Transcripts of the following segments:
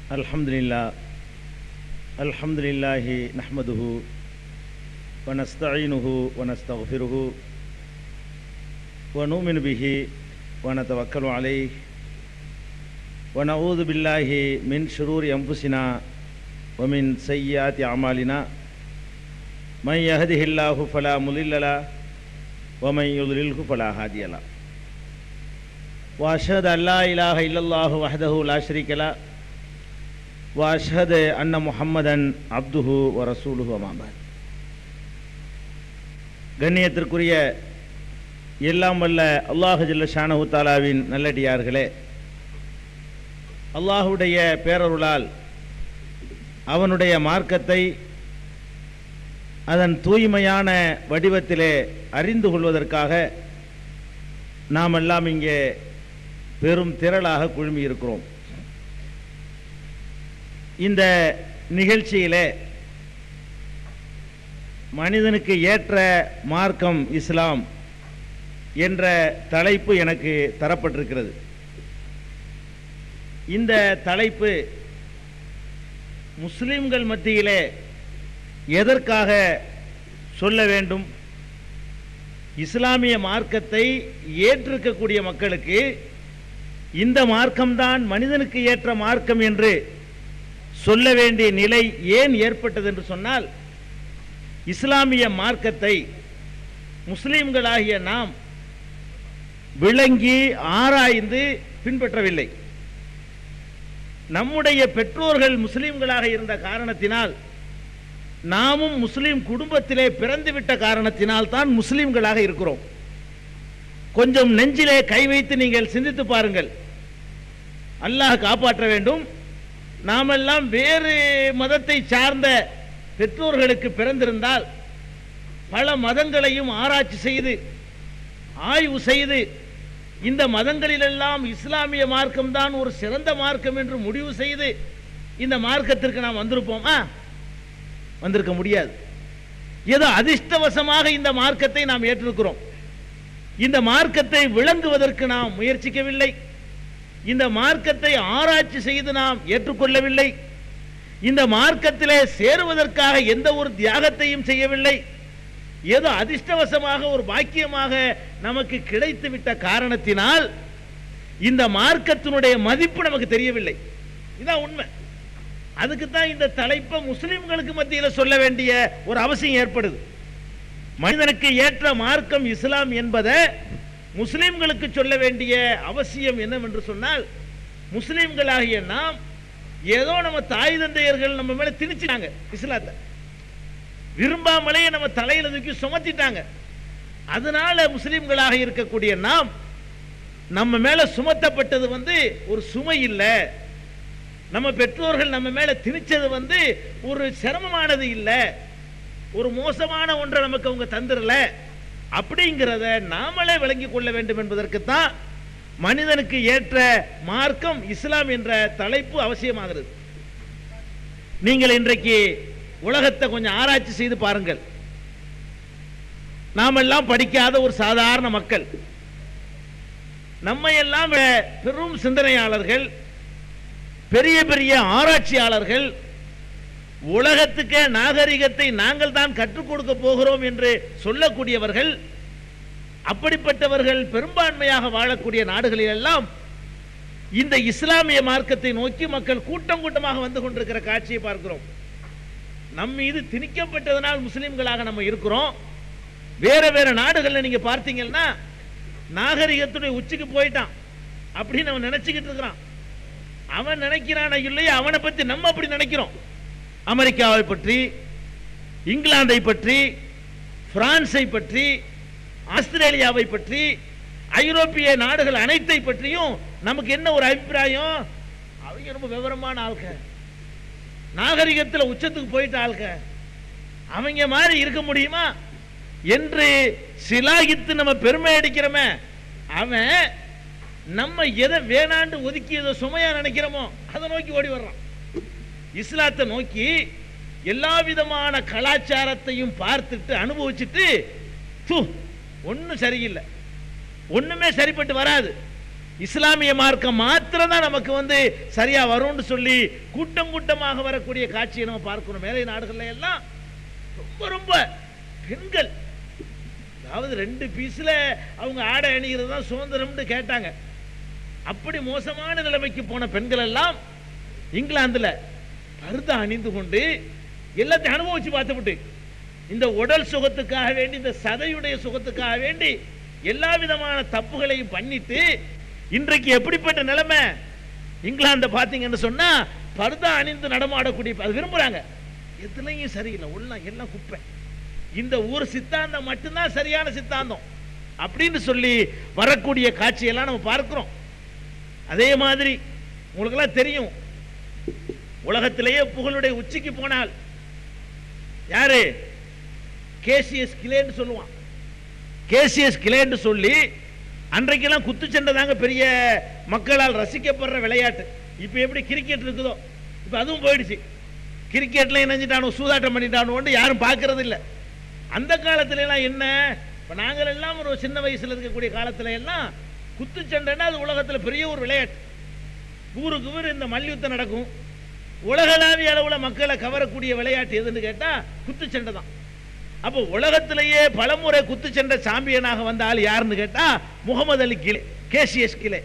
अल्हम्दुलिल्लाहि नहमदुहु व नस्तईनुहु व नस्तगफिरुहु व नुमिनु बिहि व नतवक्कलु अलैहि व नऊज़ु बिल्लाहि मिन शुरूरि अंफुसिना व मिन सय्यिआति अमालिना मन यहदिहिल्लाहु फला मुदिल्ल लहु व मन युद्लिल्हु फला हादिय लहु व अशहदु अल्ला इलाहा इल्लल्लाहु वहदहु ला शरीक लहु व अशहदु अन्न मुहम्मदन अब्दुहु व रसूलुहु अम्मा बाद. கண்ணியத்திற்குரிய எல்லாம் வல்ல அல்லாஹ் ஜல்ல ஷானஹு தஆலாவின் நல்லடியார்களே, அல்லாஹுடைய பேரருளால் அவனுடைய மார்க்கத்தை அதன் தூய்மையான வடிவத்திலே அறிந்து கொள்வதற்காக நாம் எல்லாம் இங்கே பெரும் திரளாக குழுமி இருக்கிறோம். இந்த நிகழ்ச்சியிலே மனிதனுக்கு ஏற்ற மார்க்கம் இஸ்லாம் என்ற தலைப்பு எனக்கு தரப்பட்டிருக்கிறது. இந்த தலைப்பு முஸ்லிம்கள் மத்தியிலே எதற்காக சொல்ல வேண்டும், இஸ்லாமிய மார்க்கத்தை ஏற்றிருக்கக்கூடிய மக்களுக்கு இந்த மார்க்கம்தான் மனிதனுக்கு ஏற்ற மார்க்கம் என்று சொல்ல வேண்டிய நிலை ஏன் ஏற்பட்டது என்று சொன்னால், இஸ்லாமிய மார்க்கத்தை முஸ்லிம்களாகிய நாம் விளங்கி ஆராய்ந்து பின்பற்றவில்லை. நம்முடைய பெற்றோர்கள் முஸ்லிம்களாக இருந்த காரணத்தினால், நாமும் முஸ்லிம் குடும்பத்திலே பிறந்துவிட்ட காரணத்தினால் தான் முஸ்லிம்களாக இருக்கிறோம். கொஞ்சம் நெஞ்சிலே கை வைத்து நீங்கள் சிந்தித்து பாருங்கள். அல்லாஹ் காப்பாற்ற வேண்டும். நாமெல்லாம் வேறு மதத்தை சார்ந்த பெற்றோர்களுக்கு பிறந்திருந்தால் பல மதங்களையும் ஆராய்ச்சி செய்து ஆய்வு செய்து இந்த மதங்களிலெல்லாம் இஸ்லாமிய மார்க்கம் தான் ஒரு சிறந்த மார்க்கம் என்று முடிவு செய்து இந்த மார்க்கத்திற்கு நாம் வந்திருப்போமா? வந்திருக்க முடியாது. ஏதோ அதிர்ஷ்டவசமாக இந்த மார்க்கத்தை நாம் ஏற்றிருக்கிறோம். இந்த மார்க்கத்தை விளங்குவதற்கு நாம் முயற்சிக்கவில்லை. இந்த மார்க்கத்தை ஆராய்ச்சி செய்து நாம் ஏற்றுக்கொள்ளவில்லை. இந்த மார்க்கத்திலே சேருவதற்காக எந்த ஒரு தியாகத்தையும் செய்யவில்லை. ஏதோ அதிர்ஷ்டவசமாக ஒரு பாக்கியமாக நமக்கு கிடைத்துவிட்ட காரணத்தினால் இந்த மார்க்கத்தினுடைய மதிப்பு நமக்கு தெரியவில்லை. இதான் உண்மை. அதுக்கு தான் இந்த தலைப்பை முஸ்லிம்களுக்கு மத்தியில் சொல்ல வேண்டிய ஒரு அவசியம் ஏற்படுது. மனிதனுக்கு ஏற்ற மார்க்கம் இஸ்லாம் என்பதை முஸ்லிம்களுக்கு சொல்ல வேண்டிய அவசியம் என்னவென்று சொன்னால், முஸ்லிம்களாகிய நாம் ஏதோ நம்ம தாய் தந்தையர்கள் நம்ம மேல திணிச்சிட்டாங்க. இஸ்லாத்தை விரும்பாமலேயே நம்ம தலையில தூக்கி சுமத்திட்டாங்க. அதனால முஸ்லிம்களாக இருக்கக்கூடிய நாம் நம்ம மேல சுமத்தப்பட்டது ஒரு சுமை இல்லை. நம்ம பெற்றோர்கள் நம்ம மேல திணிச்சது ஒரு சிரமமானது இல்லை, ஒரு மோசமான ஒன்றை நமக்கு அவங்க தந்துடல. அப்படிங்கிறத நாமளே விளங்கிக் கொள்ள வேண்டும் என்பதற்கு தான் மனிதனுக்கு ஏற்ற மார்க்கம் இஸ்லாம் என்ற தலைப்பு அவசியமாகிறது. நீங்கள் இன்றைக்கு உலகத்தை கொஞ்சம் ஆராய்ச்சி செய்து பாருங்கள். நாமெல்லாம் படிக்காத ஒரு சாதாரண மக்கள், நம்ம எல்லாம் பெரும் சிந்தனையாளர்கள், பெரிய பெரிய ஆராய்ச்சியாளர்கள், உலகத்துக்கு நாகரிகத்தை நாங்கள் தான் கற்றுக் கொடுக்க போகிறோம் என்று சொல்லக்கூடியவர்கள், அப்படிப்பட்டவர்கள் பெரும்பான்மையாக வாழக்கூடிய நாடுகளில் எல்லாம் இந்த இஸ்லாமிய மார்க்கத்தை நோக்கி மக்கள் கூட்டம் கூட்டமாக வந்து கொண்டிருக்கிற காட்சியை பார்க்கிறோம். நம் மீது திணிக்கப்பட்டதனால் முஸ்லிம்களாக நம்ம இருக்கிறோம். வேற வேற நாடுகளில் நீங்க பார்த்தீங்கன்னா நாகரிகத்துடைய உச்சிக்கு போயிட்டான் அப்படின்னு அவன் நினைச்சுக்கிட்டு இருக்கிறான். அவன் நினைக்கிறான இல்லையா, அவனை பத்தி நம்ம அப்படி நினைக்கிறோம். அமெரிக்காவை பற்றி, இங்கிலாந்தை பற்றி, பிரான்ஸை பற்றி, ஆஸ்திரேலியாவை பற்றி, ஐரோப்பிய நாடுகள் அனைத்தை பற்றியும் நமக்கு என்ன ஒரு அபிப்பிராயம்? அவங்க ரொம்ப விவரமான ஆள்க, நாகரிகத்தில் உச்சத்துக்கு போயிட்ட ஆள்க, அவங்க மாதிரி இருக்க முடியுமா என்று சிலாகித்து நம்ம பெருமை அடிக்கிறோமே, அவன் நம்ம எதை வேணாண்டு ஒதுக்கியதை சுமையா நினைக்கிறோமோ அதை நோக்கி ஓடி வர்றான். இஸ்லாத்தை நோக்கி எல்லா விதமான கலாச்சாரத்தையும் பார்த்துட்டு அனுபவிச்சுட்டு ஒன்னும் சரியில்லை, ஒண்ணுமே சரிப்பட்டு வராது, இஸ்லாமிய மார்க்கம் மாத்திரம் தான் நமக்கு வந்து சரியா வரும்னு சொல்லி கூட்டம் கூட்டமாக வரக்கூடிய காட்சியை நம்ம பார்க்கணும். மேலை நாடுகள்ல எல்லாம் ரொம்ப ரொம்ப பெண்கள், அதாவது 2 பீஸ்ல அவங்க ஆடை அணிகிறது தான் சுதந்திரம்னு கேட்டாங்க. அப்படி மோசமான நிலைமைக்கு போன பெண்கள் எல்லாம் இங்கிலாந்துல பர்தா அணிந்து கொண்டு எல்லாத்தையும் அனுபவிச்சு பார்த்துவிட்டு இந்த உடல் சுகத்துக்காக வேண்டி, இந்த சதையுடைய சுகத்துக்காக வேண்டி எல்லா விதமான தப்புகளையும் பண்ணிட்டு இன்றைக்கு எப்படிப்பட்ட நிலைமை இங்கிலாந்து பாத்தீங்கன்னு சொன்னா பர்தா அணிந்து நடமாடக்கூடிய அது விரும்புறாங்க. எதுலையும் சரியில்லை, எல்லாம் குப்பை, இந்த ஊர் சித்தாந்தம் மட்டும்தான் சரியான சித்தாந்தம் அப்படின்னு சொல்லி வரக்கூடிய காட்சியெல்லாம் நம்ம பார்க்கிறோம். அதே மாதிரி உங்களுக்கெல்லாம் தெரியும், உலகத்திலேயே புகழுடைய உச்சிக்கு போனால் யாரு? கேசியஸ் கிளேன்னு சொல்லுவான். கேசியஸ் கிளேன்னு சொல்லி அன்றைக்கெல்லாம் குத்துச்சண்டை தாங்க பெரிய மக்களால் ரசிக்கப்படுற விளையாட்டு. இப்போ எப்படி கிரிக்கெட் இருக்குதோ இப்போ அதுவும் போயிடுச்சு. கிரிக்கெட்ல இணைஞ்சிட்டானோ சூதாட்டம் பண்ணிட்டானோன்னு யாரும் பார்க்கறது இல்லை. அந்த காலத்துல எல்லாம் என்ன, இப்போ நாங்கள் எல்லாம் ஒரு சின்ன வயசுல இருக்கக்கூடிய காலத்துல எல்லாம் குத்துச்சண்டைன்னா அது உலகத்தில் பெரிய ஒரு விளையாட்டு. ஊருக்கு ஊர் இந்த மல்யுத்தம் நடக்கும். உலகளாவிய அளவில் மக்களை கவரக்கூடிய விளையாட்டு எதுன்னு கேட்டா குத்துச்சண்டை தான். அப்போ உலகத்திலேயே பலமுறை குத்துச்சண்டை சாம்பியனாக வந்த ஆள் யாருன்னு கேட்டா முகமது அலி கிலே, கேசியஸ் கிலே.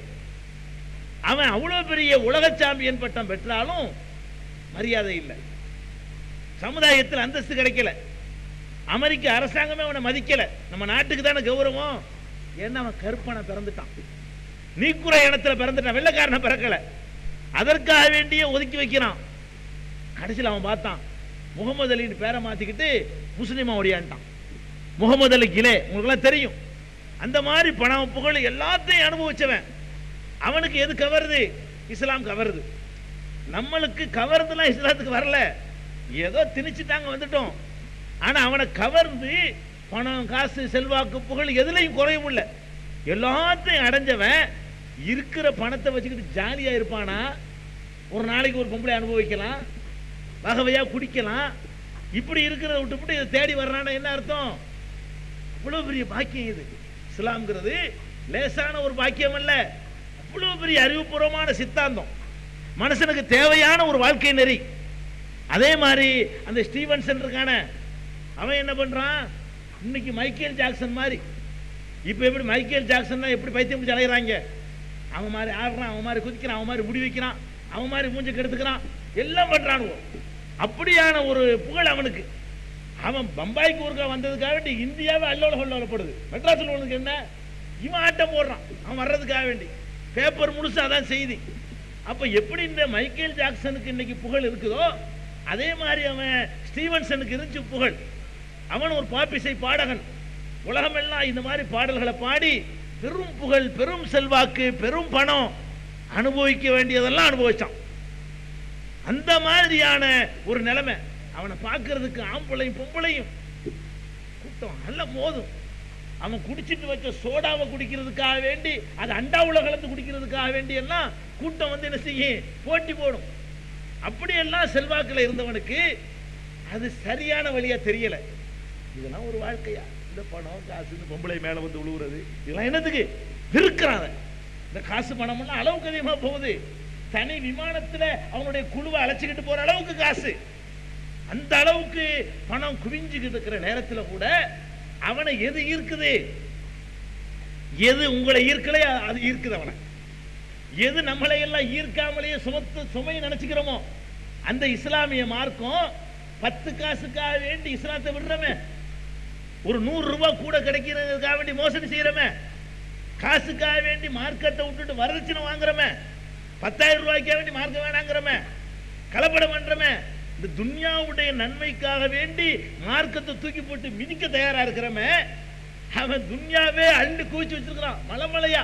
அவன் அவ்வளவு பெரிய உலக சாம்பியன் பட்டம் பெற்றாலும் மரியாதை இல்லை, சமுதாயத்தில் அந்தஸ்து கிடைக்கல, அமெரிக்க அரசாங்கமே அவனை மதிக்கல. நம்ம நாட்டுக்கு தானே கௌரவம், ஏன்னா அவன் கருப்பனை பிறந்துட்டான், நீக்குற இனத்துல பிறந்துட்டான், வெள்ளைக்காரனை பிறக்கல. அதற்காக வேண்டிய ஒதுக்கி வைக்கிறான். கடைசியில் அவன் பார்த்தான் முகமது அலின்னு பேரை மாத்திக்கிட்டு முஸ்லீமா ஓடியான்ட்டான். முகமது அலி கிலே உங்களுக்கெல்லாம் தெரியும். அந்த மாதிரி பணம் புகழ் எல்லாத்தையும் அனுபவிச்சவன். அவனுக்கு எது கவருது? இஸ்லாம் கவருது. நம்மளுக்கு கவர்ந்துலாம் இஸ்லாத்துக்கு வரல, ஏதோ திணிச்சுட்டாங்க வந்துட்டோம். ஆனா அவனை கவர்ந்து பணம் காசு செல்வாக்கு புகழ் எதுலையும் குறையும் இல்லை, எல்லாத்தையும் அடைஞ்சவன் இருக்கிற பணத்தை வச்சுக்கிட்டு ஜாலியா இருப்பானா? ஒரு நாளைக்கு ஒரு பொம்பளை அனுபவிக்கலாம், வகையா குடிக்கலாம், இப்படி இருக்கிறத விட்டுவிட்டு இதை தேடி வர்றான என்ன அர்த்தம்? அவ்வளவு பெரிய பாக்கியம் இது. இஸ்லாம்ங்கிறது லேசான ஒரு பாக்கியம் அல்ல, அவ்வளவு பெரிய அறிவுபூர்வமான சித்தாந்தம், மனுஷனுக்கு தேவையான ஒரு வாழ்க்கை நெறி. அதே மாதிரி அந்த ஸ்டீவன்சன் இருக்கான, அவன் என்ன பண்றான்? இன்னைக்கு மைக்கேல் ஜாக்சன் மாதிரி. இப்ப எப்படி மைக்கேல் ஜாக்சன் எப்படி பைத்தியம் முடிச்சு அலைகிறாங்க, அவன் மாதிரி ஆடுறான், அவன் மாதிரி குதிக்கிறான், அவன் மாதிரி முடி வைக்கிறான், அவன் மாதிரி மூஞ்ச கெடுத்துக்கிறான், எல்லாம் பண்றானுவோ. அப்படியான ஒரு புகழ் அவனுக்கு. அவன் பம்பாய்க்கு ஊருக்கா வந்ததுக்காக வேண்டி இந்தியாவை அல்லோல கொள்ளப்படுது. மெட்ராஸ் உள்ளவனுக்கு என்ன, இவன் ஆட்டம் போடுறான் அவன் வர்றதுக்காக வேண்டி, பேப்பர் முழுசு அதான் செய்தி. அப்ப எப்படி இந்த மைக்கேல் ஜாக்சனுக்கு இன்னைக்கு புகழ் இருக்குதோ அதே மாதிரி அவன் ஸ்டீவன்சனுக்கு இருந்துச்சு புகழ். அவன் ஒரு பாப்பிசை பாடகன், உலகமெல்லாம் இந்த மாதிரி பாடல்களை பாடி பெரும் புகழ், பெரும் செல்வாக்கு, பெரும் பணம் அனுபவிக்க வேண்டியதெல்லாம் அனுபவிச்சான். அந்த மாதிரியான ஒரு நிலைமை. அவனை பார்க்கறதுக்கு ஆம்பளையும் பொம்பளையும் கூட்டம் நல்ல மோதும். அவன் குடிச்சிட்டு வச்ச சோடாவை குடிக்கிறதுக்காக வேண்டி, அது அண்டாவுல கலந்து குடிக்கிறதுக்காக வேண்டி எல்லாம் கூட்டம் வந்து என்ன செய்யும், போட்டி போடும். அப்படியெல்லாம் செல்வாக்கில் இருந்தவனுக்கு அது சரியான வழியா தெரியல. இதெல்லாம் ஒரு வாழ்க்கையா? இந்த பணம் காசு, இந்த பொம்பளை மேல வந்து விழுவுறது, இதெல்லாம் என்னதுக்கு இருக்கிறாங்க? இந்த காசு பணம் எல்லாம் அளவுக்கு அதிகமா போகுது. தனி விமானத்துல அவனுடைய குழுவை அழைச்சிக்கிட்டு போற அளவுக்கு காசு, அந்த அளவுக்கு பணம் குவிஞ்சுக்கிட்டு இருக்கிற நேரத்தில் கூட அவனை எது ஈர்க்குது? எது உங்களை ஈர்க்கலையோ அது ஈர்க்குது அவனை. எது நம்மளை எல்லாம் ஈர்க்காமலேயே சுமையை நினைச்சுக்கிறோமோ அந்த இஸ்லாமிய மார்க்கம் 10 காசுக்காக வேண்டி இஸ்லாத்தை விடுறமே, ஒரு 100 ரூபாய் கூட கிடைக்கிறதுக்காக வேண்டி மோசடி செய்யறமே, காசுக்காக வேண்டி மார்க்கத்தை விட்டுட்டு வரதட்சணை வாங்குறமே, 10,000 ரூபாய்க்காக வேண்டி மார்க்க வேணாங்கிறமே, கலப்படம் பண்றமே, இந்த துன்யாவுடைய நன்மைக்காக வேண்டி மார்க்கத்தை தூக்கி போட்டு மிதிக்க தயாரா இருக்கிறமே, அவன் துன்யாவே அள்ளி குவிச்சு வச்சிருக்கிறான் மலைமலையா,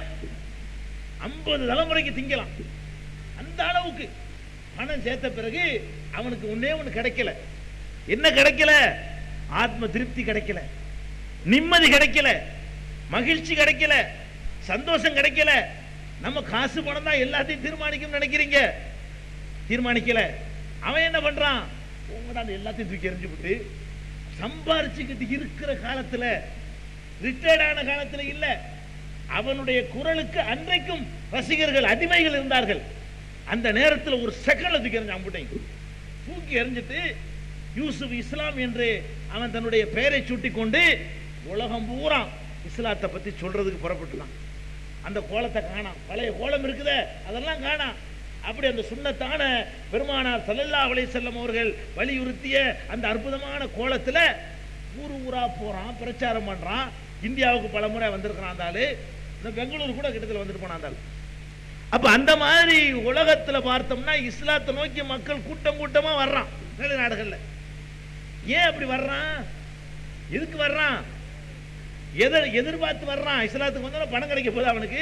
50 தலைமுறைக்கு திங்கலாம். அந்த அளவுக்கு பணம் சேர்த்த பிறகு அவனுக்கு ஒன்னே ஒண்ணு கிடைக்கல. என்ன கிடைக்கல? ஆத்ம திருப்தி கிடைக்கல, நிம்மதி கிடைக்கல, மகிழ்ச்சி கிடைக்கல, சந்தோஷம் கிடைக்கல. நம்ம காசு பணம் தான் எல்லாத்தையும் தீர்மானிக்கும் நினைக்கிறீங்க, தீர்மானிக்கல. அவன் என்ன பண்றான்? எல்லாத்தையும் தூக்கி எறிஞ்சு விட்டு சம்பாரிச்சுக்கிட்டு இருக்கிற காலத்துல, ரிட்டையர்ட் ஆன காலத்துல இல்ல, அவனுடைய குரலுக்கு அன்றைக்கும் ரசிகர்கள் அடிமைகள் இருந்தார்கள். அந்த நேரத்தில் ஒரு செகண்ட்ல தூக்கி எறிஞ்சான், அம்புட்டையும் தூக்கி எறிஞ்சிட்டு யூசுப் இஸ்லாம் என்று அவன் தன்னுடைய பெயரை சூட்டிக் கொண்டு உலகம் பூரா இஸ்லாத்தை பத்தி சொல்றதுக்கு புறப்பட்டுனான். அந்த கோலத்தை காணாம், பழைய கோலம் இருக்குதே அதெல்லாம் காணாம். அப்படி அந்த சுன்னத்தான பெருமானார் ஸல்லல்லாஹு அலைஹி வஸல்லம் அவர்கள் வலியுறுத்திய அந்த அற்புதமான கோலத்துல ஊரு ஊரா போறான், பிரச்சாரம் பண்றான். இந்தியாவுக்கு பல முறை வந்திருக்கிறான் அந்த ஆளு, இந்த பெங்களூர் கூட கிட்டத்தில் வந்துட்டு போனான் அந்த ஆளு. அப்ப அந்த மாதிரி உலகத்துல பார்த்தோம்னா இஸ்லாத்தை நோக்கி மக்கள் கூட்டம் கூட்டமா வர்றான் வெளிநாடுகள்ல. ஏன் அப்படி வர்றான்? எதுக்கு வர்றான்? எதிர்பார்த்து வர்றான்? இஸ்லாத்துக்கு வந்தா பணம் கிடைக்க போகுதா அவனுக்கு?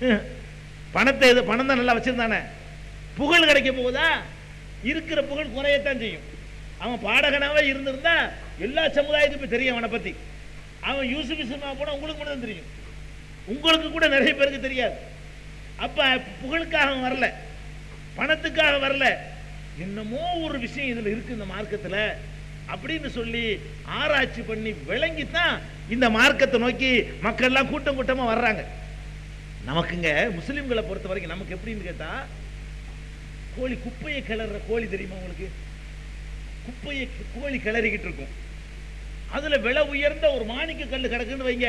பணம் தான் நல்லா வச்சிருந்தானே, புகழ் கிடைக்க போகுதா? இருக்கிற புகழ் குறையத்தான் செய்யும். அவன் பாடகனாவே இருந்திருந்தா எல்லா சமுதாயத்துக்கும் தெரியும் அவனை பத்தி. அவன் யூசுப் இஸ்லாம் போனா உங்களுக்கு மட்டும் தெரியும், உங்களுக்கு கூட நிறைய பேருக்கு தெரியாது. அப்ப புகழுக்காக வரல, பணத்துக்காக வரல, என்னமோ ஒரு விஷயம் இதுல இருக்கு இந்த மார்க்கத்துல அப்படின்னு சொல்லி ஆராய்ச்சி பண்ணி விளங்கித்தான் இந்த மார்க்கத்தை நோக்கி மக்கள் எல்லாம் கூட்டம் கூட்டமா வர்றாங்க. நமக்குங்க முஸ்லிம்களை பொறுத்த வரைக்கும் நமக்கு எப்படின்னு கேட்டா, கோழி குப்பையை கிளற கோழி தெரியுமா உங்களுக்கு? குப்பையை கோழி கிளறிக்கிட்டு இருக்கும், அதுல விலை உயர்ந்த ஒரு மாணிக்க கல் கிடக்குன்னு வைங்க,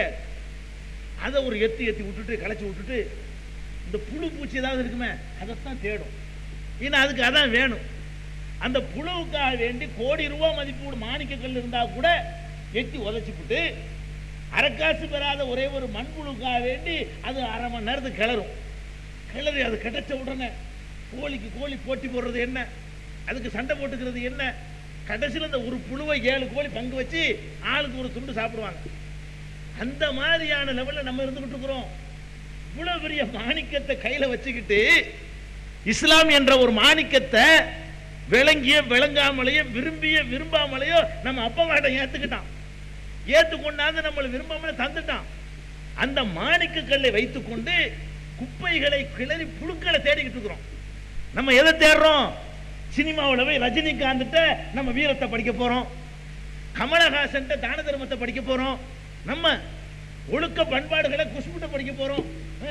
அதை ஒரு எத்தி விட்டுட்டு களைச்சி விட்டுட்டு இந்த புழு பூச்சி ஏதாவது இருக்குமே அதைத்தான் தேடும். ஏன்னா அதுக்கு அதான் வேணும். அந்த புழுவுக்காக வேண்டி கோடி ரூபாய் மதிப்பு மாணிக்க கல் இருந்தா கூட எட்டி உதச்சிப்புட்டு அரைக்காசு பெறாத ஒரே ஒரு மண்புழுக்காக வேண்டி அது அரை மணி நேரத்துக்கு கிளறும். கிளறி அது கிடைச்ச உடனே கோழிக்கு கோழி போட்டி போடுறது என்ன, அதுக்கு சண்டை போட்டுக்கிறது என்ன, கடைசியில் இந்த ஒரு புழுவை 7 கோழி பங்கு வச்சு ஆளுக்கு ஒரு துண்டு சாப்பிடுவாங்க. அந்த மாதிரியான லெவலில் நம்ம இருந்துகிட்டு இருக்கிறோம். இவ்வளவு பெரிய மாணிக்கத்தை கையில வச்சுக்கிட்டு இஸ்லாம் என்ற ஒரு மாணிக்கத்தை விளங்கிய விளங்காமலையோ விரும்பிய விரும்பாமலையோ நம்ம அப்பவாட்ட ஏத்துக்கிட்டான், ஏத்துக்கொண்டாந்து நம்மளை விரும்பாமலே தந்துட்டான். அந்த மாணிக்க கல்லை வைத்துக்கொண்டு குப்பைகளை கிளறி புழுக்களை தேடிக்கிட்டு இருக்கிறோம். நம்ம எதை தேடுறோம்? சினிமாவில் போய் ரஜினிகாந்த் நம்ம வீரத்தை படிக்க போறோம், கமலஹாசன் தான தர்மத்தை படிக்க போறோம், நம்ம ஒழுக்க பண்பாடுகளை குஷ்புட்ட படிக்க போறோம்.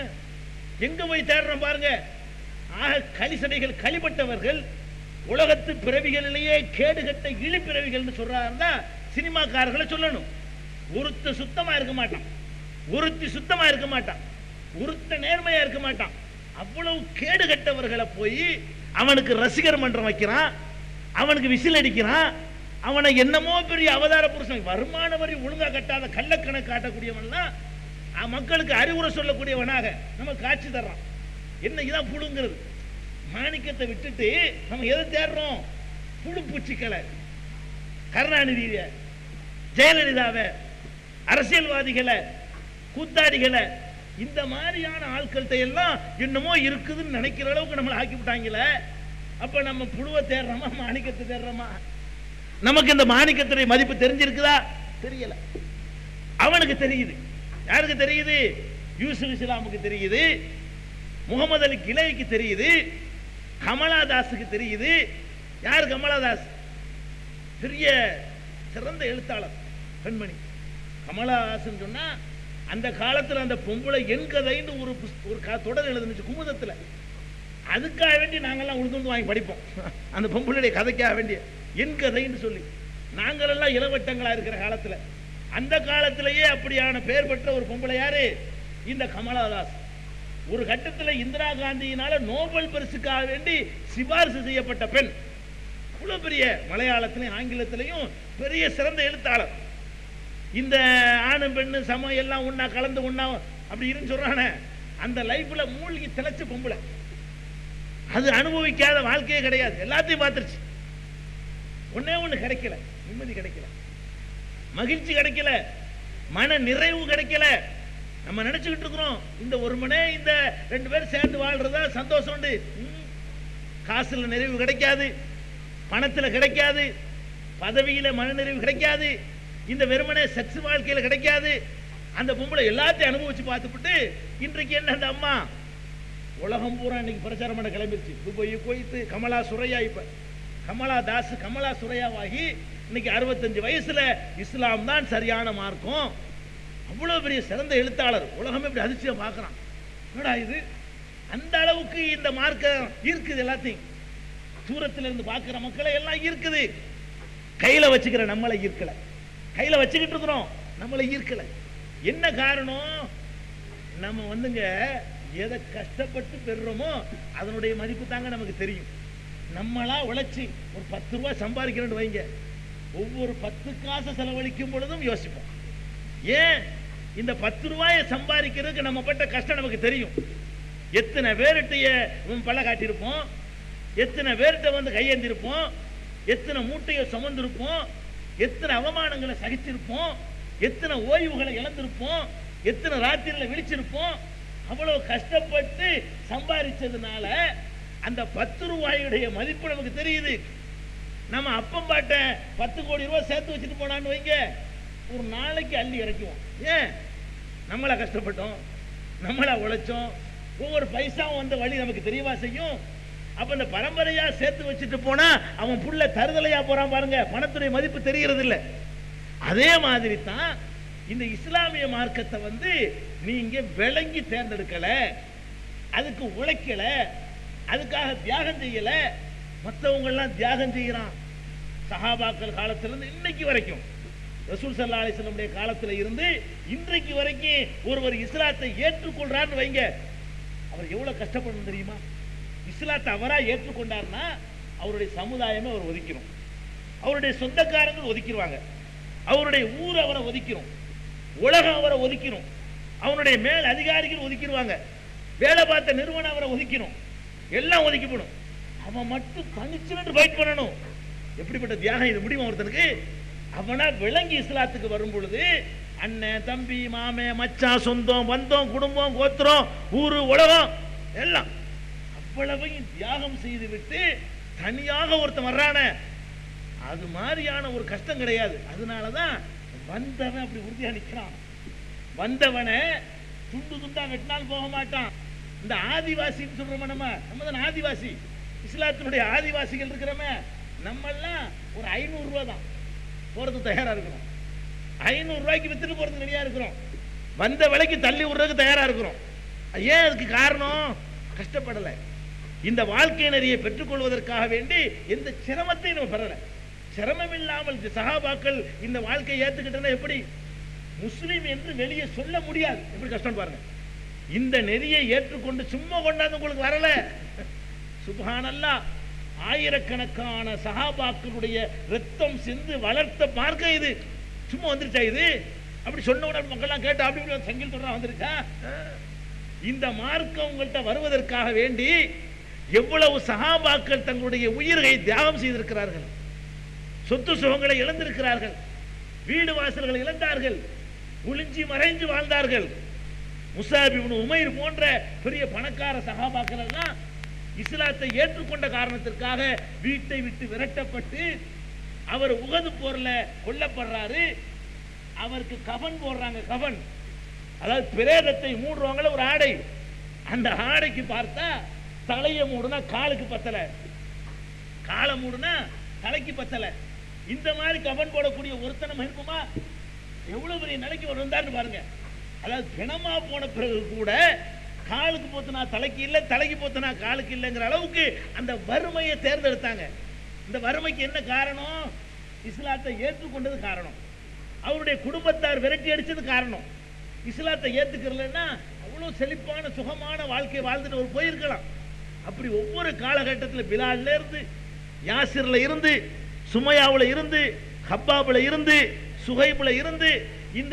எங்க போய் தேடுறோம் பாருங்க. ஆக கலிசடைகள் கழிபட்டவர்கள் உலகத்து பிறவிகளிலேயே கேடுகட்ட இழிப்பிறவிகள் சொல்றாருன்னா சினிமாக்காரர்களை சொல்லணும். ஒருத்த சுத்தமா இருக்க மாட்டான், ஒருத்தி சுத்தமா இருக்க மாட்டான், ஒருத்த நேர்மையா இருக்க மாட்டான். அவ்வளவு கேடுகட்டவர்களை போய் அவனுக்கு ரசிகர் மன்றம் வைக்கிறான், அவனுக்கு விசில் அடிக்கிறான், அவனை என்னமோ பெரிய அவதார புருஷன், வருமான வரி ஒழுங்கா கட்டாத கள்ளக்கணக்கு காட்டக்கூடியவன்லாம் மக்களுக்கு அறிவுரை சொல்லக்கூடியவனாக நம்ம காட்சி தர்றான். என்ன இதான் புழுங்கிறது? மாணிக்கத்தை விட்டுட்டு நம்ம எதை தேடுறோம்? புழு பூச்சிக்களை, கருணாநிதியை, ஜெயலலிதாவை, அரசியல்வாதிகளை, கூத்தாடிகளை, இந்த மாதிரியான ஆட்கள்கிட்ட எல்லாம் என்னமோ இருக்குதுன்னு நினைக்கிற அளவுக்கு நம்மளை ஆக்கி விட்டாங்களே. அப்ப நம்ம புழுவை தேடுறோமா மாணிக்கத்தை தேடுறோமா? நமக்கு இந்த மாணிக்கத்துடைய மதிப்பு தெரிஞ்சிருக்குதா? தெரியல. அவனுக்கு தெரியுது. யாருக்கு தெரியுது? யூசுப் இஸ்லாமுக்கு தெரியுது, முகமது அலி கிளைக்கு தெரியுது, கமலாதாஸுக்கு தெரியுது. யார் கமலாதாஸ்? பெரிய சிறந்த எழுத்தாளர் பெண்மணி. கமலாதாசன் சொன்னா அந்த காலத்தில் அந்த பொம்பளை என் கதைன்னு ஒரு தொடர் எழுதுனுச்சு குமுதத்தில். அதுக்காக வேண்டி நாங்கெல்லாம் உழுந்து வாங்கி படிப்போம். அந்த பொம்பளுடைய கதைக்காக வேண்டிய என் கதைன்னு சொல்லி நாங்களெல்லாம் இளவட்டங்களா இருக்கிற காலத்துல, அந்த காலத்திலேயே அப்படியான பெயர் பெற்ற ஒரு பொம்பளை யாரு? இந்த கமலாதாஸ். ஒரு கட்டத்தில் இந்திரா காந்தியினால நோபல் பரிசுக்காக வேண்டி சிபாரிசு செய்யப்பட்ட பெண். இவ்வளவு பெரிய மலையாளத்திலையும் ஆங்கிலத்திலையும் பெரிய சிறந்த எழுத்தாளர். இந்த ஆணும் பெண்ணு சமம் எல்லாம் ஒன்னா கலந்து ஒன்னா அப்படி இருந்து சொல்றானே, அந்த லைஃப்ல மூழ்கி திளைச்ச பொம்பளை. அது அனுபவிக்காத வாழ்க்கையே கிடையாது, எல்லாத்தையும் பார்த்துருச்சு. ஒன்னே ஒண்ணு கிடைக்கல, நிம்மதி கிடைக்கல, மகிழ்ச்சி கிடைக்கல, மன நிறைவு கிடைக்கல. நம்ம நினைச்சுக்கிட்டு இருக்கிறோம் இந்த ஒரு மணி இந்த 2 பேர் சேர்ந்து வாழ்றதா சந்தோஷம் உண்டு. காசுல நிறைவு கிடைக்காது, பணத்துல கிடைக்காது, பதவியில மன நிறைவு கிடைக்காது, இந்த வெறுமனே செக்ஸ் வாழ்க்கையில கிடைக்காது. அந்த பொம்பளை எல்லாத்தையும் அனுபவிச்சு பார்த்துட்டு இன்றைக்கு என்ன அந்த அம்மா உலகம் பூரா இன்னைக்கு பிரச்சாரம் பண்ண கிளம்பிருச்சு. துபாய் கோயித்து கமலா சுரையா, இப்ப கமலா தாஸ் கமலா சுரையாவாகி இன்னைக்கு 65 வயசுல இஸ்லாம் தான் சரியான மார்க்கம் அவ்வளவு பெரிய சிறந்த எழுத்தாளர், உலகமே இப்படி அதிர்ச்சியா பார்க்கறான். என்னடா இது, அந்த அளவுக்கு இந்த மார்க்கம் இருக்குது. எல்லாத்தையும் தூரத்துல இருந்து பார்க்கிற மக்களை எல்லாம் இருக்குது. கையில வச்சுக்கிற நம்மளை ஈர்க்கல, கையில வச்சுக்கிட்டு இருக்கிறோம், நம்மளை ஈர்க்கல. என்ன காரணம்? நம்ம வந்துங்க எதை கஷ்டப்பட்டு பெறுறோமோ அதனுடைய மதிப்பு தாங்க நமக்கு தெரியும். நம்மளா உழைச்சி ஒரு 10 ரூபாய் சம்பாதிக்கிறோன்னு வைங்க, ஒவ்வொரு 10 காசை செலவழிக்கும் பொழுதும் யோசிப்போம். ஏன்? இந்த 10 ரூபாயை சம்பாதிக்கிறதுக்கு நம்ம பட்ட கஷ்டம் நமக்கு தெரியும். எத்தனை பேர்கிட்ட பல்ல காட்டியிருப்போம், எத்தனை பேர்கிட்ட வந்து கையேந்திருப்போம், எத்தனை மூட்டையை சுமந்திருப்போம், எத்தனை அவமானங்களை சகிச்சிருப்போம், எத்தனை ஓய்வுகளை இழந்திருப்போம், எத்தனை ராத்திரில விழிச்சிருப்போம். அவ்வளவு கஷ்டப்பட்டு சம்பாதிச்சதுனால அந்த 10 ரூபாயுடைய மதிப்பு நமக்கு தெரியுது. நம்ம அப்பம் பாட்ட 10 கோடி ரூபாய் சேர்த்து வச்சுட்டு போனான்னு வைங்க, ஒரு நாளைக்கு அள்ளி இறக்குவோம். ஏன்? நம்மளா கஷ்டப்பட்டோம், நம்மளா உழைச்சோம், ஒவ்வொரு பைசாவும் வந்த வழி நமக்கு தெரியவா செய்யும். அப்ப இந்த பரம்பரையா சேர்த்து வச்சுட்டு போனா அவன் புள்ள தருதலையா போறான் பாருங்க, பணத்துடைய மதிப்பு தெரிகிறது இல்லை. அதே மாதிரி தான் இந்த இஸ்லாமிய மார்க்கத்தை வந்து நீங்க விளங்கி தேர்ந்தெடுக்கல, அதுக்கு உழைக்கல, அதுக்காக தியாகம் செய்யல. மற்றவங்க எல்லாம் தியாகம் செய்யறான். சஹாபாக்கள் காலத்திலிருந்து இன்னைக்கு வரைக்கும், ரசூல் ஸல்லல்லாஹு அலைஹி வஸல்லம் காலத்துல இருந்து இன்றைக்கு வரைக்கும் ஒருவர் இஸ்லாத்தை ஏற்றுக்கொள்றான்னு வைங்க, அவர் எவ்வளவு கஷ்டப்படணும் தெரியுமா? இஸ்லாத்தை அவரா ஏற்றுக்கொண்டார்னா அவருடைய சமுதாயமே அவர் ஒதுக்கிறோம், அவருடைய சொந்தக்காரங்கள் ஒதுக்கிடுவாங்க, அவருடைய ஊர் அவரை ஒதுக்கிறோம், உலகம் அவரை ஒதுக்கிறோம், அவனுடைய மேல் அதிகாரிகள் ஒதுக்கிடுவாங்க, வேலை பார்த்த நிறுவனம் அவரை ஒதுக்கிறோம், எல்லாம் ஒதுக்கப்படும். அவன் மட்டும் தனிச்சு ஃபைட் பண்ணணும். எப்படிப்பட்ட தியாகம் இது முடியும் ஒருத்தனுக்கு? அவனா விளங்கி இஸ்லாத்துக்கு வரும் பொழுது அண்ணன் தம்பி மாமே மச்சான் சொந்தம் பந்தம் குடும்பம் கோத்திரம் ஊரு உலகம் எல்லாம் அவ்வளவையும் தியாகம் செய்து விட்டு தனியாக ஒருத்தன் வர்றான, அது மாதிரியான ஒரு கஷ்டம் கிடையாது. அதனாலதான் வந்தவன் அப்படி உறுதியா நிற்கிறான். வந்தவனை துண்டு துண்டா வெட்டினால் போக மாட்டான். இந்த ஆதிவாசின்னு சொல்றோம், நம்ம தான் ஆதிவாசி, இஸ்லாத்தினுடைய ஆதிவாசிகள் இருக்கிறோமே, நம்ம எல்லாம் ஒரு 500 ரூபாய் தான் போறதுக்கு தயாரா இருக்கிறோம். 500 ரூபாய்க்கு வித்துட்டு போறதுக்கு ரெடியா இருக்கிறோம். வந்த விலைக்கு தள்ளி விடுறதுக்கு தயாரா இருக்கிறோம். ஏன்? அதுக்கு காரணம் கஷ்டப்படலை. இந்த வாழ்க்கை நெறியை பெற்றுக்கொள்வதற்காக வேண்டி எந்த சிரமத்தையும் நம்ம பெறல. சிரமம் இல்லாமல் சஹாபாக்கள் இந்த வாழ்க்கையை ஏத்துக்கிட்டா எப்படி முஸ்லீம் என்று வெளியே சொல்ல முடியாது. எப்படி கஷ்டம் பாருங்க. இந்த நெறியை ஏற்றுக்கொண்டு சும்மா கொண்டாந்து உங்களுக்கு வரல. சுப்ஹானல்லாஹ், ஆயிரக்கணக்கான சஹாபாக்களுடைய ரத்தம் சிந்து வளர்த்த மார்க்கம் இது. சும்மா வந்துருச்சா இது? அப்படி சொன்ன உடனே மக்கள்லாம் கேட்டு அப்படி சங்கில் தொடரா வந்துருச்சா? இந்த மார்க்கம் உங்கள்கிட்ட வருவதற்காக வேண்டி எவ்வளவு சஹாபாக்கள் தங்களுடைய உயிரை தியாகம் செய்திருக்கிறார்கள், சொத்து சுகங்களை இழந்திருக்கிறார்கள், வீடு வாசல்களை இழந்தார்கள், ஒளிஞ்சி மறைஞ்சு வாழ்ந்தார்கள். முஸாப் இப்னு உமைர் போன்ற பெரிய பணக்கார சஹாபாக்கள் எல்லாம் இஸ்லாத்தை ஏற்றுக்கொண்ட காரணத்திற்காக வீட்டை விட்டு விரட்டப்பட்டு அவர் உஹது போர்ல கொல்லப்படுறாரு. அவருக்கு கஃன் போடுறாங்க. கஃன் அதாவது பிரேதத்தை மூடுறவங்கள ஒரு ஆடை. அந்த ஆடைக்கு பார்த்தா தலையை மூடுனா காலுக்கு பத்தல, காலை மூடுனா தலைக்கு பத்தல. இந்த மாதிரி கஃன் போடக்கூடிய ஒருத்தனம் இருக்குமா? எவ்வளவு பெரிய நிலைக்கு வந்தான்னு பாருங்க. அதாவது பிணமா போன பிறகு கூட காலுக்கு போத்துனா தலைக்கு இல்லை, தலைக்கு போத்துனா காலுக்கு இல்லைங்கிற அளவுக்கு அந்த வறுமையை தேர்ந்தெடுத்தாங்க. இந்த வறுமைக்கு என்ன காரணம்? இஸ்லாத்தை ஏற்றுக்கொண்டது காரணம். அவருடைய குடும்பத்தார் விரட்டி அடிச்சது காரணம். இஸ்லாத்தை ஏத்துக்கிறதுனா அவ்வளவு செழிப்பான சுகமான வாழ்க்கை வாழ்ந்துட்டு ஒரு போயிருக்கலாம். அப்படி ஒவ்வொரு காலகட்டத்தில் பிலால்ல இருந்து, யாசிர்ல இருந்து, சுமையாவுல இருந்து, ஹப்பாப்ல இருந்து, சுஹைப்ல இருந்து, இந்த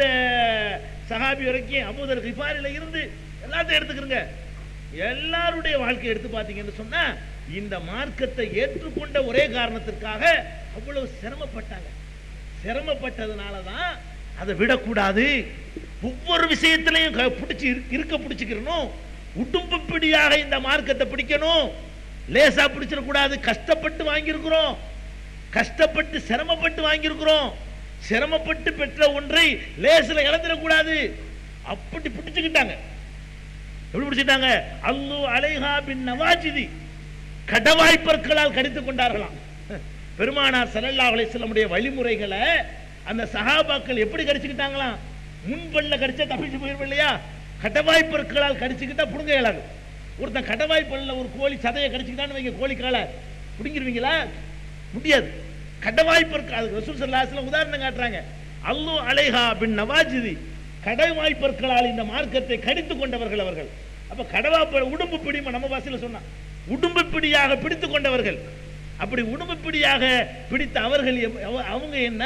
சஹாபி வரைக்கும் அபூதர் கிஃபாரில இருந்து எல்லாத்தையும் எடுத்துக்கிறங்க. எல்லாருடைய வாழ்க்கையை எடுத்து பார்த்தீங்கன்னு சொன்னா இந்த மார்க்கத்தை ஏற்றுக்கொண்ட ஒரே காரணத்திற்காக அவ்வளவு சிரமப்பட்டாங்க. சிரமப்பட்டதுனாலதான் அதை விடக்கூடாது. ஒவ்வொரு விஷயத்திலையும் பிடிச்சுக்கிறணும். உடும்பு பிடியாக இந்த மார்க்கத்தை பிடிக்கணும். லேசா பிடிச்சிடக்கூடாது. கஷ்டப்பட்டு வாங்கியிருக்கிறோம், கஷ்டப்பட்டு சிரமப்பட்டு வாங்கியிருக்கிறோம். சிரமப்பட்டு பெற்ற ஒன்றை லேசில இழந்துடக்கூடாது. அப்படி பிடிச்சுக்கிட்டாங்க. எப்படி பிடிச்சிட்டாங்க? அல்லு அலைஹா பின் நவாஜிதி, கடவாய்ப்பற்களால் கடித்துக் கொண்டார்களாம். பெருமானார் ஸல்லல்லாஹு அலைஹி வஸல்லம் வழிமுறைகளை அந்த சஹாபாக்கள் எப்படி கடிச்சுக்கிட்டாங்களாம்? முன்பல்ல கடிச்சா தப்பிச்சு போயிருவோம் இல்லையா? கடவாய் பற்களால் கடிச்சுக்கிட்டா புடுங்க இயலாது. ஒருத்தன் கடவாய் பல்ல ஒரு கோழி சதையை கடிச்சுக்கிட்டான்னு வைங்க, கோழி காலை பிடுங்கிருவீங்களா? முடியாது. கடவாய் பற்கள், அதுக்கு ரசூல் ஸல்லல்லாஹு அலைஹி வஸல்லம் உதாரணம் காட்டுறாங்க. அல்லு அலைஹா பின் நவாஜிதி, கடவாய் பற்களால் இந்த மார்க்கத்தை கடித்து கொண்டவர்கள் அவர்கள். அப்ப கடவா உடும்பு பிடி, நம்ம பாசையில சொன்னா உடும்பு பிடியாக பிடித்து கொண்டவர்கள். அப்படி உடும்பு பிடியாக பிடித்த அவர்கள் அவங்க என்ன,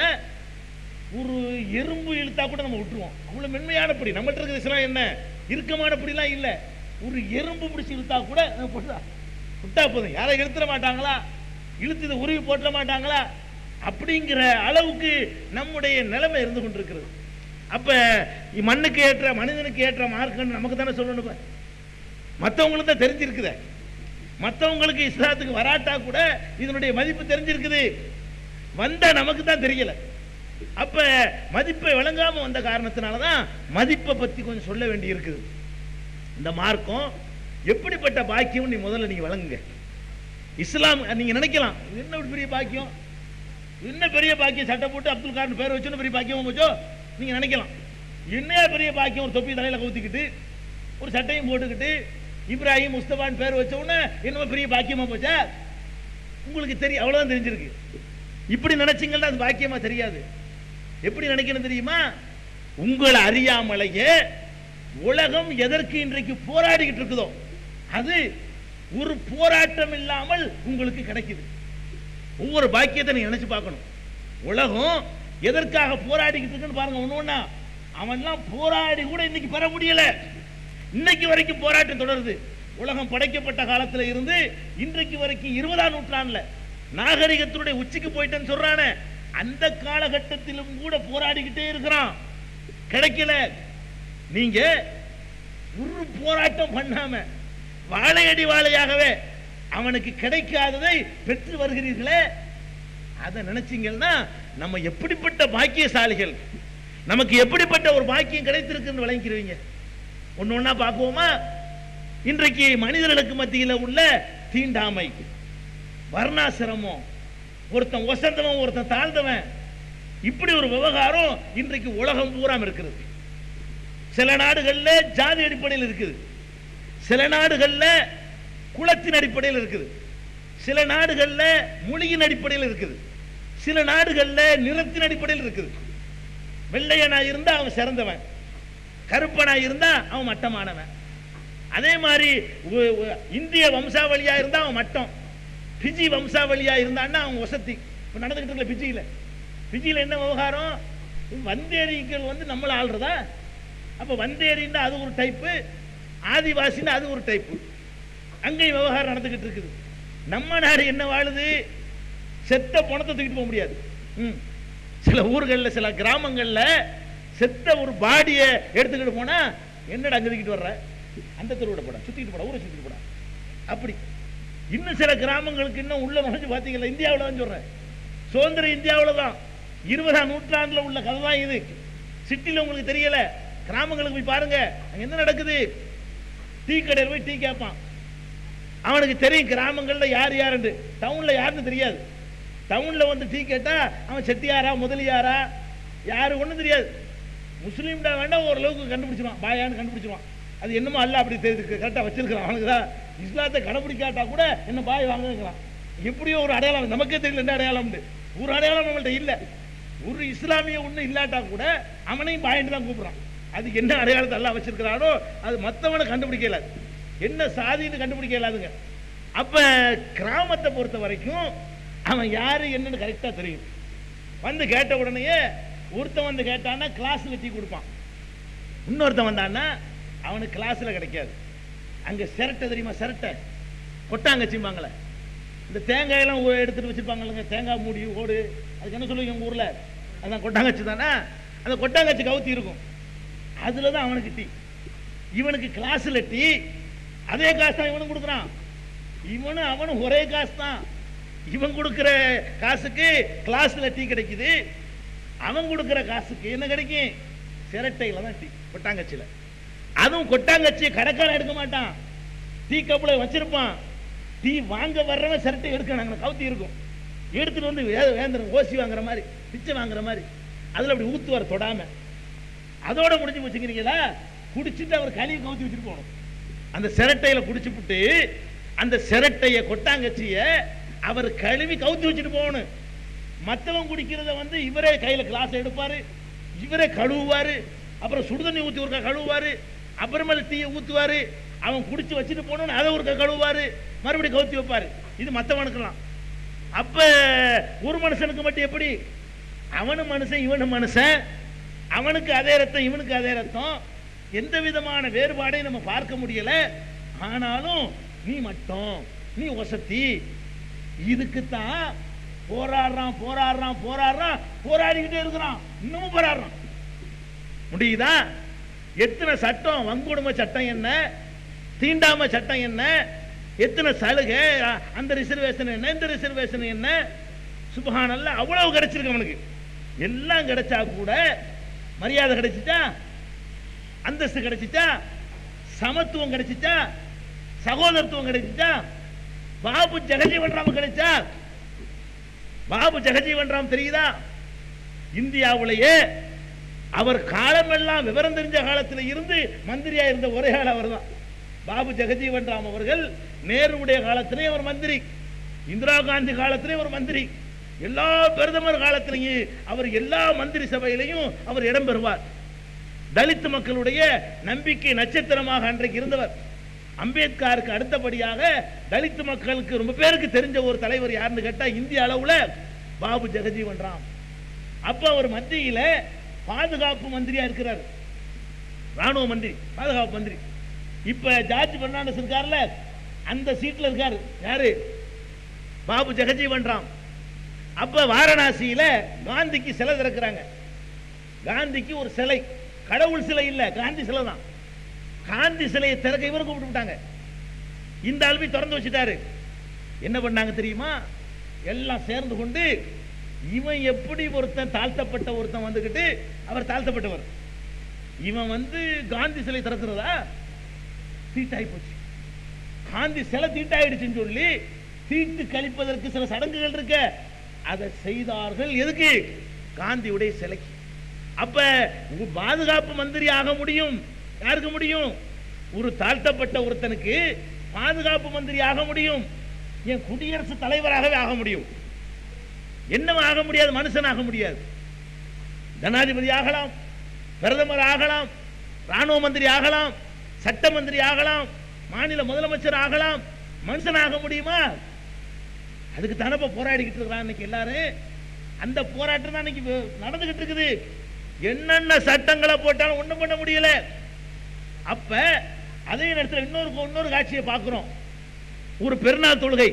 ஒரு எறும்பு இழுத்தா கூட நம்ம விட்டுருவோம், அவ்வளவு மென்மையான பிடி. நம்மகிட்ட இருக்கிற என்ன இறுக்கமான பிடிலாம் இல்ல, ஒரு எறும்பு பிடிச்சி இழுத்தா கூட விட்டா போதும், யாரை இழுத்துட மாட்டாங்களா, இழுத்து உருவி போட்ட மாட்டாங்களா, அப்படிங்கிற அளவுக்கு நம்முடைய நிலைமை இருந்து கொண்டிருக்கிறது. அப்ப மண்ணுக்கு ஏற்ற மனிதனுக்கு ஏற்ற மார்க்கம் நமக்கு தானே சொல்லணும். மற்றவங்களுக்கு தான் தெரிஞ்சிருக்குது, மற்றவங்களுக்கு இஸ்லாத்துக்கு வராட்டா கூட இதனுடைய மதிப்பு தெரிஞ்சிருக்குது, வந்தா நமக்கு தான் தெரியல. அப்ப மதிப்பை விளங்காம வந்த காரணத்தினாலதான் மதிப்பை பத்தி கொஞ்சம் சொல்ல வேண்டி இருக்குது. இந்த மார்க்கம் எப்படிப்பட்ட பாக்கியம் நீ முதல்ல நீங்க வழங்குங்க. இஸ்லாம் நீங்க நினைக்கலாம் என்ன ஒரு பெரிய பாக்கியம், என்ன பெரிய பாக்கியம், சட்டை போட்டு அப்துல் கான் பேர் வச்சு பெரிய பாக்கியம் போச்சோ நீங்க நினைக்கலாம். என்ன பெரிய பாக்கியம், ஒரு தொப்பி தலையில கவுத்திக்கிட்டு ஒரு சட்டையும் போட்டுக்கிட்டு இப்ராஹிம் முஸ்தபான் பேர் வச்ச உடனே என்ன பெரிய பாக்கியமா போச்சா? உங்களுக்கு தெரியும், அவ்வளவுதான் தெரிஞ்சிருக்கு. இப்படி நினைச்சீங்கன்னா அது பாக்கியமா தெரியாது. எப்படி நினைக்கணும் தெரியுமா? உங்களை அறியாமலேயே உலகம் எதற்கு இன்றைக்கு போராடிக்கிட்டு இருக்குதோ அது ஒரு போராட்டம் இல்லாமல் உங்களுக்கு கிடைக்குது. ஒவ்வொரு பாக்கியத்தை நீங்க நினைச்சு பார்க்கணும். உலகம் எதற்காக போராடிக்கிட்டு இருக்குன்னு பாருங்க. ஒண்ணு அவன்லாம் போராடி கூட இன்னைக்கு பெற முடியல, இன்னைக்கு வரைக்கும் போராட்டம் தொடருது. உலகம் படைக்கப்பட்ட காலத்துல இருந்து இன்றைக்கு வரைக்கும் 20ஆம் நூற்றாண்டுல நாகரிகத்தினுடைய உச்சிக்கு போயிட்டேன்னு சொல்றானே, அந்த காலகட்டத்திலும் கூட போராடிக்கிட்டே இருக்கிறான், கிடைக்கல. நீங்க ஒரு போராட்டம் பண்ணாம வாழையடி வாழையாகவே அவனுக்கு கிடைக்காததை பெற்று வருகிறீர்களே, அதை நினைச்சீங்கன்னா நம்ம எப்படிப்பட்ட பாக்கியசாலிகள், நமக்கு எப்படிப்பட்ட ஒரு பாக்கியம் கிடைத்திருக்குன்னு விளங்கிக்கிறீங்க. ஒன்னு ஒன்னா பார்க்குவோமா? இன்றைக்கு மனிதர்களுக்கு மத்தியில் உள்ள தீண்டாமை, வர்ணாசிரமம், ஒருத்தன் வசந்தவன் ஒருத்தன் தாழ்ந்தவன், இப்படி ஒரு விவகாரம் இன்றைக்கு உலகம் பூராம் இருக்கிறது. சில நாடுகள்ல ஜாதி அடிப்படையில் இருக்குது, சில நாடுகள்ல குலத்தின் அடிப்படையில் இருக்குது, சில நாடுகள்ல மொழியின் அடிப்படையில் இருக்குது, சில நாடுகள்ல நிறத்தின் அடிப்படையில் இருக்குது. வெள்ளையனா இருந்தா அவன் சிறந்தவன், கருப்பனா இருந்தா அவன் மட்டமானவன். அதே மாதிரி இந்திய வம்சாவளியா இருந்தா அவன் மட்டம், பிஜி வம்சாவளியா இருந்தான்னா அவன் வசதி. இப்ப நடந்துகிட்டு இருக்கல பிஜியில, பிஜியில என்ன விவகாரம், வந்தேரிகள் நம்மள ஆள்றதா? அப்ப வந்தேரின்னா அது ஒரு டைப்பு, ஆதிவாசின்னா அது ஒரு டைப்பு. அங்கேயும் விவகாரம் நடந்துகிட்டு இருக்குது. நம்ம நாடு என்ன வாழுது, செத்த பணத்தை தூக்கிட்டு போக முடியாது. சில ஊர்களில் சில கிராமங்கள்ல செத்த ஒரு பாடியை எடுத்துக்கிட்டு போனா என்னடா அங்க தூக்கிட்டு வர்ற, அந்த தெருவோட போட சுத்திட்டு போட, ஊரை சுத்திட்டு போட. அப்படி இன்னும் சில கிராமங்களுக்கு இன்னும் உள்ள நுழைஞ்சு பாத்தீங்களா, இந்தியாவில் தான் சொல்றேன், சுதந்திர இந்தியாவில் தான் 20ஆம் நூற்றாண்டுல உள்ள கதை தான் இது. சிட்டில உங்களுக்கு தெரியல, கிராமங்களுக்கு போய் பாருங்க, அங்க என்ன நடக்குது. டீ கடையில் போய் டீ கேட்பான், அவனுக்கு தெரியும் கிராமங்கள்ல யார் யாருன்னு, டவுன்ல யாருன்னு தெரியாது. டவுன்ல வந்து டீ கேட்டா அவன் செட்டியாரா முதலியாரா யாரு ஒண்ணும் தெரியாது. முஸ்லீம்டா வேண்டாம் ஓரளவுக்கு கண்டுபிடிச்சிருவான், பாயான்னு கண்டுபிடிச்சிருவான். அது என்னமோ அல்ல அப்படி கரெக்டா வச்சிருக்கிறான். அவனுக்கு தான் இஸ்லாத்தை கடைபிடிக்காட்டா கூட என்ன பாய் வாங்கிக்கிறான். எப்படியோ ஒரு அடையாளம், நமக்கே தெரியல என்ன அடையாளம், ஒரு அடையாளம் நம்மள்ட்ட இல்ல. ஒரு இஸ்லாமிய ஒண்ணு இல்லாட்டா கூட அவனையும் பாயிண்ட் தான் கூப்பிடுறான். அது என்ன அடையாளத்தை எல்லாம் வச்சிருக்கிறானோ அது மற்றவனை கண்டுபிடிக்கல, என்ன சாதின்னு கண்டுபிடிக்க இயலாதுங்க. அப்ப கிராமத்தை பொறுத்த வரைக்கும் அவன் யாரு என்னன்னு கரெக்டா தெரியும். வந்து கேட்ட உடனே ஒருத்தன் வந்து கேட்டான்னா கிளாஸ்ல டீ கொடுப்பான், இன்னொருத்தன் வந்தான்னா அவனுக்கு கிளாஸ்ல கிடைக்காது. அங்க சிரட்டை தெரியுமா, சிரட்டை கொட்டாங்கச்சிம்பாங்களே, இந்த தேங்காயெல்லாம் எடுத்துட்டு வச்சிருப்பாங்க, தேங்காய் மூடி ஓடு, அதுக்கு என்ன சொல்லுவீங்க உங்க ஊர்ல, அதான் கொட்டாங்கச்சி தானே. அந்த கொட்டாங்கச்சி கவுத்தி இருக்கும், அதுலதான் அவனுக்கு டீ. இவனுக்கு கிளாஸ்ல டீ, அதே காசு தான் இவனும் கொடுக்குறான், இவனும் அவனும் ஒரே காசு தான். இவன் கொடுக்கிற காசுக்கு கிளாஸ்ல டீ கிடைக்குது, அவன் கொடுக்கிற காசுக்கு என்ன கிடைக்கும், சிரட்டையில தான் டீ, கொட்டாங்கச்சியில. அதுவும் கொட்டாங்கச்சி கடைக்காரன் எடுக்க மாட்டான், டீ கப்புல வச்சிருப்பான். டீ வாங்க வர்றவன் சிரட்டை எடுக்கணும், கவுத்தி இருக்கும், எடுத்துட்டு வந்து வேந்திரம் ஓசி வாங்குற மாதிரி பிச்சை வாங்குற மாதிரி அதுல அப்படி ஊத்துவார் தொடாம. அதோட முடிஞ்சு வச்சுக்கிறீங்களா? குடிச்சிட்டு அவர் கழிவு கவுத்தி வச்சுட்டு போகணும். அந்த சிரட்டையில குடிச்சுப்புட்டு அந்த சிரட்டைய கொட்டாங்கச்சிய அவர் கழுவி கவுத்தி வச்சுட்டு போகணும். மற்றவன் குடிக்கிறத வந்து இவரே கையில கிளாஸ் எடுப்பாரு, இவரே கழுவுவாரு, அப்புறம் சுடுதண்ணி ஊற்றி ஒருக்கா கழுவுவாரு, அப்புறமேல டீயை ஊற்றுவாரு, அவன் குடிச்சு வச்சுட்டு போனோன்னு அதை ஒருக்கா கழுவுவாரு, மறுபடியும் கவுத்தி வைப்பாரு. இது மற்றவனுக்குலாம். அப்ப ஒரு மனுஷனுக்கு மட்டும் எப்படி? அவனும் மனுஷன் இவனும் மனுஷன், அவனுக்கு அதே ரத்தம் இவனுக்கு அதே ரத்தம், எந்த விதமான வேறுபாடையும் நம்ம பார்க்க முடியல. ஆனாலும் நீ மட்டும் நீ வசதி. இதுக்குத்தான் போராடுறான் போராடுறான் போராடுறான் போராடிக்கிட்டே இருக்கிறான், இன்னமும் போராடுறான். முடியுதா? எத்தனை சட்டம், வங்குடுமை சட்டம் என்ன, தீண்டாமை சட்டம் என்ன, எத்தனை சலுகை, அந்த ரிசர்வேஷன் என்ன, இந்த ரிசர்வேஷன் என்ன, சுப்ஹானல்லாஹ், அவ்வளவு கிடைச்சிருக்கு அவனுக்கு. எல்லாம் கிடைச்சா கூட மரியாதை கிடைச்சிச்சா, அந்தஸ்து கிடைச்சிச்சா, சமத்துவம் கிடைச்சிச்சா, சகோதரத்துவம் கிடைச்சிச்சா? பாபு ஜெகஜீவன் ராம் கிடைச்சா? பாபு ஜெகஜீவன் ராம் தெரியுதா? இந்தியாவிலேயே அவர் காலமெல்லாம் விவரம் தெரிஞ்ச காலத்தில் இருந்து மந்திரியா இருந்த ஒரே ஆள் அவர் தான். பாபு ஜெகஜீவன் ராம் அவர்கள் நேருடைய காலத்திலே அவர் மந்திரி, இந்திரா காந்தி காலத்திலே ஒரு மந்திரி, எல்லா பிரதமர் காலத்திலேயும் அவர் எல்லா மந்திரி சபையிலையும் அவர் இடம் பெறுவார். தலித் மக்களுடைய நம்பிக்கை நட்சத்திரமாக அன்றைக்கு இருந்தவர். அம்பேத்கருக்கு அடுத்தபடியாக தலித் மக்களுக்கு ரொம்ப பேருக்கு தெரிஞ்ச ஒரு தலைவர் யாருன்னு கேட்டா இந்திய அளவுல பாபு ஜெகஜீவன் ராம். அப்ப அவர் மத்தியில பாதுகாப்பு மந்திரியா இருக்கிறார், ராணுவ மந்திரி, பாதுகாப்பு மந்திரி. இப்ப ஜார்ஜ் பெர்னாண்டஸ் இருக்கார்ல, அந்த சீட்ல இருக்காரு யாரு? பாபு ஜெகஜீவன் ராம். அப்ப வாரணாசியில காந்திக்கு சிலை திறக்கிறாங்க. காந்திக்கு ஒரு சிலை, கடவுள் சிலை இல்ல, காந்தி சிலை தான். காந்தி சிலையை திறக்க இவரை கூப்பிட்டு விட்டாங்க. இந்த ஆளுமை திறந்து வச்சுட்டாரு. என்ன பண்ணாங்க தெரியுமா? எல்லாம் சேர்ந்து கொண்டு, இவன் எப்படி ஒருத்தன் தாழ்த்தப்பட்ட ஒருத்தன் வந்துகிட்டு, அவர் தாழ்த்தப்பட்டவர், இவன் வந்து காந்தி சிலை திறக்கிறதா? தீட்டாயி போச்சு. காந்தி சிலை தீட்டாயிடுச்சுன்னு சொல்லி தீட்டு கழிப்பதற்கு சில சடங்குகள் இருக்க, அதை செய்தார்கள். எதுக்கு? காந்தியுடைய சிலைக்கு. அப்ப பாதுகாப்பு மந்திரி ஆக முடியும். யாருக்கு முடியும்? ஒரு தாழ்த்தப்பட்ட ஒருத்தனுக்கு பாதுகாப்பு மந்திரி ஆக முடியும். என் குடியரசு தலைவராகவே ஆக முடியும். என்னவா ஆக முடியாது? மனுஷனாக முடியாது. ஜனாதிபதி ஆகலாம், பிரதமர் ஆகலாம், ராணுவ மந்திரி ஆகலாம், சட்ட மந்திரி ஆகலாம், மாநில முதலமைச்சர் ஆகலாம். மனுஷனாக முடியுமா? அதுக்கு தானே போராடிக்கிட்டு இருக்கிறான் இன்னைக்கு எல்லாரும். அந்த போராட்டம் தான் இன்னைக்கு நடந்துகிட்டு இருக்குது. என்னென்ன சட்டங்களை போட்டாலும் ஒண்ணும் பண்ண முடியல. அப்ப அதே நேரத்தில் இன்னொரு காட்சியை பார்க்கிறோம். ஒரு பெருநாள் தொழுகை,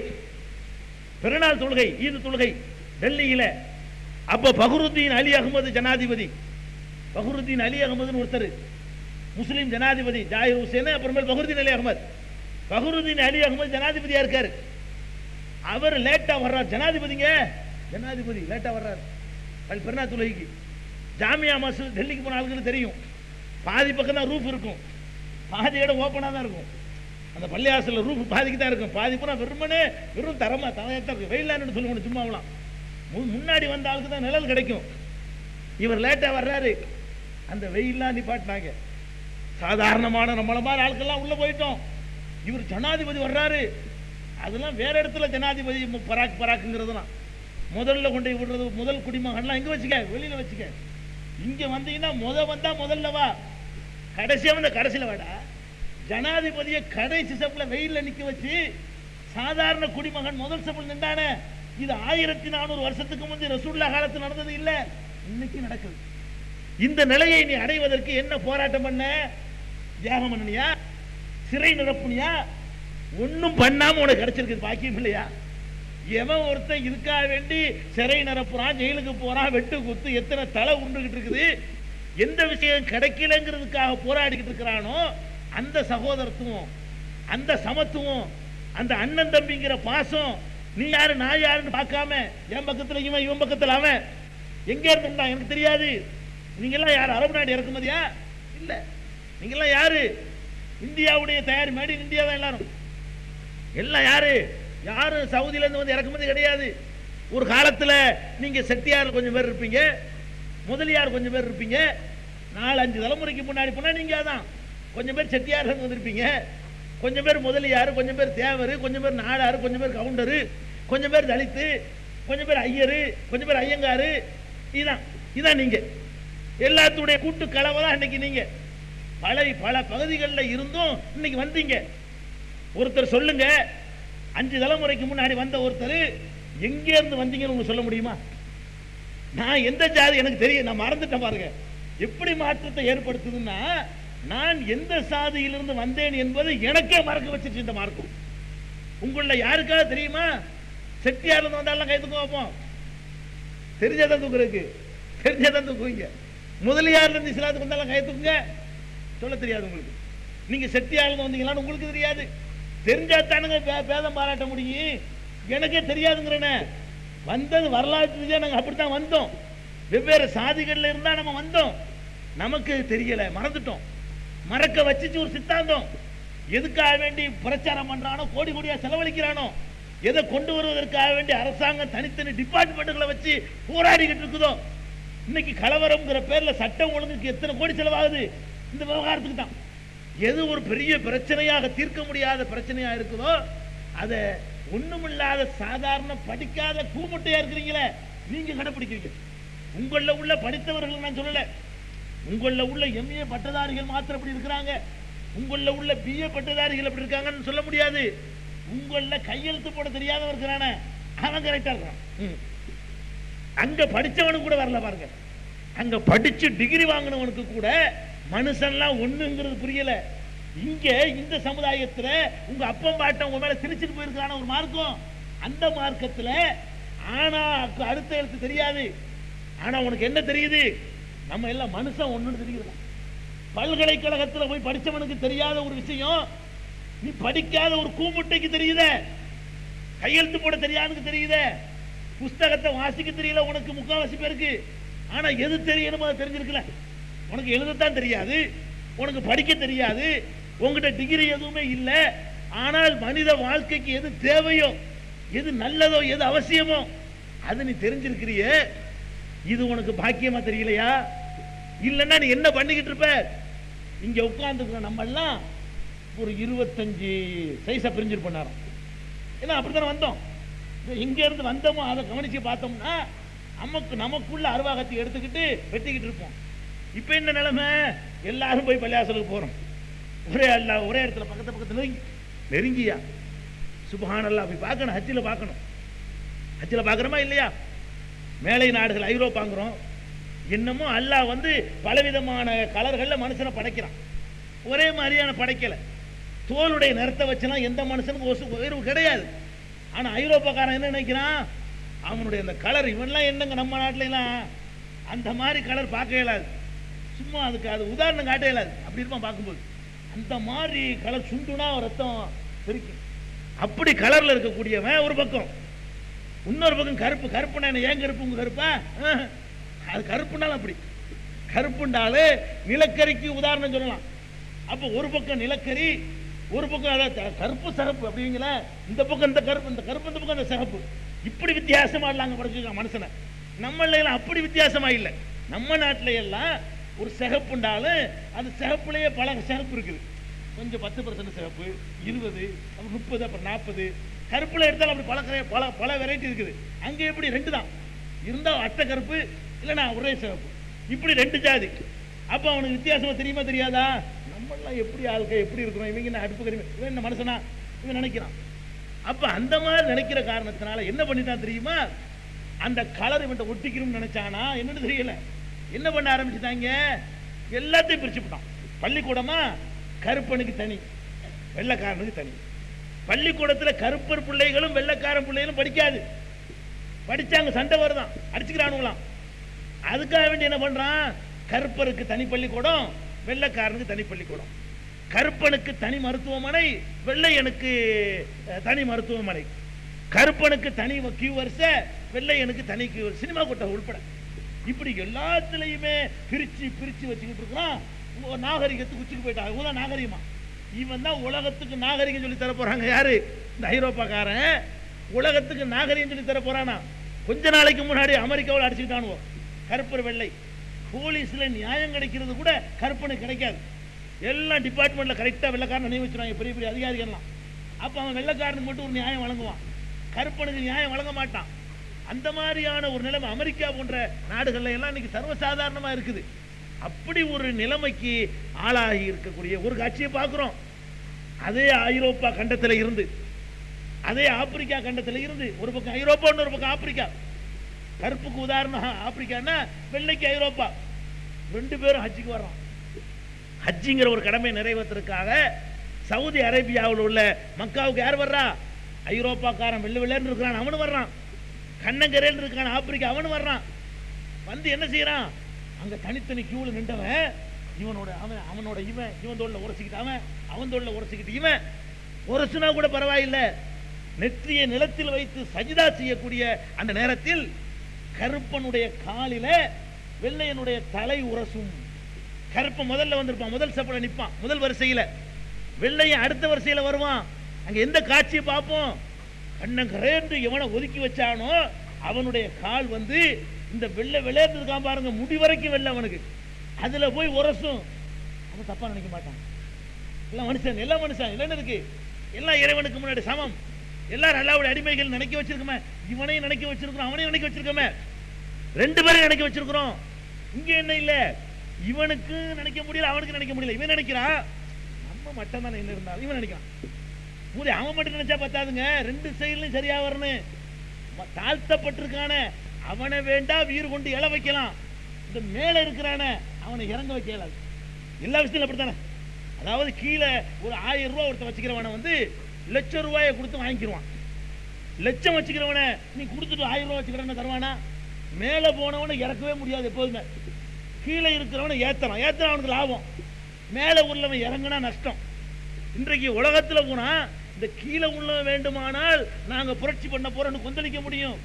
ஈது தொழுகை டெல்லியில. அப்ப பஹ்ருத்தீன் அலி அகமது ஜனாதிபதி, பஹ்ருத்தீன் அலி அகமது ஒருத்தர் முஸ்லிம் ஜனாதிபதி, ஜாகிர் ஹுசேன் அப்புறமேல் பஹ்ருத்தீன் அலி அகமது. பஹ்ருத்தீன் அலி அகமது ஜனாதிபதியா இருக்காரு. அவர் லேட்டா வர்றார். ஜனாதிபதி லேட்டா வர்றார் பெருநாள் தொழுகைக்கு. ஜாமியா மஸ்ஜித் டெல்லிக்கு போன ஆளுங்களுக்கு தெரியும், பாதி பக்கம் தான் ரூஃப் இருக்கும், பாதி இடம் ஓப்பனா தான் இருக்கும். அந்த பள்ளியாசல ரூஃப் பாதிக்கு தான் இருக்கும், பாதி பூரா வெறும் தரமா தலையத்தான் இருக்கும். வெயிலான்னு சொல்லுவோம் சும்மாவலாம். முன்னாடி வந்த ஆளுக்கு தான் நிழல் கிடைக்கும். இவர் லேட்டா வர்றாரு. அந்த வெயிலாம் நிப்பாட்டினாங்க. சாதாரணமான நம்மள மாதிரி ஆட்கள்லாம் உள்ள போயிட்டோம். இவர் ஜனாதிபதி வர்றாரு. அதெல்லாம் வேற இடத்துல ஜனாதிபதி பராக்குங்கிறதுலாம் முதல்ல கொண்டு விடுறது. முதல் குடிமகன்லாம் எங்க வச்சுக்க, வெளியில வச்சுக்க. இங்க வந்தீங்கன்னா வந்தா முதல்ல வா, கடைசியா வந்த கடைசியில வாடா. ஜனாதிபதியை கடைசி சப்ல வெயில்ல நிக்க வச்சு சாதாரண குடிமகன் முதல் சப்ல நின்றானே, இது 1400 வருஷத்துக்கு முந்தைய ரசூலுல்லாஹ் காலத்தில் நடந்தது இல்ல, இன்னைக்கு நடக்குது. இந்த நிலையை நீ அடைவதற்கு என்ன போராட்டம் பண்ண? தியாகம் பண்ணனியா? சிறை நிரப்புனியா? ஒன்னும் பண்ணாம உனக்கு கிடைச்சிருக்கு பாக்கியம் இல்லையா? எவன் ஒருத்தன் இதுக்காக வேண்டி சிறை நிரப்புறான், ஜெயிலுக்கு போறான், வெட்டு குத்து எத்தனை தலை உண்டுகிட்டு இருக்குது, எந்த விஷயம் கிடைக்கலங்கிறதுக்காக போராடிக்கிட்டு இருக்கிறானோ, அந்த சகோதரத்துவம், அந்த சமத்துவம், அந்த அண்ணன் தம்பிங்கிற பாசம், நீ யாரு நான் யாருன்னு பார்க்காம என் பக்கத்துல இவன் பக்கத்துல அவன் எங்க இருந்தா எனக்கு தெரியாது. நீங்க எல்லாம் யாரு? அரபு நாடு இறக்குமதியா? இல்ல. நீங்க எல்லாம் யாரு? இந்தியாவுடைய தயாரி, மேட் இன் இந்தியா தான் எல்லாரும். எல்லாம் யாரு? யாரும் சவுதியில இருந்து வந்து இறக்குமதி கிடையாது. ஒரு காலத்துல நீங்க செட்டியார் கொஞ்சம் பேர் இருப்பீங்க, முதலியார் கொஞ்சம் பேர் இருப்பீங்க, 4-5 தலைமுறைக்கு முன்னாடி போனா நீங்க அதான் கொஞ்சம் பேர் செட்டியார் வந்திருப்பீங்க, கொஞ்சம் பேர் முதலியார், கொஞ்சம் பேர் தேவர், கொஞ்சம் பேர் நாடார், கொஞ்சம் பேர் கவுண்டரு, கொஞ்சம் பேர் தலித்து, கொஞ்சம் பேர் ஐயரு, கொஞ்சம் பேர் ஐயங்காரு. இதான் நீங்க எல்லாத்துடைய கூட்டு கலவை தான் இன்னைக்கு. நீங்க பல பகுதிகளில் இருந்தும் இன்னைக்கு வந்தீங்க. ஒருத்தர் சொல்லுங்க, 5 தலைமுறைக்கு முன்னாடி வந்த ஒருத்தர் எங்கே இருந்து வந்தீங்கன்னு உங்களுக்கு சொல்ல முடியுமா? நான் எந்த ஜாதி எனக்கு தெரியும், நான் மறந்துட்டேன் பாருங்க. எப்படி மாற்றத்தை ஏற்படுத்துதுன்னா, நான் எந்த சாதியிலிருந்து வந்தேன் என்பது எனக்கே மறக்க வச்சிருச்சு இந்த மார்க்கம். உங்கள யாருக்காவது தெரியுமா? செட்டியார் இருந்து வந்தாலும் கை தூக்க வைப்போம், தெரிஞ்சதான் தூக்குறதுக்கு, தெரிஞ்சதான் தூக்குவீங்க. முதலியார் இருந்து இஸ்லாத்துக்கு வந்தாலும் கை தூக்குங்க, சொல்ல தெரியாது உங்களுக்கு. நீங்க செட்டியார் இருந்து வந்தீங்களான்னு உங்களுக்கு தெரியாது. தெரிஞ்சாத்தானுங்க பேதம் பாராட்ட முடியும். எனக்கே தெரியாதுங்கிறேன்னு வந்தது வரலாற்று ரீதியா நாங்க அப்படித்தான் வந்தோம். வெவ்வேறு சாதிகள்ல இருந்தா நம்ம வந்தோம், நமக்கு தெரியல, மறந்துட்டோம். மறக்க வச்சுச்சு ஒரு சித்தாந்தம். எதுக்காக வேண்டி பிரச்சாரம் பண்றானோ, கோடி கோடியா செலவழிக்கிறானோ, எதை கொண்டு வருவதற்காக வேண்டி அரசாங்கம் தனித்தனி டிபார்ட்மெண்ட்களை வச்சு போராடிக்கிட்டு இருக்குதோ, இன்னைக்கு கலவரம்ங்கிற பேர்ல சட்டம் ஒழுங்குக்கு எத்தனை கோடி செலவாகுது இந்த விவகாரத்துக்கு தான். எது ஒரு பெரிய பிரச்சனையாக தீர்க்க முடியாத பிரச்சனையா இருக்குதோ, அதை ஒண்ணுமில்லாத சாதாரண படிக்காத கூமுட்டையா இருக்கிறீங்களே நீங்க கடைபிடிக்கிறீங்க. உங்கள உள்ள படித்தவர்கள் நான் சொல்லல, உங்கள உள்ள எம்ஏ பட்டதாரிகள் மாத்திரம் அப்படி இருக்கிறாங்க, உங்கள உள்ள பிஏ பட்டதாரிகள் அப்படி இருக்காங்கன்னு சொல்ல முடியாது. உங்கள கையெழுத்து போட தெரியாதவன் இருக்கிறானே அவன் கரெக்டா இருக்கான். அங்க படிச்சவனுக்கு கூட வரல பாருங்க. அங்க படிச்சு டிகிரி வாங்கினவனுக்கு கூட மனுஷன்லாம் ஒண்ணுங்கிறது புரியல. இங்க இந்த சமுதாயத்துல உங்க அப்பம் பாட்டம் உங்க மேல திணிச்சிட்டு போயிருக்கான ஒரு மார்க்கம், அந்த மார்க்கத்துல ஆனா அடுத்த எழுத்து தெரியாது. ஆனா உனக்கு என்ன தெரியுது? நம்ம எல்லாம் மனுஷன் ஒண்ணுன்னு தெரியுது. பல்கலைக்கழகத்துல போய் படிச்சவனுக்கு தெரியாத ஒரு விஷயம் நீ படிக்காத ஒரு கூமுட்டைக்கு தெரியுதே. கையெழுத்து போட தெரியாதுன்னு தெரியுதே. புஸ்தகத்தை வாசிக்க தெரியல உனக்கு முக்காவாசி பேருக்கு. ஆனா எது தெரியணுமோ அது தெரிஞ்சிருக்கல. உனக்கு எழுதத்தான் தெரியாது, உனக்கு படிக்க தெரியாது, உங்ககிட்ட டிகிரி எதுவுமே இல்லை. ஆனால் மனித வாழ்க்கைக்கு எது தேவையோ, எது நல்லதோ, எது அவசியமோ அது நீ தெரிஞ்சிருக்கிறிய. இது உனக்கு பாக்கியமா தெரியலையா? இல்லைன்னா நீ என்ன பண்ணிக்கிட்டு இருப்ப? இங்க உட்கார்ந்துருக்கிற நம்ம எல்லாம் ஒரு 25 சைஸா பிரிஞ்சிருப்போம் நேரம். ஏன்னா அப்படித்தானே வந்தோம். இங்க இருந்து வந்தோமோ அதை கவனிச்சு பார்த்தோம்னா நமக்குள்ள அருவாகத்தை எடுத்துக்கிட்டு வெட்டிக்கிட்டு இருப்போம். இப்ப என்ன நிலைமை? எல்லாரும் போய் பள்ளியாசலுக்கு போறோம். ஒரே இடத்துல பக்கத்துல நெருங்கியா சுப்ஹானல்லாஹ் போய் பார்க்கணும். ஹஜ்ஜில் பார்க்கணும். ஹஜ்ஜில் பார்க்குறோமா இல்லையா? மேலை நாடுகள் ஐரோப்பாங்கிறோம். என்னமோ அல்லாஹ் பலவிதமான கலர்களில் மனுஷனை படைக்கிறான். ஒரே மாதிரியான படைக்கல. தோளுடைய நிறத்தை வச்சுலாம் எந்த மனுஷனுக்கும் உயர்வு கிடையாது. ஆனா ஐரோப்பாக்காரன் என்ன நினைக்கிறான்? அவனுடைய அந்த கலர் இவன்லாம் என்னங்க நம்ம நாட்டிலாம் அந்த மாதிரி கலர் பார்க்க இயலாது. சும்மா அதுக்கு அது உதாரணம் காட்ட இயலாது. அப்படி இருப்பான் பார்க்கும்போது. அந்த மாதிரி கலர் சுண்டுனா ரத்தம் தெரிக்கும். அப்படி கலர்ல இருக்கக்கூடியவன் ஒரு பக்கம், இன்னொரு பக்கம் கருப்பு. கருப்புனா என்ன? ஏன் கருப்பு? உங்க கருப்பா? அது கருப்புனாலும் அப்படி கருப்புண்டாலே நிலக்கரிக்கு உதாரணம் சொல்லலாம். அப்போ ஒரு பக்கம் நிலக்கரி, ஒரு பக்கம் கருப்பு சிறப்பு அப்படிங்களா? இந்த பக்கம் இந்த கருப்பு, இந்த கருப்பு இந்த பக்கம் இந்த சிறப்பு. இப்படி வித்தியாசமா இல்லாங்க படைச்சிருக்காங்க மனுஷனை. நம்மள எல்லாம் அப்படி வித்தியாசமா இல்லை. நம்ம நாட்டில எல்லாம் ஒரு சிகப்புண்டாலும் அது சிகப்புலயே பல சிகப்பு இருக்குது. கொஞ்சம் 10% சிகப்பு, 20, 30, அப்புறம் 40. கருப்புல எடுத்தாலும் அப்படி பல வெரைட்டி இருக்குது. அங்க எப்படி 2 தான் இருந்தா, அட்டை கருப்பு இல்லைன்னா ஒரே சிகப்பு, இப்படி 2 ஜாதி. அப்ப அவனுக்கு வித்தியாசமா தெரியுமா தெரியாதா? நம்மளாம் எப்படி ஆளுக்க எப்படி இருக்கிறோம், இவங்க அடுப்பு கறி இவன் என்ன மனுஷனா இவன் நினைக்கிறான். அப்ப அந்த மாதிரி நினைக்கிற காரணத்தினால என்ன பண்ணிட்டான் தெரியுமா? அந்த கலர் இவன் ஒட்டிக்கணும்னு நினைச்சானா என்னன்னு தெரியல. என்ன பண்ண ஆரம்பிச்சுட்டாங்க? எல்லாத்தையும் பிரிச்சு விட்டான். பள்ளிக்கூடமா கருப்பனுக்கு தனி, வெள்ளைக்காரனுக்கு தனி. பள்ளிக்கூடத்துல கருப்பர் பிள்ளைகளும் வெள்ளைக்காரன் பிள்ளைகளும் படிக்காது. படிச்சாங்க சண்டை வருதான், அடிச்சுக்கிறானுங்களாம். அதுக்காக வேண்டி என்ன பண்றான்? கருப்பருக்கு தனி பள்ளிக்கூடம், வெள்ளைக்காரனுக்கு தனி பள்ளிக்கூடம். கருப்பனுக்கு தனி மருத்துவமனை, வெள்ளையனுக்கு தனி மருத்துவமனை. கருப்பனுக்கு தனி கியூ வரிசை, வெள்ளையனுக்கு தனி கியூ வரிசை, சினிமா கொட்டை உள்பட. இப்படி எல்லாத்துலயுமே பிரிச்சு பிரிச்சு வச்சுக்கிட்டு இருக்கிறான். நாகரிகத்துக்கு உச்சிக்கு போயிட்டான். இவன் நாகரிகமா? இவன் தான் உலகத்துக்கு நாகரிகம் சொல்லி தர போறாங்க. யாரு? இந்த ஐரோப்பாக்காரன் உலகத்துக்கு நாகரிகம் சொல்லி தர போறானா? கொஞ்ச நாளைக்கு முன்னாடி அமெரிக்காவில் அடிச்சுக்கிட்டானுவோ கருப்பர் வெள்ளை. போலீஸ்ல நியாயம் கிடைக்கிறது கூட கருப்பனுக்கு கிடைக்காது. எல்லாம் டிபார்ட்மெண்ட்ல கரெக்டா வெள்ளைக்காரன் நியமிச்சிருவாங்க, பெரிய பெரிய அதிகாரிகள்லாம். அப்ப அவன் வெள்ளைக்காரனுக்கு மட்டும் ஒரு நியாயம் வழங்குவான், கருப்பனுக்கு நியாயம் வழங்க மாட்டான். அந்த மாதிரியான ஒரு நிலைமை அமெரிக்கா போன்ற நாடுகள்ல எல்லாம் இன்னைக்கு சர்வசாதாரணமா இருக்குது. அப்படி ஒரு நிலைமைக்கு ஆளாகி இருக்கக்கூடிய ஒரு காட்சியை பார்க்கிறோம். அதே ஐரோப்பா கண்டத்தில் இருந்து, அதே ஆப்பிரிக்கா கண்டத்தில் இருந்து, ஒரு பக்கம் ஐரோப்பா ஒரு பக்கம் ஆப்பிரிக்கா. கருப்புக்கு உதாரணம் ஆப்பிரிக்கான்னா வெள்ளைக்கு ஐரோப்பா. ரெண்டு பேரும் ஹஜ்ஜுக்கு வர்றான். ஹஜ்ஜிங்கிற ஒரு கடமை நிறைவேற்றுறதுக்காக சவுதி அரேபியாவில் உள்ள மக்காவுக்கு யார் வர்றா? ஐரோப்பாக்காரன் வெள்ளை வெள்ளைன்னு இருக்கிறான், அவனு வர்றான். கண்ணங்கரையில் இருக்கான் ஆப்பிரிக்கா, அவனு வர்றான். வந்து என்ன செய்யறான்? அங்க தனித்தனி கியூல நின்றவன் இவனோட அவனோட இவன் தோல்ல உரசிக்கிட்டு அவன் தோல்ல உரசிக்கிட்டு இவன் உரசுனா கூட பரவாயில்லை, நெற்றியை நிலத்தில் வைத்து சஜிதா செய்யக்கூடிய அந்த நேரத்தில் கருப்பனுடைய காலில வெள்ளையனுடைய தலை உரசும். கருப்பன் முதல்ல வந்திருப்பான், முதல் சப்பல நிற்பான், முதல் வரிசையில. வெள்ளையன் அடுத்த வரிசையில வருவான். அங்க எந்த காட்சியை பார்ப்போம்? கண்ணங்கரேன்று எவனை ஒதுக்கி வச்சானோ அவனுடைய கால் வந்து இந்த வெள்ளை விளையாட்டுக்கான் பாருங்க, முடி வரைக்கும் வெள்ளை அவனுக்கு, அதுல போய் உரசும். அவன் தப்பா நினைக்க மாட்டான். எல்லாம் மனுஷன், எல்லாம் மனுஷன் இல்லைன்னு இருக்கு, எல்லாம் இறைவனுக்கு முன்னாடி சமம், எல்லாரும் அல்லாவுடைய அடிமைகள் நினைக்க வச்சிருக்கோமே, இவனையும் நினைக்க வச்சிருக்கிறோம், அவனையும் நினைக்க வச்சிருக்கோமே, ரெண்டு பேரும் நினைக்க வச்சிருக்கிறோம். இங்க என்ன இல்ல, இவனுக்கு நினைக்க முடியல, அவனுக்கு நினைக்க முடியல. இவன் நினைக்கிறான் நம்ம மட்டும் தானே என்ன இருந்தாலும், இவன் நினைக்கிறான் அவன் மட்டும் நினைச்சா பத்தாதுங்க, ரெண்டு சைட்லயும் சரியா வரணும். தாழ்த்தப்பட்டிருக்கான அவனை வேண்டா வீர் கொண்டு இழ வைக்கலாம், இந்த மேல இருக்கிறான அவனை இறங்க வைக்கலாது. எல்லா விஷயத்திலும் அப்படித்தானே. அதாவது கீழே ஒரு 1000 ரூபாய் ஒருத்த வச்சுக்கிறவனை வந்து லட்சம் ரூபாயை கொடுத்து வாங்கிடுவான். லட்சம் வச்சுக்கிறவனை நீ கொடுத்துட்டு 1000 ரூபாய் வச்சுக்கிறவன தருவானா? மேல போனவனை இறக்கவே முடியாது எப்போதுமே. கீழே இருக்கிறவனை ஏத்தலாம், அவனுக்கு லாபம். மேல உள்ளவன் இறங்குனா நஷ்டம். இன்றைக்கு உலகத்துல போனா இந்த கீழே உள்ளவன் வேண்டுமானால் நாங்க புரட்சி பண்ண போறோம்னு கொந்தளிக்க முடியும்,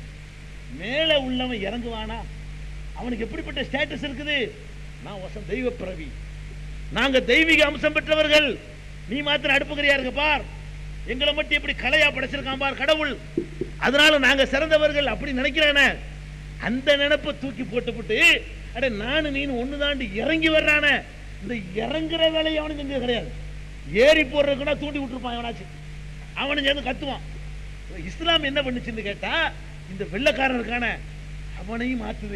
மேல உள்ளவன் இறங்குவானா? அவனுக்கு எப்படிப்பட்ட ஸ்டேட்டஸ் இருக்குது? நான் தெய்வ பிறவி, நாங்க தெய்வீக அம்சம் பெற்றவர்கள், நீ மாத்திரம் அடுப்புக்கிறியா இருக்க பார், எங்களை மட்டும் எப்படி கலையா படைச்சிருக்கான் பார் கடவுள், அதனால நாங்க சிறந்தவர்கள் அப்படி நினைக்கிறானே. அந்த நினைப்பை தூக்கி போட்டு அட நானு நீனு ஒண்ணுதாண்டி இறங்கி வர்றான. இந்த இறங்குற வேலையை அவனுக்கு செஞ்சது கிடையாது. ஏறி போடுறதுக்குன்னா தூண்டி விட்டுருப்பான் எவனாச்சு, அவனு சேர்ந்து கத்துவான். இஸ்லாம் என்ன பண்ணுச்சுன்னு கேட்டா, இந்த வெள்ளைக்காரன் இருக்கான அவனையும் மாத்துது.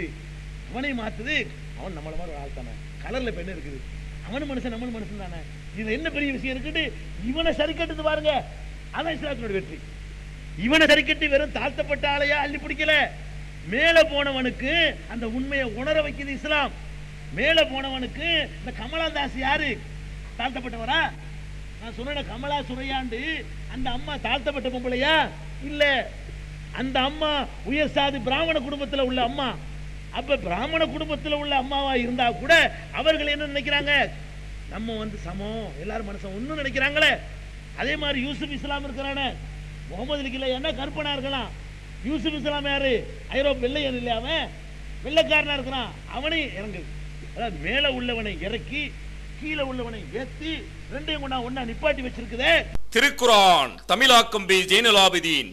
அவன் நம்மள மாதிரி ஒரு ஆள் தானே, கலர்ல பெண்ணு இருக்குது, அவனு மனுஷன் நம்மளும் மனுஷன் தானே, இது என்ன பெரிய விஷயம் இருக்குன்னு இவனை சரி கட்டுது பாருங்க. அதான் இஸ்லாத்தினுடைய வெற்றி. இவனை சரி கட்டி வெறும் தாழ்த்தப்பட்ட ஆளையா அள்ளி பிடிக்கல, மேல போனவனுக்கு அந்த உண்மையை உணர வைக்குது இஸ்லாம். மேல போனவனுக்கு இந்த கமலாதாஸ் யாரு? தாழ்த்தப்பட்டவரா? நான் சொன்ன கமலா சுரையாண்டு அந்த அம்மா தாழ்த்தப்பட்ட பொம்பளையா? இல்ல, அந்த அம்மா உயர் சாதி பிராமண குடும்பத்தில் உள்ள அம்மா. அப்ப பிராமண குடும்பத்தில் உள்ள அம்மாவா இருந்தா கூட அவர்கள் என்ன நினைக்கிறாங்க? நம்ம வந்து சமம், எல்லாரும் மனுஷன் ஒன்னும் நினைக்கிறாங்களே. அதே மாதிரி யூசுப் இஸ்லாம் இருக்கிறானே, முகமது அலிக்கு என்ன கற்பனா இருக்கலாம். யூசுப் இஸ்லாம் யாரு? ஐரோப்பா வெள்ளையன் இல்லையா, அவன் வெள்ளைக்காரனா இருக்கிறான், அவனை இறங்கு. அதாவது மேல உள்ளவனை இறக்கி கீழே உள்ளவனை ஏத்தி ரெண்டையும் கொண்டா ஒண்ணா நிப்பாட்டி வச்சிருக்குதே. திருக்குரான் தமிழாக்கம் பி ஜெய்னுலாபிதீன்.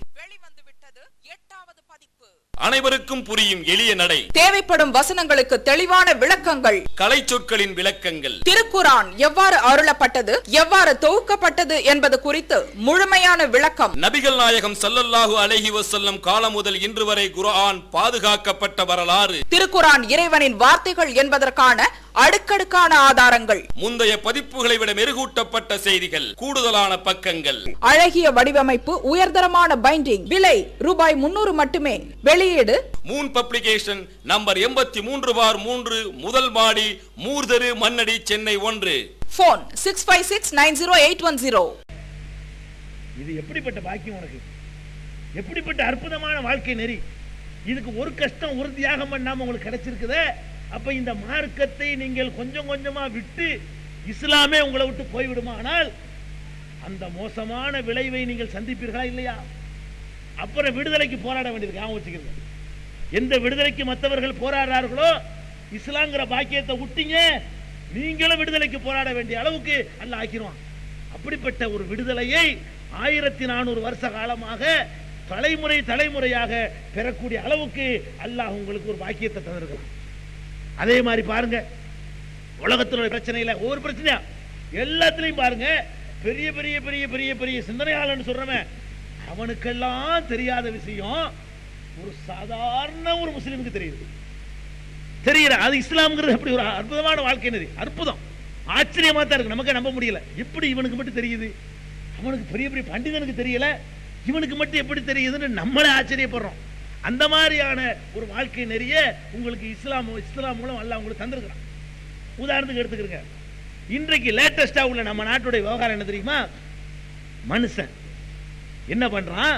அனைவருக்கும் புரியும் எளிய நடை, தேவைப்படும் வசனங்களுக்கு தெளிவான விளக்கங்கள், கலை சொற்களின் விளக்கங்கள், திருக்குரான் எவ்வாறு அருளப்பட்டது, எவ்வாறு தொகுக்கப்பட்டது என்பது குறித்து முழுமையான விளக்கம். நபிகள் நாயகம் ஸல்லல்லாஹு அலைஹி வஸல்லம் காலம் முதல் இன்று வரை குர்ஆன் பாதுகாக்கப்பட்ட வரலாறு, திருக்குரான் இறைவனின் வார்த்தைகள் என்பதற்கான அடுக்கடுக்கான ஆதாரங்கள், முந்தைய பதிப்புகளை விட மெருகூட்டப்பட்ட செய்திகள், கூடுதலான பக்கங்கள், அழகிய வடிவமைப்பு, உயர்தரமான பைண்டிங். விலை ரூபாய் 300 மட்டுமே. வெளியீடு மூன் பப்ளிகேஷன், நம்பர் 83/3, முதல் மாடி, மூர்தரு, மண்ணடி, சென்னை 1. போன் 65690810. இது எப்படிப்பட்ட பாக்கியம் உனக்கு, எப்படிப்பட்ட அற்புதமான வாழ்க்கை நெறி. இதுக்கு ஒரு கஷ்டம் ஒரு தியாகம் பண்ணாம உங்களுக்கு கிடைச்சிருக்குதே. அப்ப இந்த மார்க்கத்தை நீங்கள் கொஞ்சம் கொஞ்சமா விட்டு இஸ்லாமே உங்களை விட்டு போய்விடுமானால் அந்த மோசமான விளைவை நீங்கள் சந்திப்பீர்களா இல்லையா? அப்புறம் விடுதலைக்கு போராட வேண்டியிருக்கு. வச்சுக்கிறீங்க, எந்த விடுதலைக்கு மற்றவர்கள் போராடுறார்களோ இஸ்லாங்கிற பாக்கியத்தை விட்டீங்க, நீங்களும் விடுதலைக்கு போராட வேண்டிய அளவுக்கு அல்லாஹ் ஆக்கிடுவான். அப்படிப்பட்ட ஒரு விடுதலையை 1400 வருஷ காலமாக தலைமுறையாக பெறக்கூடிய அளவுக்கு அல்லாஹ் உங்களுக்கு ஒரு பாக்கியத்தை தந்திருக்கிறான். அதே மாதிரி பாருங்க, உலகத்தில் பிரச்சனை இல்லை, ஒவ்வொரு பிரச்சனையா எல்லாத்திலையும் பாருங்க, பெரிய பெரிய பெரிய பெரிய பெரிய சிந்தனையாளன்னு சொல்றவன் அவனுக்கெல்லாம் தெரியாத விஷயம் ஒரு சாதாரண ஒரு முஸ்லீமுக்கு தெரியுது. தெரியல. அது இஸ்லாம்ங்கிறது அப்படி ஒரு அற்புதமான வாழ்க்கை நெறி. அற்புதம், ஆச்சரியமா தான் இருக்கு, நமக்கு நம்ப முடியல. எப்படி இவனுக்கு மட்டும் தெரியுது? அவனுக்கு பெரிய பெரிய பண்டிதனுக்கு தெரியல, இவனுக்கு மட்டும் எப்படி தெரியுதுன்னு நம்மளே ஆச்சரியப்படுறோம். அந்த மாதிரியான ஒரு வாழ்க்கை நெறிய உங்களுக்கு இஸ்லாம் மூலம் அல்லாஹ் உங்களுக்கு தந்திருக்கிறான். உதாரணத்துக்கு எடுத்துக்கிறங்க, இன்றைக்கு லேட்டஸ்டா உள்ள நம்ம நாட்டுடைய விவகாரம் என்ன தெரியுமா? மனுஷன் என்ன பண்றான்,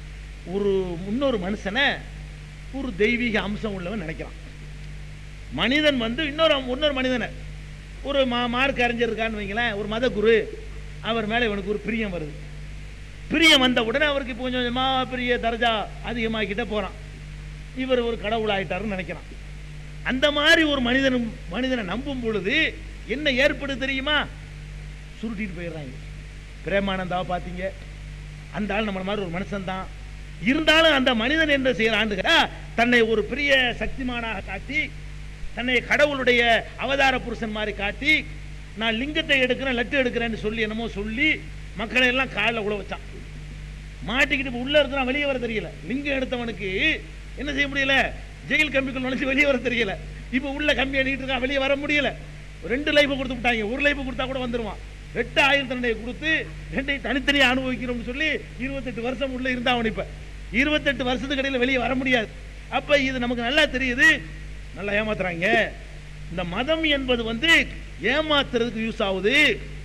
இன்னொரு மனுஷனை ஒரு தெய்வீக அம்சம் உள்ளவன் நினைக்கிறான். மனிதன் இன்னொரு மனிதனை, ஒரு மார்க் அறிஞர் இருக்கான்னு வைங்களேன், ஒரு மத குரு, அவர் மேல இவனுக்கு ஒரு பிரியம் வருது. பிரியம் வந்த உடனே அவருக்கு கொஞ்சம் கொஞ்சமா பெரிய தர்ஜா அதிகமாக்கிட்ட போறான். இவர் ஒரு கடவுள் ஆயிட்டாருன்னு நினைக்கிறான். அந்த மாதிரி ஒரு மனிதனை நம்பும் பொழுது என்ன ஏற்படுது தெரியுமா? சுருட்டிட்டு போயிடுறாங்க. பிரேமானந்தாவை பார்த்தீங்க, அந்த ஆள் நம்மள மாதிரி ஒரு மனுஷன் தான். இருந்தாலும் அந்த மனிதன் என்ன செய்யறான்னு தன்னை ஒரு பெரிய சக்திமானாக காட்டி, தன்னை கடவுளுடைய அவதார புருஷன் மாதிரி காட்டி, நான் லிங்கத்தை எடுக்கிறேன் லட்டு எடுக்கிறேன்னு சொல்லி என்னமோ சொல்லி மக்களை எல்லாம் காலில் உழ வச்சான். மாட்டிக்கிட்டு உள்ள இருக்கிறான், வெளியே வர தெரியல. லிங்கம் எடுத்தவனுக்கு என்ன செய்ய முடியல? ஜெயில் கம்பிக்குள் நுழைச்சு வெளியே வர தெரியல. இப்ப உள்ள கம்பி அடிக்கிட்டு இருக்கான், வெளியே வர முடியல. 2 லைஃப் கொடுத்து விட்டாங்க. ஒரு லைஃப் கொடுத்தா கூட வந்துருவான். 8000 தண்டனை கொடுத்து 2 தனித்தனியாக அனுபவிக்கிறோம்னு சொல்லி 28 வருஷம் உள்ள இருந்தா அவன் இப்ப 28 வருஷத்துக்கு இடையில வெளியே வர முடியாது. அப்ப இது நமக்கு நல்லா தெரியுது, நல்லா ஏமாத்துறாங்க. இந்த மதம் என்பது ஏமாத்துறதுக்கு யூஸ் ஆகுது.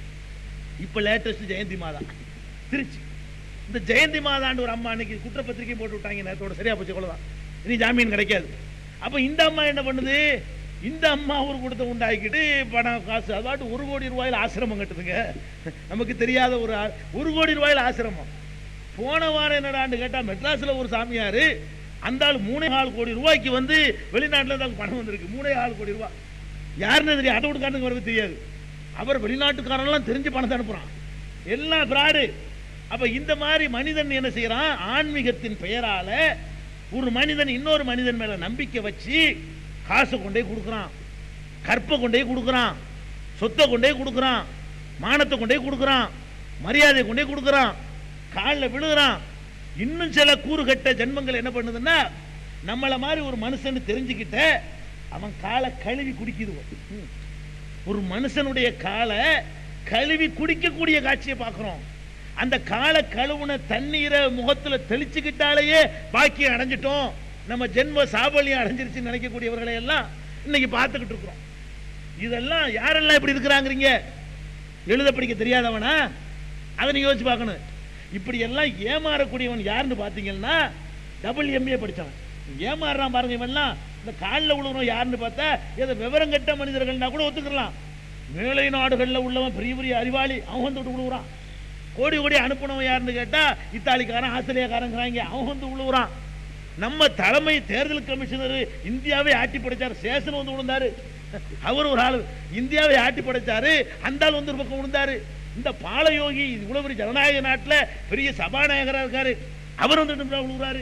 இப்ப லேட்டஸ்ட் ஜெயந்தி மாதா திருச்சி, இந்த ஜெயந்தி மாதாண்டு ஒரு அம்மா அன்னைக்கு குற்றப்பத்திரிக்கை போட்டு விட்டாங்க. நேரத்தோட சரியா போச்சு, கொள்ளதான், இனி ஜாமீன் கிடைக்காது. அப்ப இந்த அம்மா என்ன பண்ணுது? இந்த அம்மா ஒரு கூட்டத்தை உண்டாக்கிட்டு பணம் காசு அதாட்டு 1 கோடி ரூபாயில் ஆசிரமம் கட்டுதுங்க. நமக்கு தெரியாத ஒரு 1 கோடி ரூபாயில் ஆசிரமம். போன வாரம் என்னடான்னு கேட்டா, மெட்ராஸ்ல ஒரு சாமியாரு அந்த ஆள் 3,4 கோடி ரூபாய்க்கு வெளிநாட்டுல தான் பணம் வந்திருக்கு. 3,4 கோடி ரூபாய் யாருன்னு தெரியும், அட்டவுட்காரனுக்கு வரது தெரியாது. அவர் வெளிநாட்டுக்காரெல்லாம் தெரிஞ்சு பணத்தை அனுப்புறான், எல்லாம் பிராடு. அப்ப இந்த மாதிரி மனிதன் என்ன செய்யறான்? ஆன்மீகத்தின் பெயரால ஒரு மனிதன் இன்னொரு மனிதன் மேல நம்பிக்கை வச்சு காசை கொண்டே கொடுக்குறான், கற்பை கொண்டே கொடுக்குறான், சொத்தை கொண்டே கொடுக்குறான், மானத்தை கொண்டே கொடுக்குறான், மரியாதை கொண்டே கொடுக்குறான், காலில் விழுகிறான். இன்னும் சில கூறுகட்ட ஜென்மங்கள் என்ன பண்ணுதுன்னா, நம்மள மாதிரி ஒரு மனுஷன் தெரிஞ்சுக்கிட்ட அவன் காலை கழுவி குடிக்குது. ஒரு மனுஷனுடைய காலை கழுவி குடிக்கக்கூடிய காட்சியை பார்க்கிறோம். அந்த காலை கழுவுன தண்ணீரை முகத்துல தெளிச்சுக்கிட்டாலேயே பாக்கியம் அடைஞ்சிட்டோம், நம்ம ஜென்ம சாபல்யம் அடைஞ்சிருச்சுன்னு நினைக்கக்கூடியவர்களை எல்லாம் இன்னைக்கு பார்த்துக்கிட்டு இருக்கிறோம். இதெல்லாம் யாரெல்லாம் இப்படி இருக்கிறாங்கிறீங்க? எழுத படிக்க தெரியாதவனா? அதை நீங்க யோசிச்சு பார்க்கணும். இப்படி எல்லாம் ஏமாறக்கூடியவன் யாருன்னு பார்த்தீங்கன்னா, MA படித்தவன் ஏமாறுறான் பாருங்க. இவன்லாம் இந்த காலில் உள்ளவன் யாருன்னு பார்த்தா, ஏதோ விவரம் கட்ட மனிதர்கள்னா கூட ஒத்துக்கலாம். மேலை நாடுகளில் உள்ளவன் பெரிய பெரிய அறிவாளி, அவன் விழுவுறான். கோடி கோடி அனுப்பினவன் யாருன்னு கேட்டா, இத்தாலிக்காரன் ஆஸ்திரேலியாக்காரங்கிறாங்க, அவன் விழுவுறான். நம்ம தலைமை தேர்தல் கமிஷனர் இந்தியாவை ஆட்டி படைச்சாரு, சேஷன் விழுந்தாரு. அவர் ஒரு ஆளு இந்தியாவை ஆட்டி படைச்சாரு, அந்த ஆள் ஒரு பக்கம் விழுந்தாரு. இந்த பாலயோகி இவ்வளவு பெரிய ஜனநாயக நாட்டில் பெரிய சபாநாயகராக இருக்காரு, அவர் விழுகிறாரு.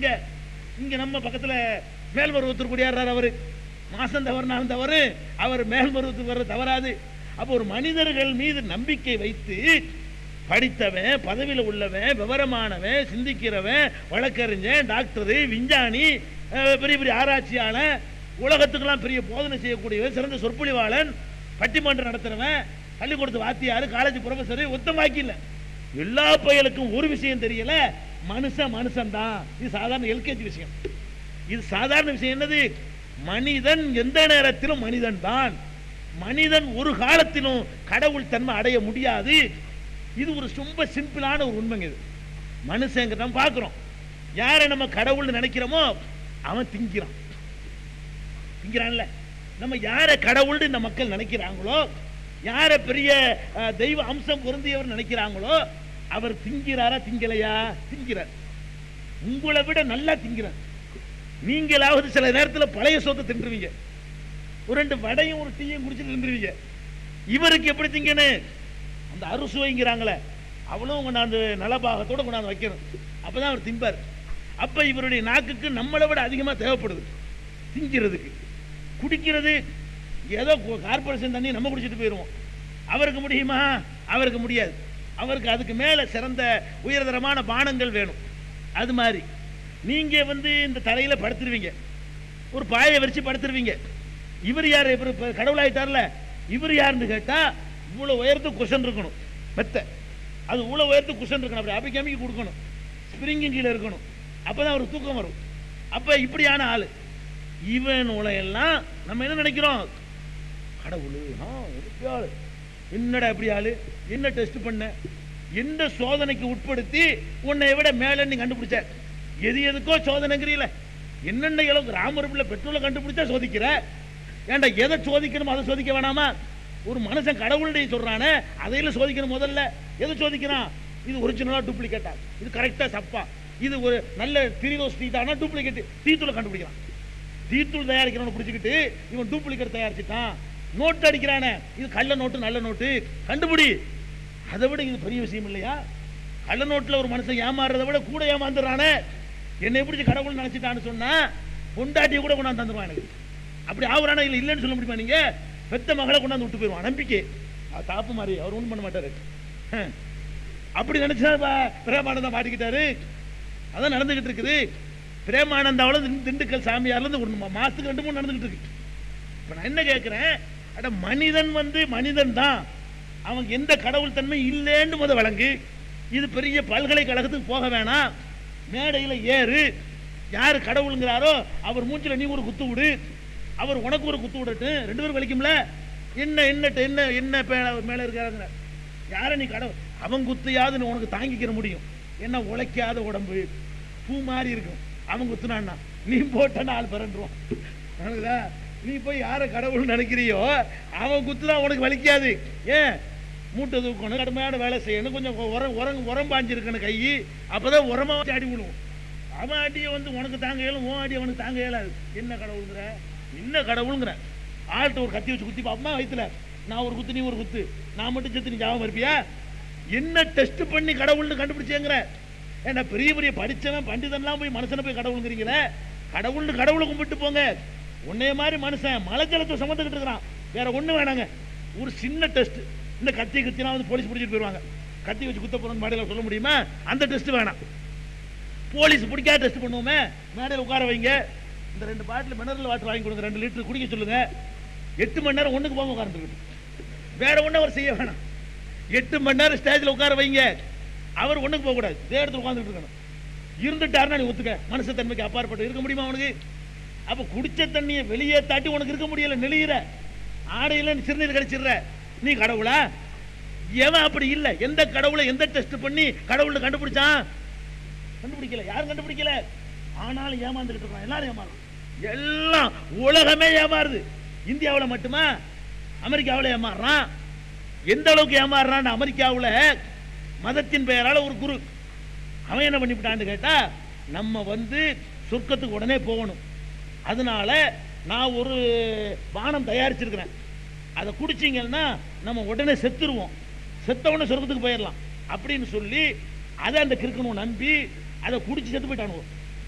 இங்க நம்ம பக்கத்துல மேல்மருவத்தூர் குடியாடுறாரு. அவரு மாசம் தவறுனாலும் தவறு, அவர் மேல்மருவத்துக்கு வர்ற தவறாது. அப்போ ஒரு மனிதர்கள் மீது நம்பிக்கை வைத்து படித்தவன், பதவியில் உள்ளவன், விவரமானவன், சிந்திக்கிறவன், வழக்கறிஞன், டாக்டரு, விஞ்ஞானி, பெரிய பெரிய ஆராய்ச்சியாளன், உலகத்துக்கெல்லாம் பெரிய போதனை செய்யக்கூடியவன், சிறந்த சொற்பொழிவாளன், பட்டிமன்றம் நடத்துறவன், பள்ளிக்கூடத்து வாத்தியாரு, காலேஜ் ப்ரொஃபஸரு, ஒத்தமாக்கி இல்லை. எல்லா பயலுக்கும் ஒரு விஷயம் தெரியல, மனுஷன் தான். இது சாதாரண எல்கேஜி விஷயம். இது சாதாரண விஷயம். என்னது? மனிதன் எந்த நேரத்திலும் மனிதன் தான். மனிதன் ஒரு காலத்திலும் கடவுள் தன்மை அடைய முடியாது. இது ஒரு ரொம்ப சிம்பிளான ஒரு உண்மைங்க. இது மனுஷங்க நம்ம பார்க்கிறோம். யாரை நம்ம கடவுள் நினைக்கிறோமோ அவன் திங்கிறான்ல. நம்ம யாரை கடவுள் இந்த மக்கள் நினைக்கிறாங்களோ, யாரை பெரிய தெய்வ அம்சம் பொருந்தியவர் நினைக்கிறாங்களோ, அவர் திங்கிறாரா திங்கலையா? திங்கிறார். உங்களை விட நல்லா திங்கிறார். நீங்களாவது சில நேரத்தில் பழைய சொத்தை தின்றுவீங்க, ஒரு 2 வடையும் ஒரு டீயும் குடிச்சிட்டு தின்றுவீங்க. இவருக்கு எப்படி திங்கணும்? அந்த அறுசுவைங்கிறாங்களே, அவ்வளவு கொண்டாந்து நலபாகத்தோடு கொண்டாந்து வைக்கணும், அப்பதான் அவர் திம்பார். அப்ப இவருடைய நாக்குக்கு நம்மளை விட அதிகமாக தேவைப்படுது திங்கிறதுக்கு. குடிக்கிறது ஏதோ கார்பரேஷன் தண்ணி நம்ம குடிச்சிட்டு போயிடுவோம். அவருக்கு முடியுமா? அவருக்கு முடியாது. அவருக்கு அதுக்கு மேலே சிறந்த உயர்தரமான பானங்கள் வேணும். அது மாதிரி நீங்கள் இந்த தரையில் படுத்துருவீங்க, ஒரு பாயை வரிச்சு படுத்துருவீங்க. இவர் யார்? இவர் கடவுளாயிட்டார்ல, இவர் யாருன்னு கேட்டால் இவ்வளோ உயரத்துக்கு குஷன் இருக்கணும், மெத்த அது இவ்வளோ உயரத்துக்கு குஷன் இருக்கணும், அப்படி அப்படி கம்மிக்கு கொடுக்கணும், ஸ்ப்ரிங்கும் கீழே இருக்கணும், அப்போ தான் அவருக்கு தூக்கம் வரும். அப்போ இப்படியான ஆள் இவனோலையெல்லாம் நம்ம என்ன நினைக்கிறோம்? கடவுள் ஆள் என்னடா எப்படி ஆளு, என்ன டெஸ்ட் பண்ண, எந்த சோதனைக்கு உட்படுத்தி உன்னை விட மேலே நீ கண்டுபிடிச்ச? எது எதுக்கோ சோதனைங்கிறீல, என்னென்ன அளவுக்கு ராமருப்புல பெட்ரோலை கண்டுபிடிச்சா சோதிக்கிற. ஏன்டா எதை சோதிக்கணும் அதை சோதிக்க வேணாமா? ஒரு மனுஷன் கடவுளுடைய சொல்றானே அதையில சோதிக்கணும். முதல்ல எதை சோதிக்கிறான்? இது ஒரிஜினலா டூப்ளிகேட்டா, இது கரெக்டா தப்பா, இது ஒரு நல்ல திரிதோஸ் டீட்டானா டூப்ளிகேட் டீத்தூளை கண்டுபிடிக்கிறான். டீத்தூள் தயாரிக்கிறவனை பிடிச்சிக்கிட்டு இவன் டூப்ளிகேட் தயாரிச்சுட்டான். நோட்டு அடிக்கிறானே இது கள்ள நோட்டு நல்ல நோட்டு கண்டுபிடி. அதை விட இது பெரிய விஷயம் இல்லையா? கள்ள நோட்டில் ஒரு மனுஷன் ஏமாறுறதை விட கூட ஏமாந்துடுறானே. என்னை பிடிச்சி கடவுள் நினைச்சிட்டான்னு சொன்னா பொண்டாட்டியை கூட கொண்டாந்து தந்துடுவான் எனக்கு. அப்படி ஆகுறானா? இல்லை இல்லைன்னு சொல்ல முடியுமா? நீங்க பெத்த மகளை கொண்டாந்து விட்டு போயிடுவான். நம்பிக்கை தாப்பு மாதிரி அவர் ஒன்றும் பண்ண மாட்டாரு. அப்படி நினைச்சா பிரேமானந்தா மாட்டிக்கிட்டாரு. அதான் நடந்துகிட்டு இருக்குது. பிரேமானந்தாவோட திண்டுக்கல் சாமியார்ல இருந்து ஒரு மாசத்துக்கு 2-3 நடந்துகிட்டு இருக்கு. இப்ப நான் என்ன கேட்கிறேன், அட மனிதன் மனிதன் தான், அவங்க எந்த கடவுள் தன்மை இல்லைன்னு முத வழங்கு. இது பெரிய பல்கலைக்கழகத்துக்கு போக வேணாம், மேடையில் ஏறு, யாரு கடவுளுங்கிறாரோ அவர் மூஞ்சில நீ ஒரு குத்து விடு, அவர் உனக்கு ஒரு குத்து விடட்டு, 2 பேரும் வலிக்கும்ல. என்ன என்ன என்ன மேல இருக்காருங்கிற யார நீ கடவுள், அவன் குத்தையாவது உனக்கு தாங்கிக்கிற முடியும். என்ன உழைக்காத உடம்பு பூ மாதிரி இருக்கும், அவன் குத்துனான்னா நீ போட்டா ஆள் பிறண்டுருவான். நீ போய் யார கடவுள் நினைக்கிறியோ அவன் குத்துதான் உனக்கு வலிக்காது. ஏன்? மூட்டை தூக்கணும், கடுமையான வேலை செய்யணும், கொஞ்சம் உரம் பாஞ்சிருக்கணும் கை, அப்பதான் உரமா அடி விழுவும். அவன் அடியை உனக்கு தாங்க இயலும், உன் அடி அவனுக்கு தாங்க இயலாது. என்ன கடவுளுங்கிற? என்ன கடவுளுங்கிற? ஆள்கிட்ட ஒரு கத்தி வச்சு குத்தி பாப்பமா வயிற்றுல, நான் ஒரு குத்து நீ ஒரு குத்து, நான் மட்டும் செத்து நீ ஜாபம் இருப்பியா? என்ன டெஸ்ட் பண்ணி கடவுள்னு கண்டுபிடிச்சேங்கிற? ஏன்னா பெரிய பெரிய படிச்சவன் பண்டிதன்லாம் போய் மனுஷனை போய் கடவுளுங்கிறீங்களே. கடவுள்னு கடவுளை கும்பிட்டு போங்க. உன்னைய மாதிரி மனுஷன் மலை ஜலத்தை சுமந்துக்கிட்டு இருக்கிறான், வேற ஒண்ணு வேணாங்க. ஒரு சின்ன டெஸ்ட், இந்த கத்தி கத்தினா போலீஸ் பிடிச்சிட்டு போயிருவாங்க, கத்தி வச்சு குத்த போறோம்னு மேடையில் சொல்ல முடியுமா? அந்த டெஸ்ட் வேணாம். போலீஸ் பிடிக்காத டெஸ்ட் பண்ணுவோமே, மேடையில் உட்கார வைங்க, இந்த 2 பாட்டில் மினரல் வாட்டர் வாங்கி கொடுங்க, 2 லிட்டர் குடிக்க சொல்லுங்க, 8 மணி நேரம் ஒண்ணுக்கு போக உட்கார்ந்துருக்கு, வேற ஒன்றும் அவர் செய்ய வேணாம். 8 மணி நேரம் ஸ்டேஜில் உட்கார வைங்க, அவர் ஒண்ணுக்கு போக கூடாது, இதே இடத்துல உட்காந்துட்டு இருக்கணும். இருந்துட்டாருன்னா நீ ஒத்துக்க, மனுஷ தன்மைக்கு அப்பாற்பட்டு இருக்க முடியுமா அவனுக்கு? அப்ப குடிச்ச தண்ணியை வெளியே தாட்டி உனக்கு இருக்க முடியல, நெளியிற ஆடையில சிறுநீர் கழிச்சிடுற, நீ கடவுளா? எவன் அப்படி இல்ல. எந்த கடவுளை எந்த டெஸ்ட் பண்ணி கடவுள் கண்டுபிடிச்சான்? கண்டுபிடிக்கல, யாரும் கண்டுபிடிக்கல. ஆனாலும் ஏமாந்துட்டு இருக்கான், எல்லாரும் ஏமாறும், எல்லாம் உலகமே ஏமாறுது. இந்தியாவில் மட்டுமா? அமெரிக்காவில் ஏமாறுறான். எந்த அளவுக்கு ஏமாறுறான்? அமெரிக்காவில் மதத்தின் பெயரால ஒரு குரு, அவன் என்ன பண்ணிவிட்டான்னு கேட்டா, நம்ம சொர்க்கத்துக்கு உடனே போகணும், அதனால நான் ஒரு பானம் தயாரிச்சிருக்கிறேன், அதை குடிச்சிங்கன்னா நம்ம உடனே செத்துருவோம், செத்த உடனே சொர்க்கத்துக்கு போயிடலாம் அப்படின்னு சொல்லி அதை அந்த கிறுக்கணும் நம்பி அதை குடிச்சு செத்து போயிட்டானுவோம்.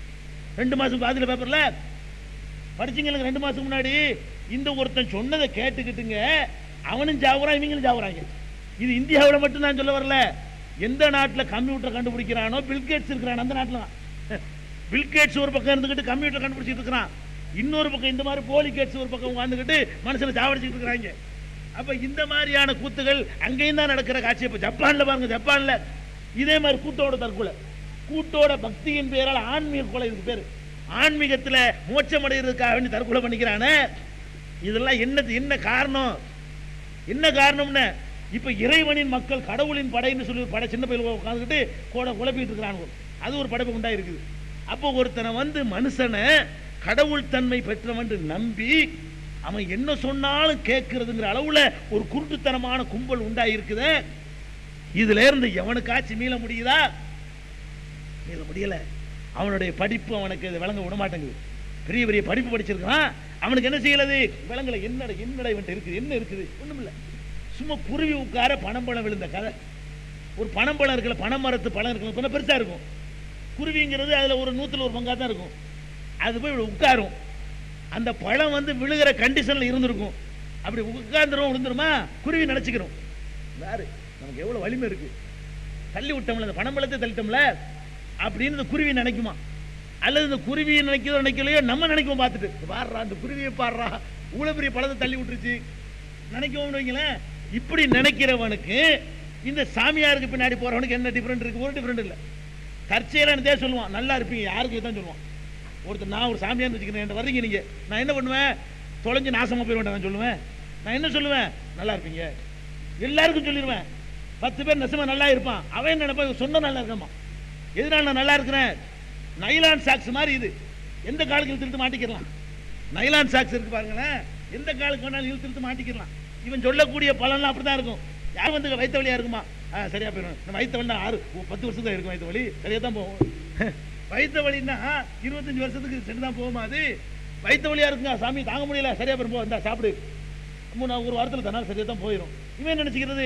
2 மாசம் பாதியில் பேப்பர்ல படிச்சிங்களுக்கு 2 மாசம் முன்னாடி இந்த ஒருத்தன் சொன்னதை கேட்டுக்கிட்டுங்க அவனும் சாவுறான், இவங்களும் சாவுறாங்க. இது இந்தியாவில் மட்டும் நான் சொல்ல வரல, எந்த நாட்டில் கம்ப்யூட்டர் கண்டுபிடிக்கிறானோ பில்கேட்ஸ் இருக்கிறான் அந்த நாட்டில் தான். பில்கேட்ஸ் ஒரு பக்கம் இருந்துகிட்டு கம்ப்யூட்டர் கண்டுபிடிச்சிட்டு இருக்கிறான், இன்னொரு பக்கம் இந்த மாதிரி போலிகேட்ஸ் ஒரு பக்கம் உட்காந்துக்கிட்டு மனுஷனை சாவடிச்சுட்டு இருக்கிறாங்க. அப்ப இந்த மாதிரியான கூத்துகள் அங்கேயும் தான் நடக்கிற காட்சி. இப்ப ஜப்பான்ல பாருங்க, ஜப்பான்ல இதே மாதிரி கூட்டோட தற்கொலை, கூட்டோட பக்தியின் பெயரால் ஆன்மீக கொலை, இதுக்கு பேரு ஆன்மீகத்துல மோட்சம் அடைகிறதுக்காக வேண்டி தற்கொலை பண்ணிக்கிறானே. இதெல்லாம் என்ன காரணம்? என்ன காரணம்னு இப்ப இறைவனின் மக்கள் கடவுளின் படைன்னு சொல்லி படை சின்ன பையில உட்காந்துக்கிட்டு குழப்பிட்டு இருக்கிறாங்க. அது ஒரு படைப்பு உண்டா இருக்குது. அப்போ ஒருத்தனை மனுஷனை கடவுள் தன்மை பெற்றவன் நம்பி அவன் என்ன சொன்னாலும் கேட்கிறதுங்கிற அளவுல ஒரு குருட்டுத்தனமான கும்பல் உண்டா இருக்குது. இதுல இருந்து எவனுக்காச்சும் மீள முடியுதா? மீள முடியல. அவனுடைய படிப்பு அவனுக்கு விளங்க விட மாட்டேங்குது. பெரிய பெரிய படிப்பு படிச்சிருக்கான், அவனுக்கு என்ன செய்யறது விளங்கல. என்னடா இவன்ட்டு இருக்குது, என்ன இருக்குது? ஒண்ணும் இல்லை, சும்மா குருவி உட்கார பனம்பழம் விழுந்த கதை. ஒரு பனம்பழம் இருக்கல, பனைமரத்து பழம் இருக்கல, கொஞ்சம் பெருசா இருக்கும். குருவிங்கிறது அதுல ஒரு 100ல் 1 பங்கா தான் இருக்கும். அது போய் உட்காரும், அந்த பழம் வந்து விழுகிற கண்டிஷன்ல இருந்திருக்கும். அப்படி உட்கார்ந்துரும் விழுந்துருமா, குருவி நினைச்சுக்கிறோம். வேறு நமக்கு எவ்வளவு வலிமை இருக்கு, தள்ளி விட்டோம்ல, அந்த பனம்பழத்தை தள்ளிட்டோம்ல அப்படின்னு இந்த குருவி நினைக்குமா? அல்லது இந்த குருவியை நினைக்கிறதோ நினைக்கலையோ நம்ம நினைக்குவோம். பார்த்துட்டு பாடுறா அந்த குருவியை பாடுறா, இவ்வளவு பெரிய பழத்தை தள்ளி விட்டுருச்சு நினைக்குவோம்னு வைங்களேன். இப்படி நினைக்கிறவனுக்கு இந்த சாமியாருக்கு பின்னாடி போறவனுக்கு என்ன டிஃபரெண்ட் இருக்கு? ஒரு டிஃபரெண்ட் இல்லை. தற்செயலானதே சொல்லுவான், நல்லா இருப்பீங்க, யாருக்கு தான் சொல்லுவான். ஒருத்தர் நான் ஒரு சாமியார்னு வச்சுக்கிறேன், வர்றீங்க நீங்க, நான் என்ன பண்ணுவேன்? தொலைஞ்சு நாசமா போய் வேண்டாம் சொல்லுவேன். நான் என்ன சொல்லுவேன்? நல்லா இருப்பீங்க, எல்லாருக்கும் சொல்லிடுவேன். 10 பேர் நெசமா நல்லா இருப்பான், அவன் நினைப்பா சொன்ன நல்லா இருக்கமா. எதனால நான் நல்லா இருக்கிறேன்? நைலான் சாக்ஸ் மாதிரி இது, எந்த காலுக்கு இழுத்து மாட்டிக்கலாம். நைலான் சாக்ஸ் இருக்கு பாருங்களேன், எந்த காலுக்கு வேணாலும் இழுத்து மாட்டிக்கலாம். இவன் சொல்லக்கூடிய பலன்லாம் அப்படிதான் இருக்கும். யார் வந்து வயிற்று வலியா இருக்குமா? சரியா போயிடும். நம்ம வயிற்று வலி 10 வருஷம் தான் இருக்கும், வயிற்று வலி சரியா தான் போகும். வயிற்று வலின்னா 25 வருஷத்துக்கு சென்று தான் போகுமா? அது வயிற்று வலியா இருக்குங்க, சாமி தாங்க முடியல, சரியா போயிடும், போ இந்தா சாப்பிடு, 3 வாரத்தில் தனால் சரியா தான் போயிடும். இவன் நினைச்சுக்கிறது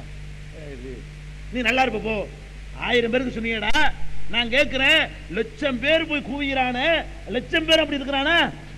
நீ நல்லா இருப்ப போ. 1000 பேருக்கு சொன்னீங்கடா, நான் கேட்கிறேன், 1,00,000 பேர் போய் கூவிக்கிறானே, 1,00,000 பேர் அப்படி இருக்கிறானா?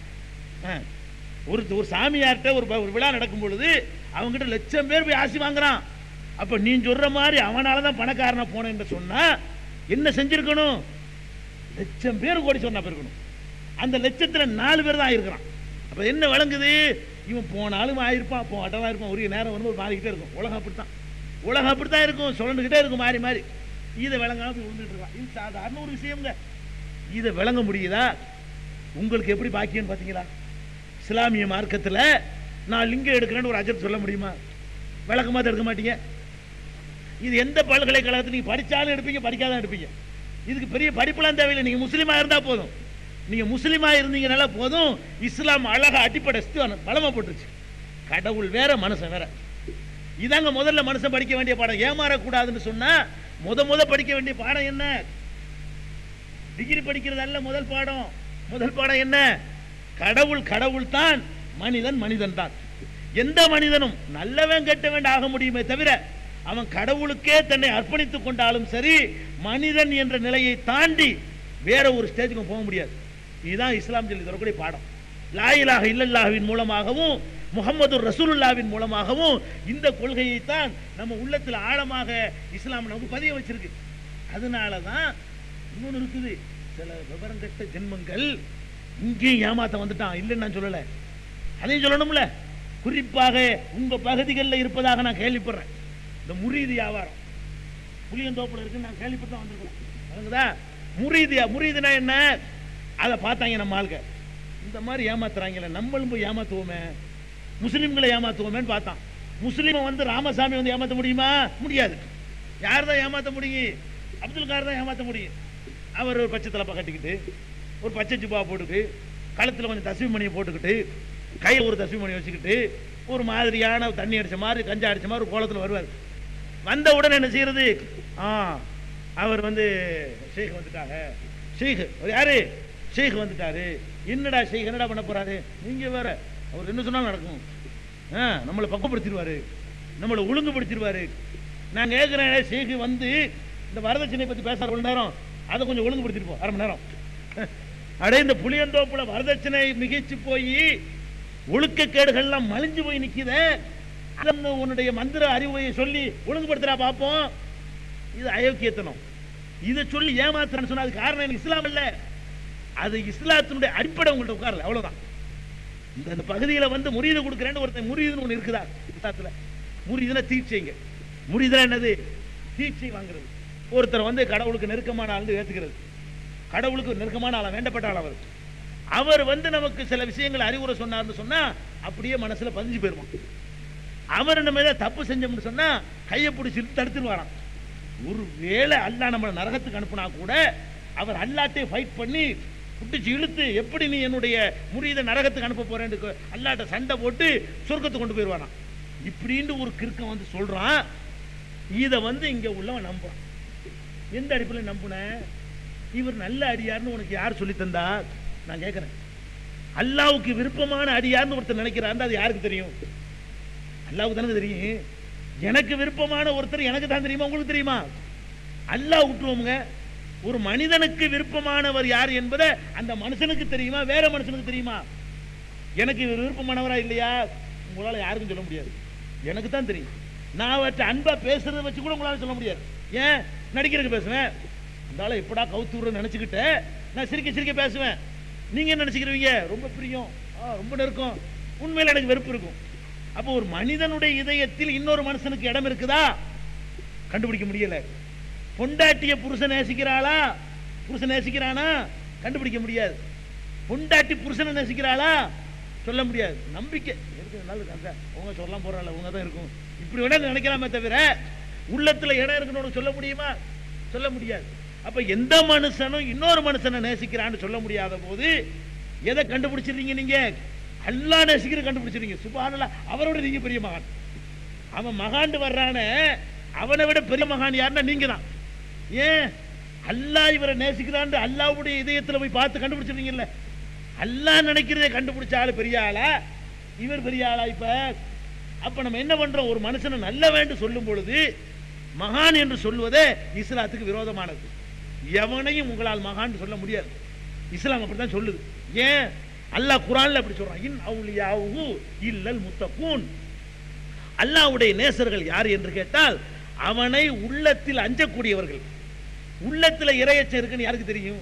ஒரு சாமியார்ட்ட ஒரு விழா நடக்கும் பொழுது அவங்ககிட்ட 1,00,000 பேர் போய் ஆசி வாங்குறான். அப்ப நீ சொல்ற மாதிரி அவனாலதான் பணக்காரனா போனேன்னு சொன்னா என்ன செஞ்சிருக்கணும்? 1,00,000 பேர் கோடி சொன்னா இருக்கணும். அந்த 1,00,000த்துல 4 பேர் தான் ஆயிருக்கிறான். அப்ப என்ன விளங்குது? இவன் போனாலும் ஆயிருப்பான், போட்டவா இருப்பான், ஒரு நேரம் வரும்போது மாறிக்கிட்டே இருக்கும். உலகம் அப்படித்தான், உலகம் அப்படித்தான் இருக்கும், சுழண்டுகிட்டே இருக்கும் மாறி மாறி. இதை விளங்காம விழுந்துட்டு இருக்கான். இது சாதாரண ஒரு விஷயம்ங்க. இதை விளங்க முடியுதா? உங்களுக்கு எப்படி பாக்கியம் பாத்தீங்களா? இஸ்லாமிய மார்க்கத்தில் நான் லிங்கம் எடுக்கிறேன்னு ஒரு அஜர் சொல்ல முடியுமா? விளக்கமா எடுக்க மாட்டீங்க. இது எந்த பல்கலைக்கழகத்தில் நீங்க படிச்சாலும் எடுப்பீங்க, படிக்காதான் எடுப்பீங்க. இதுக்கு பெரிய படிப்புலாம் தேவையில்லை. நீங்க முஸ்லீமா இருந்தா போதும். நீங்க முஸ்லீமா இருந்தீங்கனால போதும். இஸ்லாம் அழகா அடிப்படை பலமா போட்டுருச்சு. கடவுள் வேற, மனுஷன் வேற. இதாங்க முதல்ல மனுஷன் படிக்க வேண்டிய பாடம். ஏமாறக்கூடாதுன்னு சொன்னா முத படிக்க வேண்டிய பாடம் என்ன? டிகிரி படிக்கிறது அல்ல முதல் பாடம். முதல் பாடம் என்ன? கடவுள் தான், மனிதன் மனிதன் தான். எந்த மனிதனும் நல்லவன் கெட்டவன் ஆக முடியுமே தவிர அவன் கடவுளுக்கே தன்னை அர்ப்பணித்துக் கொண்டாலும் சரி, மனிதன் என்ற நிலையை தாண்டி வேற ஒரு ஸ்டேஜுக்கு போக முடியாது. இதுதான் இஸ்லாம் சொல்லி தரக்கூடிய பாடம். லா இலாஹ இல்லல்லாஹ்வின் மூலமாகவும் முஹம்மது ரசூலுல்லாஹ்வின் மூலமாகவும் இந்த கொள்கையை தான் நம்ம உள்ளத்தில் ஆழமாக இஸ்லாம் நமக்கு பதிய வச்சிருக்கு. அதனாலதான் இன்னொன்று இருக்குது, சில விவரம் கட்ட ஜென்மங்கள் இங்கேயும் ஏமாத்த வந்துட்டான். இல்லைன்னு நான் சொல்லல, அதையும் சொல்லணும்ல. குறிப்பாக உங்க பகுதிகளில் இருப்பதாக நான் கேள்விப்படுறேன். இந்த முரீது வியாபாரம் புளியந்தோப்புல இருக்கு, நான் கேள்விப்பட்டு வந்திருக்கேன். முரீதுனா என்ன? அதை பார்த்தாங்க நம்ம ஆளுங்க, இந்த மாதிரி ஏமாத்துறாங்கல்ல, நம்மளும் போய் ஏமாத்துவோமே, முஸ்லிம்களை ஏமாத்துவோமேன்னு பார்த்தான். முஸ்லீமை வந்து ராமசாமி வந்து ஏமாற்ற முடியுமா? முடியாது. யார் தான் ஏமாற்ற முடியும்? அப்துல் கார் தான் ஏமாற்ற முடியும். அவர் ஒரு பச்சை தலப்பா கட்டிக்கிட்டு, ஒரு பச்சை ஜிப்பா போட்டுக்கிட்டு, கழுத்தில் கொஞ்சம் தஸ்மி மணியை போட்டுக்கிட்டு, கையில் ஒரு தஸ்மி மணி வச்சுக்கிட்டு, ஒரு மாதிரியான தண்ணி அடிச்ச மாதிரி கஞ்சா அடிச்ச மாதிரி ஒரு கோலத்தில் வருவார். வந்த உடனே என்ன செய்யறது? அவர் வந்து ஷேக் வந்துட்டாங்க. ஷேக் யாரு? ஷேக் வந்துட்டாரு. என்னடா ஷேக் என்னடா பண்ண போறாரு? நீங்க வேற, அவர் என்ன சொன்னாலும் நடக்கும். நம்மளை பக்குவப்படுத்திடுவாரு, நம்மளை ஒழுங்குபடுத்திடுவாரு. நான் கேட்கிறேன், ஷேக் வந்து இந்த வரதட்சணை பத்தி பேசுற ஒரு நேரம் அதை கொஞ்சம் ஒழுங்குபடுத்திருப்போம், 1/2 மணி நேரம். இந்த புளியந்தோப்புல வரதட்சணை மிகைச்சு போய் ஒழுக்கக்கேடுகள்லாம் மலிஞ்சு போய் நிக்குத, உன்னுடைய மந்திர அறிவுரையை சொல்லி ஒழுங்குபடுத்துறா பார்ப்போம். இது அயோக்கியத்தனம். இதை சொல்லி ஏமாத்துறேன்னு சொன்னா அது காரணம் எனக்கு இஸ்லாம் இல்ல, அது இஸ்லாத்தினுடைய அடிப்படை உங்கள்ட்ட உட்காரல, அவ்வளவுதான். இந்த பகுதியில வந்து முரீது கொடுக்குறேன்னு ஒருத்தன் முரீதுன்னு ஒண்ணு இருக்குதா இஸ்லாத்துல? முரீதுனா தீட்சைங்க. முரீதுனா என்னது? தீட்சை வாங்குறது. ஒருத்தர் வந்து கடவுளுக்கு நெருக்கமான ஆள் ஏத்துக்கிறது, கடவுளுக்கு நெருக்கமான ஆளா, வேண்டப்பட்ட ஆள் அவர். அவர் வந்து நமக்கு சில விஷயங்களை அறிவுரை சொன்னார்னு சொன்னா அப்படியே மனசுல பதிஞ்சு போயிருமா. அவர் நம்ம ஏதாவது தப்பு செஞ்சோம்னு சொன்னா கையை பிடிச்சிட்டு தடுத்துருவாராம். ஒரு வேளை அல்லா நம்மளை நரகத்துக்கு அனுப்புனா கூட அவர் அல்லாட்டே ஃபைட் பண்ணி புட்டிச்சு இழுத்து, எப்படி நீ என்னுடைய முரீத நரகத்துக்கு அனுப்ப போறேன்னு அல்லாட்ட சண்டை போட்டு சொர்க்கத்துக்கு கொண்டு போயிடுவாராம். இப்படின்னு ஒரு கிறுக்கம் வந்து சொல்றான். இதை வந்து இங்க உள்ளவன் நம்புறான். எந்த அடிப்படையில் நம்புன? இவர் நல்ல அடியார்னு உனக்கு யார் சொல்லி தந்தா? நான் கேட்கிறேன். அல்லாவுக்கு விருப்பமான அடியார்னு ஒருத்தர் நினைக்கிறார், அது யாருக்கு தெரியும்? அல்லாவுக்கு தானே தெரியும். எனக்கு விருப்பமான ஒருத்தர் எனக்கு தான் தெரியுமா? உங்களுக்கு தெரியுமா? அல்லாஹ் விட்டுருவோமுங்க. ஒரு மனிதனுக்கு விருப்பமானவர் யார் என்பதை அந்த மனுஷனுக்கு தெரியுமா? வேற மனுஷனுக்கு தெரியுமா? எனக்கு இவர் விருப்பமானவரா இல்லையா உங்களால யாருக்கும் சொல்ல முடியாது. எனக்கு தான் தெரியும். நான் அவற்றை அன்பா பேசுறதை வச்சு கூட உங்களால சொல்ல முடியாது. ஏன் நடிக்கிறதுக்கு பேசுவேன், இருந்தாலும் எப்படா கவுத்துறன்னு நினைச்சுக்கிட்டு நான் சிரிக்க சிரிக்க பேசுவேன். நீங்க என்ன நினைச்சுக்கிறீங்க? ரொம்ப பிரியம், ரொம்ப நெருக்கம். உண்மையில எனக்கு வெறுப்பு இருக்கும். அப்போ ஒரு மனிதனுடைய இதயத்தில் இன்னொரு மனுஷனுக்கு இடம் இருக்குதா? கண்டுபிடிக்க முடியல. பொண்டாட்டிய புருஷன் நேசிக்கிறாளா? புருஷன் நேசிக்கிறானா? கண்டுபிடிக்க முடியாது. பொண்டாட்டி புருஷனை நேசிக்கிறாளா? சொல்ல முடியாது. நம்பிக்கை உங்க சொல்லலாம் போறாள் உங்க தான் இருக்கும். இப்படி வேணா நினைக்கலாமே தவிர உள்ளத்துல இடம் இருக்குன்னு சொல்ல முடியுமா? சொல்ல முடியாது. அப்ப எந்த மனுஷனும் இன்னொரு மனுஷனை நேசிக்கிறான்னு சொல்ல முடியாத போது எதை கண்டுபிடிச்சிருக்கீங்க? நீங்க அல்லாஹ் நேசிக்கிற கண்டுபிடிச்சிருக்கீங்க. சுப்ஹானல்லாஹ். அவரோட நீங்க பெரிய மகான். அவன் மகாண்டு வர்றானே, அவனை விட பெரிய மகான் யாருன்னா நீங்க தான். ஏன் அல்லாஹ் இவரை நேசிக்கிறான்னு அல்லாஹ்வுடைய இதயத்துல போய் பார்த்து கண்டுபிடிச்சிருக்கீங்கல்ல. அல்லாஹ் நினைக்கிறதை கண்டுபிடிச்ச ஆளு பெரிய ஆளா, இவர் பெரிய ஆளா? இப்ப அப்ப நம்ம என்ன பண்றோம்? ஒரு மனுஷனை நல்ல வேண்டும் சொல்லும் பொழுது மகான் என்று சொல்வதே இஸ்லாத்துக்கு விரோதமானது. எவனையும் உங்களால் மகான் சொல்ல முடியாது. இஸ்லாம் அப்படித்தான் சொல்லுது. ஏன் அல்லாஹ் குர்ஆன்ல அப்படி சொல்றான், இன் அவுலியாஹு இல்லல் முத்தகூன். அல்லாஹ்வுடைய நேசர்கள் யார் என்று கேட்டால் அவனை உள்ளத்தில் அஞ்சக்கூடியவர்கள். உள்ளத்துல இறையச்சம் இருக்குன்னு யாருக்கு தெரியும்?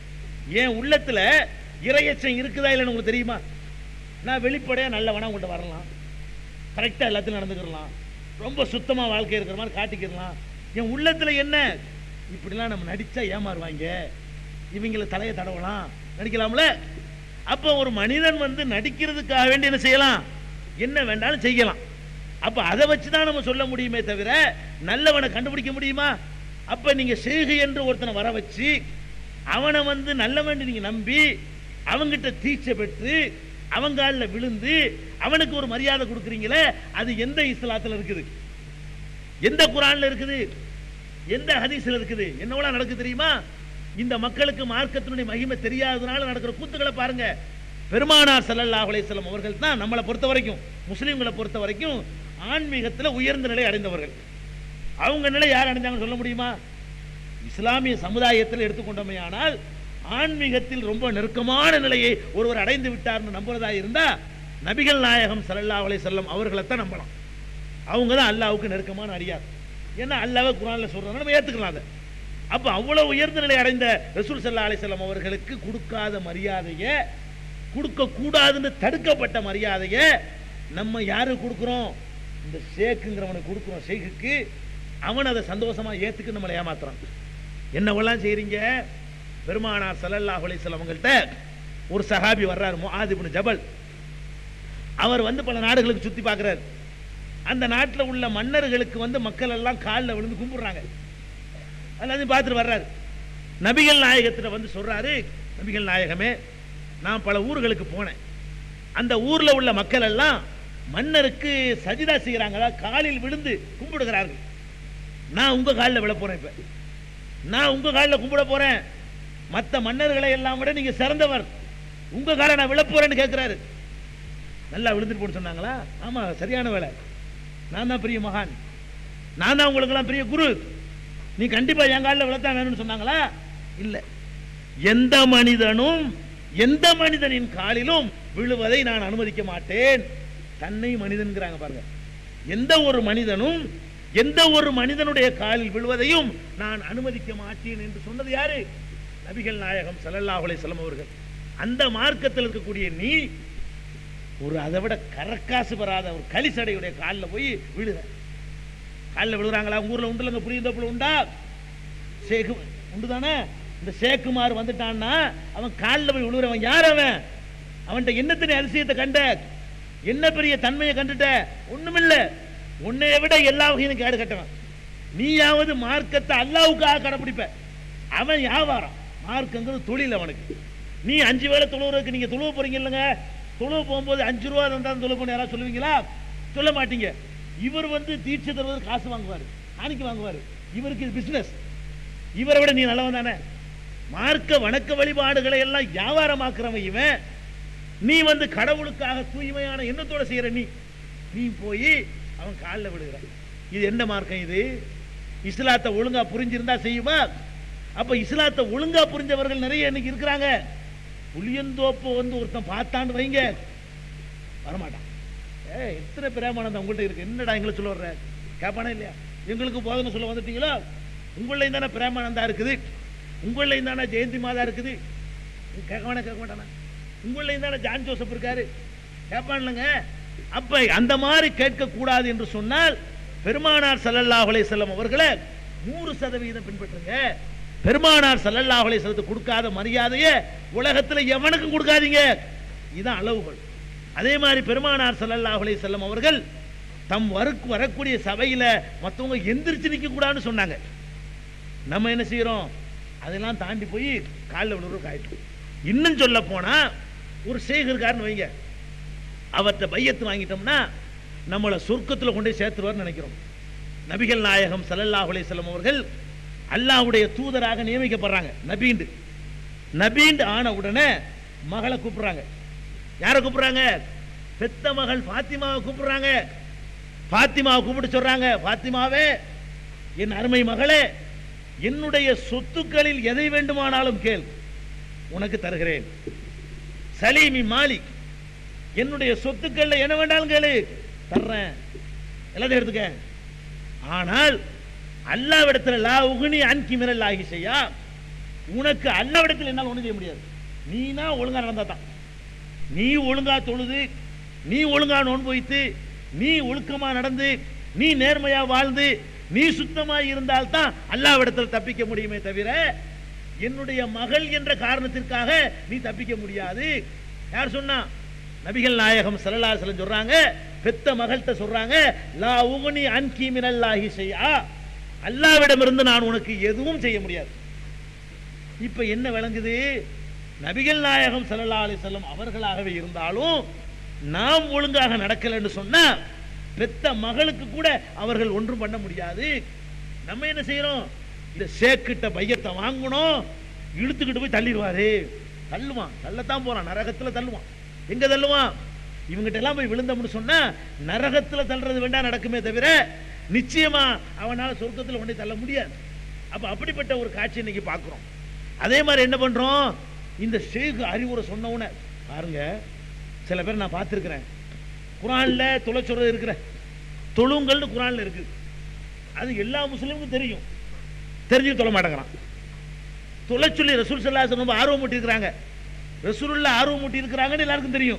ஏன் உள்ளத்துல இறையச்சம் இருக்குதா இல்லைன்னு உங்களுக்கு தெரியுமா? நான் வெளிப்படையா நல்லவனா உங்கள்கிட்ட வரலாம், கரெக்டா எல்லாத்தையும் நடந்துக்கலாம், ரொம்ப சுத்தமா வாழ்க்கை இருக்கிற மாதிரி காட்டிக்கலாம். என் உள்ளத்துல என்ன? இப்படிலாம் நம்ம நடிச்சா ஏமாறுவாங்க, இவங்களை தலையை தடவலாம், நடிக்கலாம்ல. அப்ப ஒரு மனிதன் நடிக்கிறதுக்காக வேண்டி என்ன செய்யலாம்? என்ன வேண்டாலும் செய்யலாம். அப்ப அதை வச்சுதான் நம்ம சொல்ல முடியுமே தவிர நல்லவனை கண்டுபிடிக்க முடியுமா? அப்ப நீங்க செய்கை என்று ஒருத்தனை வர வச்சு அவனை நல்லவன் நீங்க நம்பி அவங்கிட்ட தீட்சை பெற்று அவங்கால விழுந்து அவனுக்கு ஒரு மரியாதை கொடுக்குறீங்களே, அது எந்த இஸ்லாத்துல இருக்குது? எந்த குர்ஆன்ல இருக்குது? எந்த ஹதீஸ்ல இருக்குது? என்னவெல்லாம் நடக்குது தெரியுமா? இந்த மக்களுக்கு மார்க்கத்தினுடைய மகிமை தெரியாததுனால நடக்கிற கூத்துக்களை பாருங்க. பெருமானார் ஸல்லல்லாஹு அலைஹி வஸல்லம் அவர்கள் தான் நம்மளை பொறுத்த வரைக்கும், முஸ்லிம்களை பொறுத்த வரைக்கும் ஆன்மீகத்துல உயர்ந்த நிலை அடைந்தவர்கள். அவங்க நிலை யார் அடைஞ்சாங்கன்னு சொல்ல முடியுமா? இஸ்லாமிய சமுதாயத்தில் எடுத்துக்கொண்டமையானால் ஆன்மீகத்தில் ரொம்ப நெருக்கமான நிலையை ஒருவர் அடைந்து விட்டார்னு நம்புறதா இருந்தா நபிகள் நாயகம் ஸல்லல்லாஹு அலைஹி வஸல்லம் அவர்களைத்தான் நம்பலாம். அவங்க தான் அல்லாஹ்வுக்கு நெருக்கமான அடியார். ஏன்னா அல்லாஹ் குர்ஆன்ல சொல்றாங்க, நம்ம ஏத்துக்கலாம் அதை. அப்ப அவ்வளவு உயர்ந்த நிலை அடைந்த ரசூல் ஸல்லல்லாஹு அலைஹி வஸல்லம் அவர்களுக்கு கொடுக்காத மரியாதையை, கொடுக்க கூடாதுன்னு தடுக்கப்பட்ட மரியாதையை நம்ம யாருக்கு கொடுக்கிறோம்? இந்த ஷேக்குங்கிறவனுக்கு கொடுக்கிறோம். ஷேக்குக்கு அவன் அதை சந்தோஷமா ஏத்துக்கு நம்மளை ஏமாத்துறான். என்னவெல்லாம் செய்றீங்க? பெருமானார் ஸல்லல்லாஹு அலைஹி வஸல்லம் அவங்கள்ட்ட ஒரு சஹாபி வர்றார், முஆத் இப்னு ஜபல். அவர் பல நாடுகளுக்கு சுத்தி பார்க்கிறார். அந்த நாட்டில் உள்ள மன்னர்களுக்கு மக்கள் எல்லாம் காலில் விழுந்து கும்பிடுறாங்க. எல்லாத்தையும் பார்த்துட்டு வர்றாரு. நபிகள் நாயகத்தில் சொல்றாரு, நபிகள் நாயகமே, நான் பல ஊர்களுக்கு போனேன். அந்த ஊர்ல உள்ள மக்கள் எல்லாம் மன்னருக்கு சஜிதா செய்யறாங்களா, காலில் விழுந்து கும்பிடுகிறார்கள். நான் உங்க காலில் விழ போறேன். இப்ப நான் உங்க காலில் கும்பிட போறேன். மற்ற மன்னர்களை எல்லாம் விட நீங்க சிறந்தவர், உங்க காலை நான் விழ போறேன்னு கேட்கிறாரு. நல்லா விழுந்துட்டு போன்னு சொன்னாங்களா? ஆமா, சரியான வேலை. நான் தான் பெரிய மகான், நான் தான் உங்களுக்கு எல்லாம் பெரிய குரு, நீ கண்டிப்பா என் காலில் விழத்தான் வேணும்னு சொன்னாங்களா? இல்ல. எந்த மனிதனும் எந்த மனிதனின் காலிலும் விழுவதை நான் அனுமதிக்க மாட்டேன். தன்னை மனிதன்கிறாங்க பாருங்க. எந்த ஒரு மனிதனும் எந்த ஒரு மனிதனுடைய காலில் விழுவதையும் நான் அனுமதிக்க மாட்டேன் என்று சொன்னது யாரு? நபிகள் நாயகம் ஸல்லல்லாஹு அலைஹி வஸல்லம் அவர்கள். அந்த மார்க்கத்தில் இருக்கக்கூடிய நீ ஒரு அதை விட கரக்காசு பெறாத ஒரு கலிசடையுடைய காலில் போய் விழுத. காலில் விழுகிறாங்களா? உங்க ஊர்ல உண்டுலங்க, புரியுதப்புல உண்டா? ஷேக்கு உண்டு தானே? இந்த ஷேக்குமார் வந்துட்டான்னா அவன் காலில் போய் விழுகிறவன் யார்? அவன் அவன்கிட்ட என்னத்தின அதிசயத்தை கண்ட, என்ன பெரிய தன்மையை கண்டுட்ட? ஒண்ணுமில்ல. உன்னைய விட எல்லா வகையிலும் கேடு கட்டவன். நீயாவது மார்க்கத்தை அல்லாஹ்வுக்காக கடைபிடிப்ப, அவன் வியாபாரம். மார்க்கங்கிறது தொழில் அவனுக்கு. நீ 5 வேளை தொழுவுறதுக்கு நீங்க தொழுவ போறீங்க இல்லைங்க, தொழுவ போகும்போது 5 ரூபா இருந்தாலும் தொழுவ பண்ண யாராவது சொல்லுவீங்களா? சொல்ல மாட்டீங்க. இவர் தீட்சை தருவது காசு வாங்குவாரு, காணிக்க வாங்குவாரு. இவருக்கு இது பிசினஸ். இவரை விட நீ நல்லவன் தானே? மார்க்க வணக்க வழிபாடுகளை எல்லாம் வியாபாரமாக்குறவன் இவன். நீ கடவுளுக்காக தூய்மையான எண்ணத்தோட செய்யற நீ போய் அவன் காலில் விடுகிற. இது என்ன மார்க்கம்? இது இஸ்லாத்தை ஒழுங்கா புரிஞ்சிருந்தா செய்யுமா? அப்ப இஸ்லாத்தை ஒழுங்கா புரிஞ்சவர்கள் நிறைய இன்னைக்கு இருக்கிறாங்க. புளியந்தோப்பு ஒருத்தன் பார்த்தான்னு வைங்க, வரமாட்டான். எத்தனை பிரேமானந்தம் உங்கள்கிட்ட இருக்கு, என்னடா எங்களை சொல்ல வர்ற கேட்பானே இல்லையா? எங்களுக்கு போதனை சொல்ல வந்துட்டீங்களோ, உங்களையும் தானே பிரேமானந்தா இருக்குது, உங்களையும் தானே ஜெயந்தி மாதா இருக்குது, கேட்க மாட்டானா? உங்களையும் தானே ஜான் ஜோசப் இருக்காரு, கேட்பான்லங்க. அப்ப அந்த மாதிரி கேட்க கூடாது என்று சொன்னால் பெருமானார் ஸல்லல்லாஹு அலைஹி வஸல்லம் அவர்களை 100% பின்பற்றுங்க. பெருமானார் ஸல்லல்லாஹு அலைஹி வஸல்லத்துக்கு கொடுக்காத மரியாதையை உலகத்துல எவனுக்கும் கொடுக்காதீங்க. இதுதான் அளவுகள். அதே மாதிரி பெருமானார் ஸல்லல்லாஹு அலைஹி வஸல்லம் அவர்கள் தம் வரக்கூடிய சபையில மற்றவங்க எந்திரிச்சு நிற்க கூடாதுன்னு சொன்னாங்க. நம்ம என்ன செய்யறோம்? அதெல்லாம் தாண்டி போய் காலில் விழுறோம் காயிட்டு. இன்னும் சொல்ல போனா ஒரு ஷேக் இருக்காருன்னு வைங்க, அவர்கிட்ட பையத்து வாங்கிட்டோம்னா நம்மளை சொர்க்கத்தில் கொண்டு சேர்த்துருவார்னு நினைக்கிறோம். நபிகள் நாயகம் ஸல்லல்லாஹு அலைஹி வஸல்லம் அவர்கள் அல்லாஹ்வுடைய தூதராக நியமிக்கப்படுறாங்க. நபீண்டு ஆன உடனே மகளை கூப்பிடுறாங்க. யாரை கூப்பிடுறாங்க? பெத்த மகள் ஃபாத்திமாவை கூப்பிடுறாங்க. ஃபாத்திமாவை கூப்பிட்டு சொல்றாங்க, ஃபாத்திமாவே, என் அருமை மகளே, என்னுடைய சொத்துக்களில் எதை வேண்டுமானாலும் கேள், உனக்கு தருகிறேன். சலீமி மாலிக், என்னுடைய சொத்துக்கள் என்ன வேண்டாலும் கேளு, தர்றேன், எல்லாத்தையும் எடுத்துக்க. ஆனால் அல்லாஹ்விடத்தில் லா உக்னி அன்கி மினல்லாஹி ஷைஆ, உனக்கு அல்லாஹ்விடத்தில் என்னால் ஒன்றும் செய்ய முடியாது. நீனா ஒழுங்கா நடந்தா தான், நீ ஒழுங்கா தொழுது, நீ ஒழுங்கா நோன்பு வைத்து, நீ ஒழுக்கமா நடந்து, நீ நேர்மையா வாழ்ந்து, நீ சுத்தமா இருந்தால்தான் அல்லாஹ்விடத்தில் தப்பிக்க முடியுமே தவிர என்னுடைய மகள் என்ற காரணத்திற்காக நீ தப்பிக்க முடியாது. யார் சொன்னா? நபிகள் நாயகம் ஸல்லல்லாஹு அலைஹி வஸல்லம் சொல்றாங்க, பெத்த மகள்கிட்ட சொல்றாங்க, லா உக்னி அன்கி மினல்லாஹி ஷைஆ, அல்லாஹ்விடமிருந்து நான் உனக்கு எதுவும் செய்ய முடியாது. இப்ப என்ன விளங்குது? நபிகள் நாயகம் ஸல்லல்லாஹு அலைஹி வஸல்லம் அவர்களாகவே இருந்தாலும் நாம் ஒழுங்காக நடக்கலன்னு சொன்னா பெத்த மகளுக்கு கூட அவர்கள் ஒன்றும் பண்ண முடியாது. நம்ம என்ன செய்யறோம்? இந்த ஷேக்கிட்ட பையத்தை வாங்கணும், இழுத்துக்கிட்டு போய் தள்ளிடுவாரு. தள்ளுவான், தள்ளத்தான் போறான், நரகத்துல தள்ளுவான். எங்க தள்ளுவான்? இவங்கிட்ட எல்லாம் போய் விழுந்தோம்னு சொன்னா நரகத்துல தள்ளுறது வேண்டாம் நடக்குமே தவிர நிச்சயமா அவனால சொர்க்கத்துல கொண்டு தள்ள முடியாது. அப்ப அப்படிப்பட்ட ஒரு காட்சி இன்னைக்கு பார்க்கிறோம். அதே மாதிரி என்ன பண்றோம்? இந்த ஷேக் அறிவுரை சொன்னவுடனே பாருங்க, சில பேர் நான் பார்த்திருக்கிறேன், குரான்ல தொலை சொல்றது இருக்கிற தொழுங்கள்னு குரான்ல இருக்கு, அது எல்லா முஸ்லிமுக்கும் தெரியும், தெரிஞ்சு தொழ மாட்டேங்கிறான். தொலை சொல்லி ரசூல் ஸல்லல்லாஹு அலைஹி வஸல்லம் ஆர்வம் ஊட்டி இருக்கிறாங்க, ரசூலுல்லாஹ் ஆர்வம் ஊட்டி இருக்கிறாங்கன்னு எல்லாருக்கும் தெரியும்,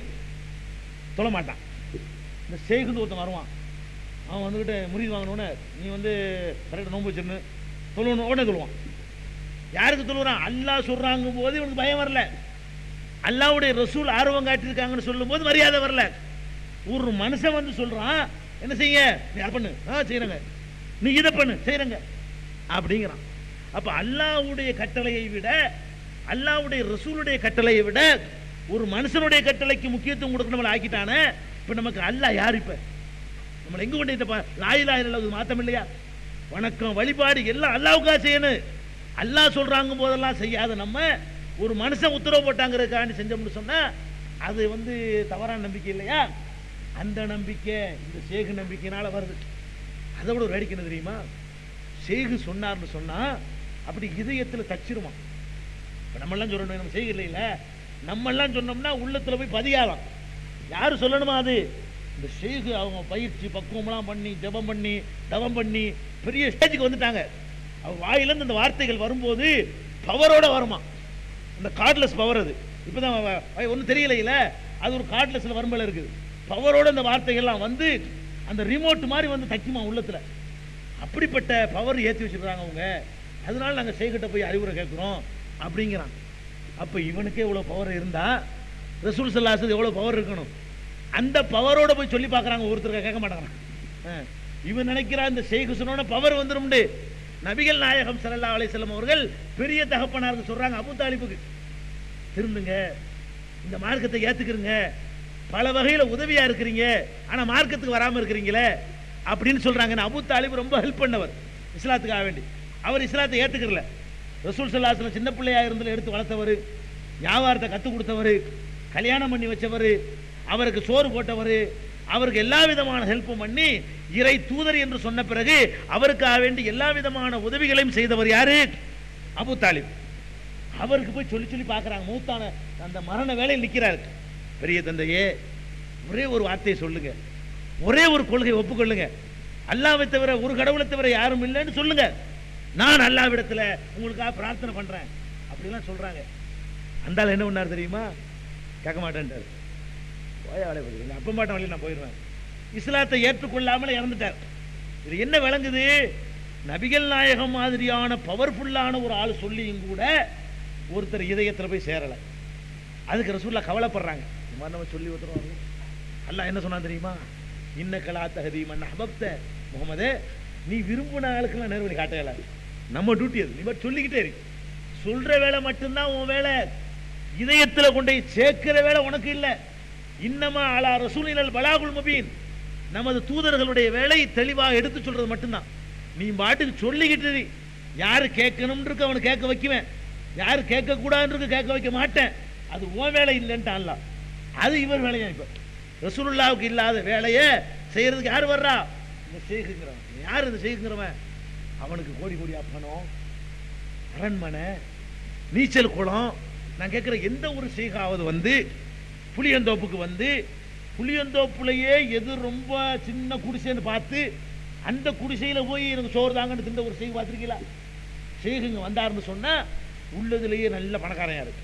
தொழ மாட்டான். இந்த ஷேக்குன்னு ஒருத்தன் வருவான், அவன் வந்துக்கிட்டு முரீது வாங்கினோடனே நீ வந்து கரெக்டாக நோன்பு வச்சிருன்னு தொழுவணும், உடனே தொழுவான். யாருக்கு தொழுகிறான்? அல்லாஹ் சொல்றாங்க போது இவனுக்கு பயம் வரல, அல்லாஹ்வுடைய ரசூல் ஆர்வம் காட்டியிருக்காங்கன்னு சொல்லும் போது மரியாதை வரல. ஒரு மனுஷன் வந்து சொல்றான், என்ன செய்ய, நீ அதை பண்ணு, செய்யறங்க, நீ இதை பண்ணு, செய்யறங்க அப்படிங்கிறான். அப்ப அல்லாஹ்வுடைய கட்டளையை விட, அல்லாஹ்வுடைய ரசூலுடைய கட்டளையை விட ஒரு மனுஷனுடைய கட்டளைக்கு முக்கியத்துவம் கொடுக்க நம்மளை ஆக்கிட்டானே. இப்ப நமக்கு அல்லாஹ் யார்? இப்ப நம்மளை எங்க கொண்டு லா இலாஹ இல்லல்லாஹ் மாத்தம் இல்லையா? வணக்கம் வழிபாடு எல்லாம் அல்லாஹ்வுக்காக செய்யணும். அல்லாஹ் சொல்றாங்க போதெல்லாம் செய்யாத நம்ம ஒரு மனுஷன் உத்தரவு போட்டாங்கிறதுக்காண்டி செஞ்சோம்னு சொன்னா அது வந்து தவறான நம்பிக்கை இல்லையா? அந்த நம்பிக்கை இந்த ஷேக் நம்பிக்கையினால வருது. அதை விட ஒரு வேடிக்கை என்ன தெரியுமா? ஷேக் சொன்னார்னு சொன்னா அப்படி இதயத்துல தச்சிருமா. நம்மெல்லாம் சொல்லணும், நம்ம ஷேக் இல்லையில, நம்மெல்லாம் சொன்னோம்னா உள்ளத்துல போய் பதியாலாம். யாரு சொல்லணுமா? அது இந்த ஷேக் அவங்க பயிற்சி பக்குவம்லாம் பண்ணி ஜபம் பண்ணி தவம் பண்ணி பெரிய ஸ்டேஜுக்கு வந்துட்டாங்க. அவங்க வாயிலிருந்து இந்த வார்த்தைகள் வரும்போது பவரோட வருமா, அந்த கார்ட்லெஸ் பவர். அது இப்பதான் ஒன்றும் தெரியல, அது ஒரு கார்ட்லெஸ்ல வரும்போல இருக்குது. பவரோட இந்த வார்த்தைகள்லாம் வந்து அந்த ரிமோட் மாதிரி வந்து தைக்குமா உள்ளத்துல. அப்படிப்பட்ட பவர் ஏற்றி வச்சிருக்காங்க அவங்க. அதனால நாங்க ஷேக்கிட்ட போய் அறிவுரை கேட்கிறோம் அப்படிங்கிறான். அப்ப இவனுக்கே இவ்வளவு பவர் இருந்தா ரசூல் ஸல்லல்லாஹு அலைஹி வஸல்லம் எவ்வளவு பவர் இருக்கணும்? அந்த பவரோட போய் சொல்லி பார்க்கறாங்க, ஒருத்தர் கேட்க மாட்டாங்க. இவன் நினைக்கிறான் இந்த ஷேக் சொன்ன பவர் வந்துரும்னு. நபிகள் நாயகம் ஸல்லல்லாஹு அலைஹி வஸல்லம் அவர்கள் பெரிய தகப்பனாருக்கு சொல்றாங்க, அபூ தாலிபுக்கு, திருந்துங்க, இந்த மார்க்கத்தை ஏத்துக்கிறீங்க, பல வகையில உதவியா இருக்கிறீங்க, ஆனா மார்க்கத்துக்கு வராம இருக்கிறீங்களே அப்படின்னு சொல்றாங்க. அபூ தாலிப் ரொம்ப ஹெல்ப் பண்ணவர் இஸ்லாத்துக்காக வேண்டி. அவர் இஸ்லாத்தை ஏத்துக்கல. ரசூல் ஸல்லல்லாஹு அலைஹி வஸல்லம் சின்ன பிள்ளையா இருந்து எடுத்து வளர்த்தவர், வியாபாரத்தை கற்றுக் கொடுத்தவர், கல்யாணம் பண்ணி வச்சவர், அவருக்கு சோறு போட்டவர், அவருக்கு எல்லா விதமான ஹெல்ப்பும் பண்ணி இறை தூதர் என்று சொன்ன பிறகு அவருக்காக வேண்டி எல்லா விதமான உதவிகளையும் செய்தவர் யாரு? Abu Talib. அவருக்கு போய் சொல்லி சொல்லி பார்க்குறாங்க. மூத்தான அந்த மரண வேலையில் நிற்கிறாரு. பெரிய தந்தையே, ஒரே ஒரு வார்த்தையை சொல்லுங்க, ஒரே ஒரு கொள்கையை ஒப்புக்கொள்ளுங்க, அல்லாஹ்வை தவிர ஒரு கடவுளை தவிர யாரும் இல்லைன்னு சொல்லுங்க, நான் அல்லாஹ்விடத்துல உங்களுக்காக பிரார்த்தனை பண்றேன் அப்படிலாம் சொல்றாங்க. அந்த ஆள் என்ன பண்ணார் தெரியுமா? கேட்க மாட்டேன்ட்டார். போய வேலை பார்க்குறீங்க, அப்ப மாட்டேன் வழி நான் போயிடுவேன். இஸ்லாத்தை ஏற்றுக்கொள்ளாமல் இறந்துட்டார். இது என்ன விளங்குது? நபிகள் நாயகம் மாதிரியான பவர்ஃபுல்லான ஒரு ஆள் சொல்லியும் கூட ஒருத்தர் இதயத்தில் போய் சேரலை. அதுக்கு ரசூலுல்லாஹ் கவலைப்படுறாங்க. இந்த மாதிரி நம்ம சொல்லி ஒருத்தர் அல்லாஹ் என்ன சொன்னா தெரியுமா? இன்னக்கலா தஹதி மன் அஹ்பப்த, முகமதே நீ விரும்பின ஆளுக்கெல்லாம் நேர்வழி காட்டல. நம்ம டியூட்டி அது. நீ மட்டும் சொல்லிக்கிட்டே இரு. சொல்ற வேலை மட்டும்தான் உன் வேலை, இதயத்தில் கொண்டு சேர்க்கிற வேலை உனக்கு இல்லை. இன்னமா அலா ரசூலில் பலாகுல் முபீன், நமது தூதர்களுடைய வேலை தெளிவாக எடுத்து சொல்றது மட்டும்தான். நீ பாட்டுக்கு சொல்லிக்கிட்டு யாரு கேட்கணும்னு இருக்கு அவனை கேட்க வைக்குவேன், யாரு கேட்க கூடாதுன்னு கேட்க வைக்க மாட்டேன். அது உன் வேலை இல்லைன்ட்டு அல்லாஹ். அது இவர் வேலையா? இப்ப ரசூலுல்லாஹ்வுக்கு இல்லாத வேலையை செய்யறதுக்கு யார் வர்றா? இந்த ஷேக்குங்கிறவன். யார் இந்த ஷேக்குங்கிறவன்? அவனுக்கு கோடி கோடியா பணம், அரண்மனை, நீச்சல் குளம். நான் கேட்கிற எந்த ஒரு ஷேகாவது வந்து புளியந்தோப்புக்கு வந்து புளியந்தோப்புலையே எது ரொம்ப சின்ன குடிசைன்னு பார்த்து அந்த குடிசையில போய் எனக்கு சோறு தாங்கன்னு தின்ற ஒரு ஷேக் பார்த்துருக்கீங்களா? ஷேகுங்க வந்தாருன்னு சொன்னா உள்ளதுலேயே நல்ல பணக்காரையா இருக்கு,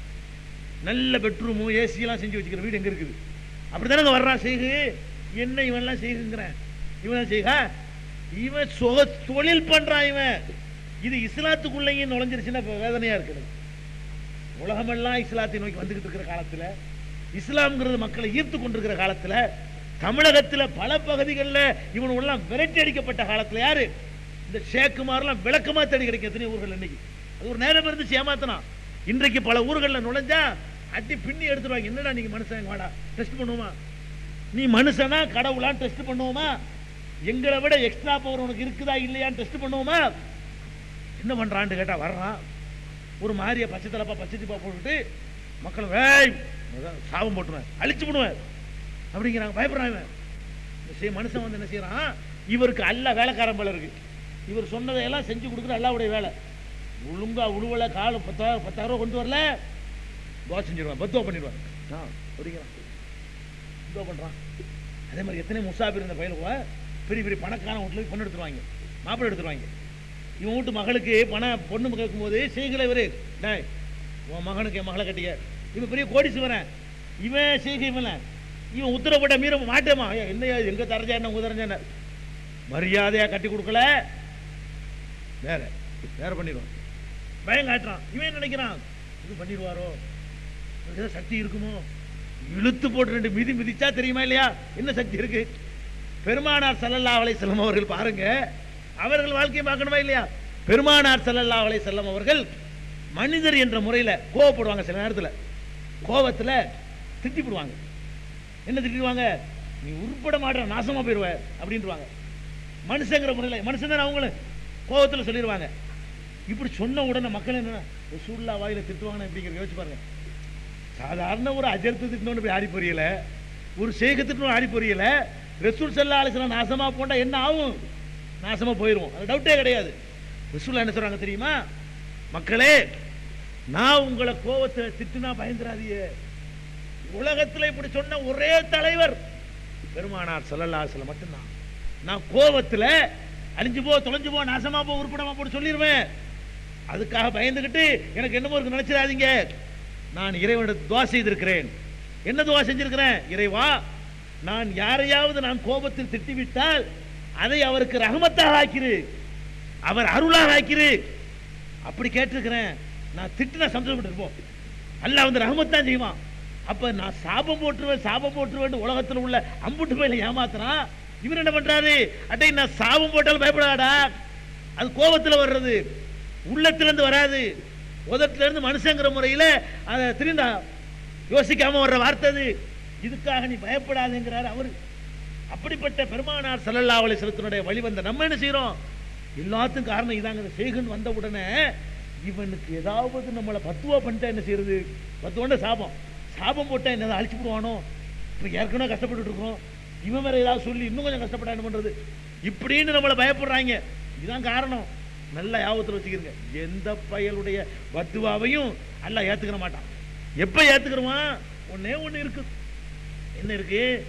நல்ல பெட்ரூமு ஏசியெல்லாம் செஞ்சு வச்சுக்கிற வீடு எங்க இருக்குது? அப்படித்தானே வர்றான் ஷேகு. என்ன இவன்லாம் ஷேகுங்கிறேன்? இவன் ஷேகா? இவன் தொழில் பண்றான் இவன். இது இஸ்லாத்துக்குள்ளேயும் நுழைஞ்சிருச்சுன்னா வேதனையா இருக்குது. உலகமெல்லாம் இஸ்லாத்தை நோக்கி வந்துகிட்டு இருக்கிற காலத்துல, இஸ்லாம்ங்கிறது மக்களை ஈர்த்து கொண்டிருக்கிற காலத்துல, தமிழகத்தில் பல பகுதிகளில் இவனெல்லாம் விரட்டி அடிக்கப்பட்ட காலத்துல யாரு? இந்த ஷேக்குமாரெல்லாம் விளக்கமா தேடி கிடைக்க எத்தனை ஊர்கள் இன்னைக்கு. அது ஒரு நேரம் இருந்துச்சு ஏமாத்தனா. இன்றைக்கு பல ஊர்களில் நுழைஞ்சா அடி பின்னி எடுத்துருவாங்க. என்னடா நீங்க மனுஷன், வாடா டெஸ்ட் பண்ணுவோமா? நீ மனுஷனா கடவுளான்னு டெஸ்ட் பண்ணுவோமா? எங்களை விட எக்ஸ்ட்ரா பவர் உனக்கு இருக்குதா இல்லையான்னு டெஸ்ட் பண்ணுவோமா? என்ன பண்றான்னு கேட்டா வர்றான் ஒரு மாதிரியா பச்சை தலப்பா பச்சை தீப்பா போட்டுட்டு மக்கள் சாபம் போட்டுருவேன், அழிச்சு விடுவேன் அப்படிங்கிறாங்க. பயப்படுறாங்க. மனுஷன் வந்து என்ன செய்யறான்? இவருக்கு அல்ல வேலைக்காரன் போல இருக்கு. இவர் சொன்னதையெல்லாம் செஞ்சு கொடுக்குற அல்லாவுடைய வேலை. ஒழுங்கா உழுவலை கால 10,000 ரூபா கொண்டு வரல, தோசை செஞ்சிருவான், பத்துவா பண்ணிடுவான் அப்படிங்கிறான். பத்துவா பண்றான். அதே மாதிரி எத்தனை முசாபிர் இந்த பயிலுவ பெரிய பெரிய பணக்கான வீட்டில் பொண்ணு எடுத்துருவாங்க, மாப்பிள்ளை எடுத்துருவாங்க. இவன் வீட்டு மகளுக்கு பொண்ணு கேட்கும் போது செய்கலை இவரு, டேய் உன் மகனுக்கு என் மகளை கட்டிக்க. இவன் பெரிய கோடீஸ்வரன், இவன் செய்கை இவன் உத்தரப்பட்ட மீற மாட்டேமா, என்னையா எங்க தரஞ்சா என்ன உங்க தரஞ்சா என்ன, மரியாதையா கட்டி கொடுக்கல வேற வேற பண்ணிடுவான். பயம் காட்டுறான். இவன் நினைக்கிறான் இது பண்ணிடுவாரோ, ஏதோ சக்தி இருக்குமோ, இழுத்து போட்டு 2 மிதி மிதிச்சா தெரியுமா இல்லையா என்ன சக்தி இருக்கு? பெருமானார் ஸல்லல்லாஹு அலைஹி வஸல்லம் அவர்கள் பாருங்க, அவர்கள் வாழ்க்கையை பார்க்கணுமா இல்லையா? பெருமானார் ஸல்லல்லாஹு அலைஹி வஸல்லம் அவர்கள் மனிதர் என்ற முறையில் கோவப்படுவாங்க. சில நேரத்தில் கோவத்தில் திட்டிப்படுவாங்க. என்ன திட்டிடுவாங்க? நீ உருப்பட மாட்ட, நாசமா போயிடுவ அப்படின்ட்டுவாங்க. மனுஷங்கிற முறையில், மனுஷன் தானே அவங்களும் கோவத்தில் சொல்லிடுவாங்க. இப்படி சொன்ன உடனே மக்கள் என்ன ரசூலுல்லாஹ் வாயில திட்டுவாங்க அப்படிங்கிற யோசிச்சு பாருங்க. சாதாரண ஒரு அஜர்த்து திட்டணும்னு போய் ஆடி பொரியல, ஒரு ஷேக் திட்டணும் ஆடி பொரியல, ரசூல் ஸல்லல்லாஹு அலைஹி வஸல்லம் நாசமா போண்டா என்ன ஆகும்? நாசமா போயிடும், அது டவுட்டே கிடையாது. ரசூலுல்லாஹ் என்ன சொல்றாங்க தெரியுமா? மக்களே, நான் உங்களை கோவத்தை திட்டுனா பயந்துராதீங்க. உலகத்தில் இப்படி சொன்ன ஒரே தலைவர் பெருமானார் ஸல்லல்லாஹு அலைஹி வஸல்லம் மட்டும்தான். நான் கோவத்தில் அழிஞ்சு போ, தொலைஞ்சு போ, நாசமா போ, உருப்படமா போட்டு சொல்லிடுவேன். அதுக்காக பயந்துகிட்டு எனக்கு என்னமோ இருக்கு நினைச்சிடாதீங்க. நான் இறைவனிடத்தில் துஆ செய்திருக்கிறேன். என்ன துஆ செஞ்சிருக்கிறேன்? இறைவா, நான் யாரையாவது நான் கோபத்தில் திட்டிவிட்டால் அதை அவருக்கு ரஹமத்தாக ஆக்கிரு, அவர் அருளாக ஆக்கிரு, அப்படி கேட்டிருக்கிறேன். நான் திட்டினா சந்தோஷப்பட்டு இருப்போம், அல்லாஹ் வந்து ரஹமத் தான் செய்வான். அப்ப நான் சாபம் போட்டுருவேன் உலகத்தில் உள்ள அம்புட்டு போயில ஏமாத்துறான். இவர் என்ன பண்றாரு? அட்டை நான் சாபம் போட்டாலும் பயப்படாடா, அது கோபத்தில் வர்றது, உள்ளத்திலிருந்து வராது, உதட்டிலிருந்து மனுஷங்கிற முறையில் அதை திரும்ப யோசிக்காம வர்ற வார்த்தை அது. இதுக்காக நீ பயப்படாதுங்கிறாரு அவர். அப்படிப்பட்ட பெருமானார் ஸல்லல்லாஹு அலைஹி வஸல்லத்தினுடைய வழிவந்த நம்ம என்ன செய்யறோம்? எல்லாத்துக்கும் காரணம் இதாங்க. ஷேகுன்னு வந்த உடனே இவனுக்கு ஏதாவது நம்மளை பத்துவா பண்ணிட்டா என்ன செய்யறது? பத்துவாண்ட சாபம் போட்டா என்ன அழிச்சு போடுவானோ? இப்போ ஏற்கனவே கஷ்டப்பட்டு இருக்கோம், இவன் வேற ஏதாவது சொல்லி இன்னும் கொஞ்சம் கஷ்டப்பட்டா என்ன பண்றது? இப்படின்னு நம்மளை பயப்படுறாங்க. இதுதான் காரணம். நல்ல ஞாபகத்தில் வச்சுக்கிறங்க, எந்த பயலுடைய பத்துவாவையும் அல்லாஹ் ஏத்துக்கிற மாட்டான். எப்ப ஏத்துக்கிறோமா? ஒன்னே ஒண்ணு இருக்கு. என்ன இருக்கு?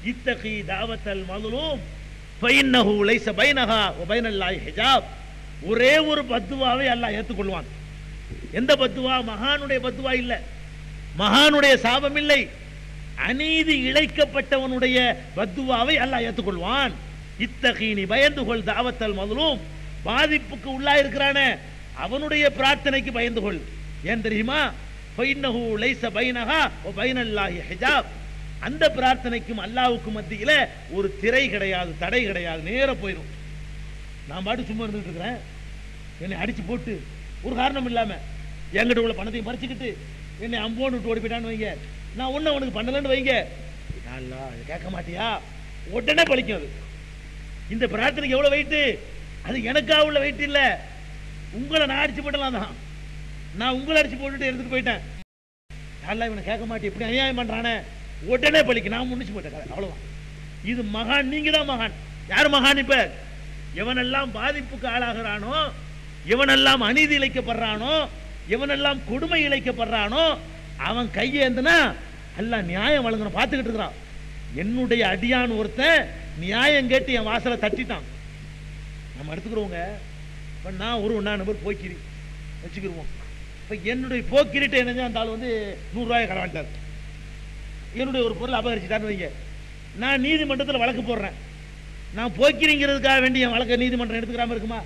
இத்தகி தாவத்தல் மதுலூம் ஃபைன்னஹு லைஸ பைனஹா வ பைனல்லாஹி ஹிஜாப். ஒரே ஒரு பத்துவாவை அல்லாஹ் ஏற்றுக்கொள்வான். எந்த பத்துவா? மகானுடைய பத்துவா இல்ல, மகானுடைய சாபம் இல்லை, அநீதி இழைக்கப்பட்டவனுடைய பத்துவாவை அல்லாஹ் ஏற்றுக்கொள்வான். இத்தகீனி பயந்து கொள் தாவத்தல் மதுலூம், பாதிப்புக்கு உள்ளா இருக்கிறானே அவனுடைய பிரார்த்தனைக்கு பயந்து கொள். ஏன் தெரியுமா? ஃபைன்னஹு லைஸ பைனஹா வ பைனல்லாஹி ஹிஜாப். அந்த பிரார்த்தனைக்கும் அல்லாஹ்வுக்கும் மத்தியில ஒரு திரை கிடையாது, தடை கிடையாது, நேர போயிடும். நான் பாட்டு சும்மா இருந்துட்டு இருக்கிறேன், என்னை அடிச்சு போட்டு ஒரு காரணம் இல்லாம என்கிட்ட உள்ள பணத்தையும் பறிச்சுக்கிட்டு என்னை அம்போன்னு விட்டு ஓடி போயிட்டான்னு வைங்க, நான் ஒன்னும் அவனுக்கு பண்ணலன்னு வைங்க, கேட்க மாட்டியா? உடனே பழிக்கும். அது இந்த பிரார்த்தனைக்கு எவ்வளவு வெயிட்டு? அது எனக்கா உள்ள வெயிட் இல்ல, உங்களை நான் அடிச்சு போட்டலாம் தான். நான் உங்களை அடிச்சு போட்டுட்டு எடுத்துட்டு போயிட்டேன், இவனை கேட்க மாட்டேன், இப்படி அநியாயம் பண்றானே, உடனே பழிக்க நான் முடிச்சு போயிட்டேன். அவ்வளவுதான். இது மகான், நீங்க தான் மகான். யார் மகான்? இப்ப எவனெல்லாம் பாதிப்புக்கு ஆளாகிறானோ, எவனெல்லாம் அநீதி இழைக்கப்படுறானோ, எவனெல்லாம் கொடுமை இழைக்கப்படுறானோ, அவன் கையேந்தனா எல்லாம் நியாயம் வழங்கணும். பார்த்துக்கிட்டு இருக்கிறான். என்னுடைய அடியான் ஒருத்தன் நியாயம் கேட்டு என் வாசலை தட்டிட்டான். நம்ம எடுத்துக்கிறோங்க. இப்போ நான் ஒரு ஒன்றா நம்பர் போக்கிரி வச்சுக்கிடுவோம். இப்போ என்னுடைய போக்கிரிட்ட என்ன அந்த ஆள் வந்து 100 ரூபாயை கடவாண்டார். என்னுடைய ஒரு பொருள் அபகரிச்சுட்டான்னு வைங்க, நான் நீதிமன்றத்தில் வழக்கு போடுறேன். நான் போக்கிறீங்கிறதுக்காக வேண்டிய வழக்கு நீதிமன்றம் எடுத்துக்கிறாம இருக்குமா?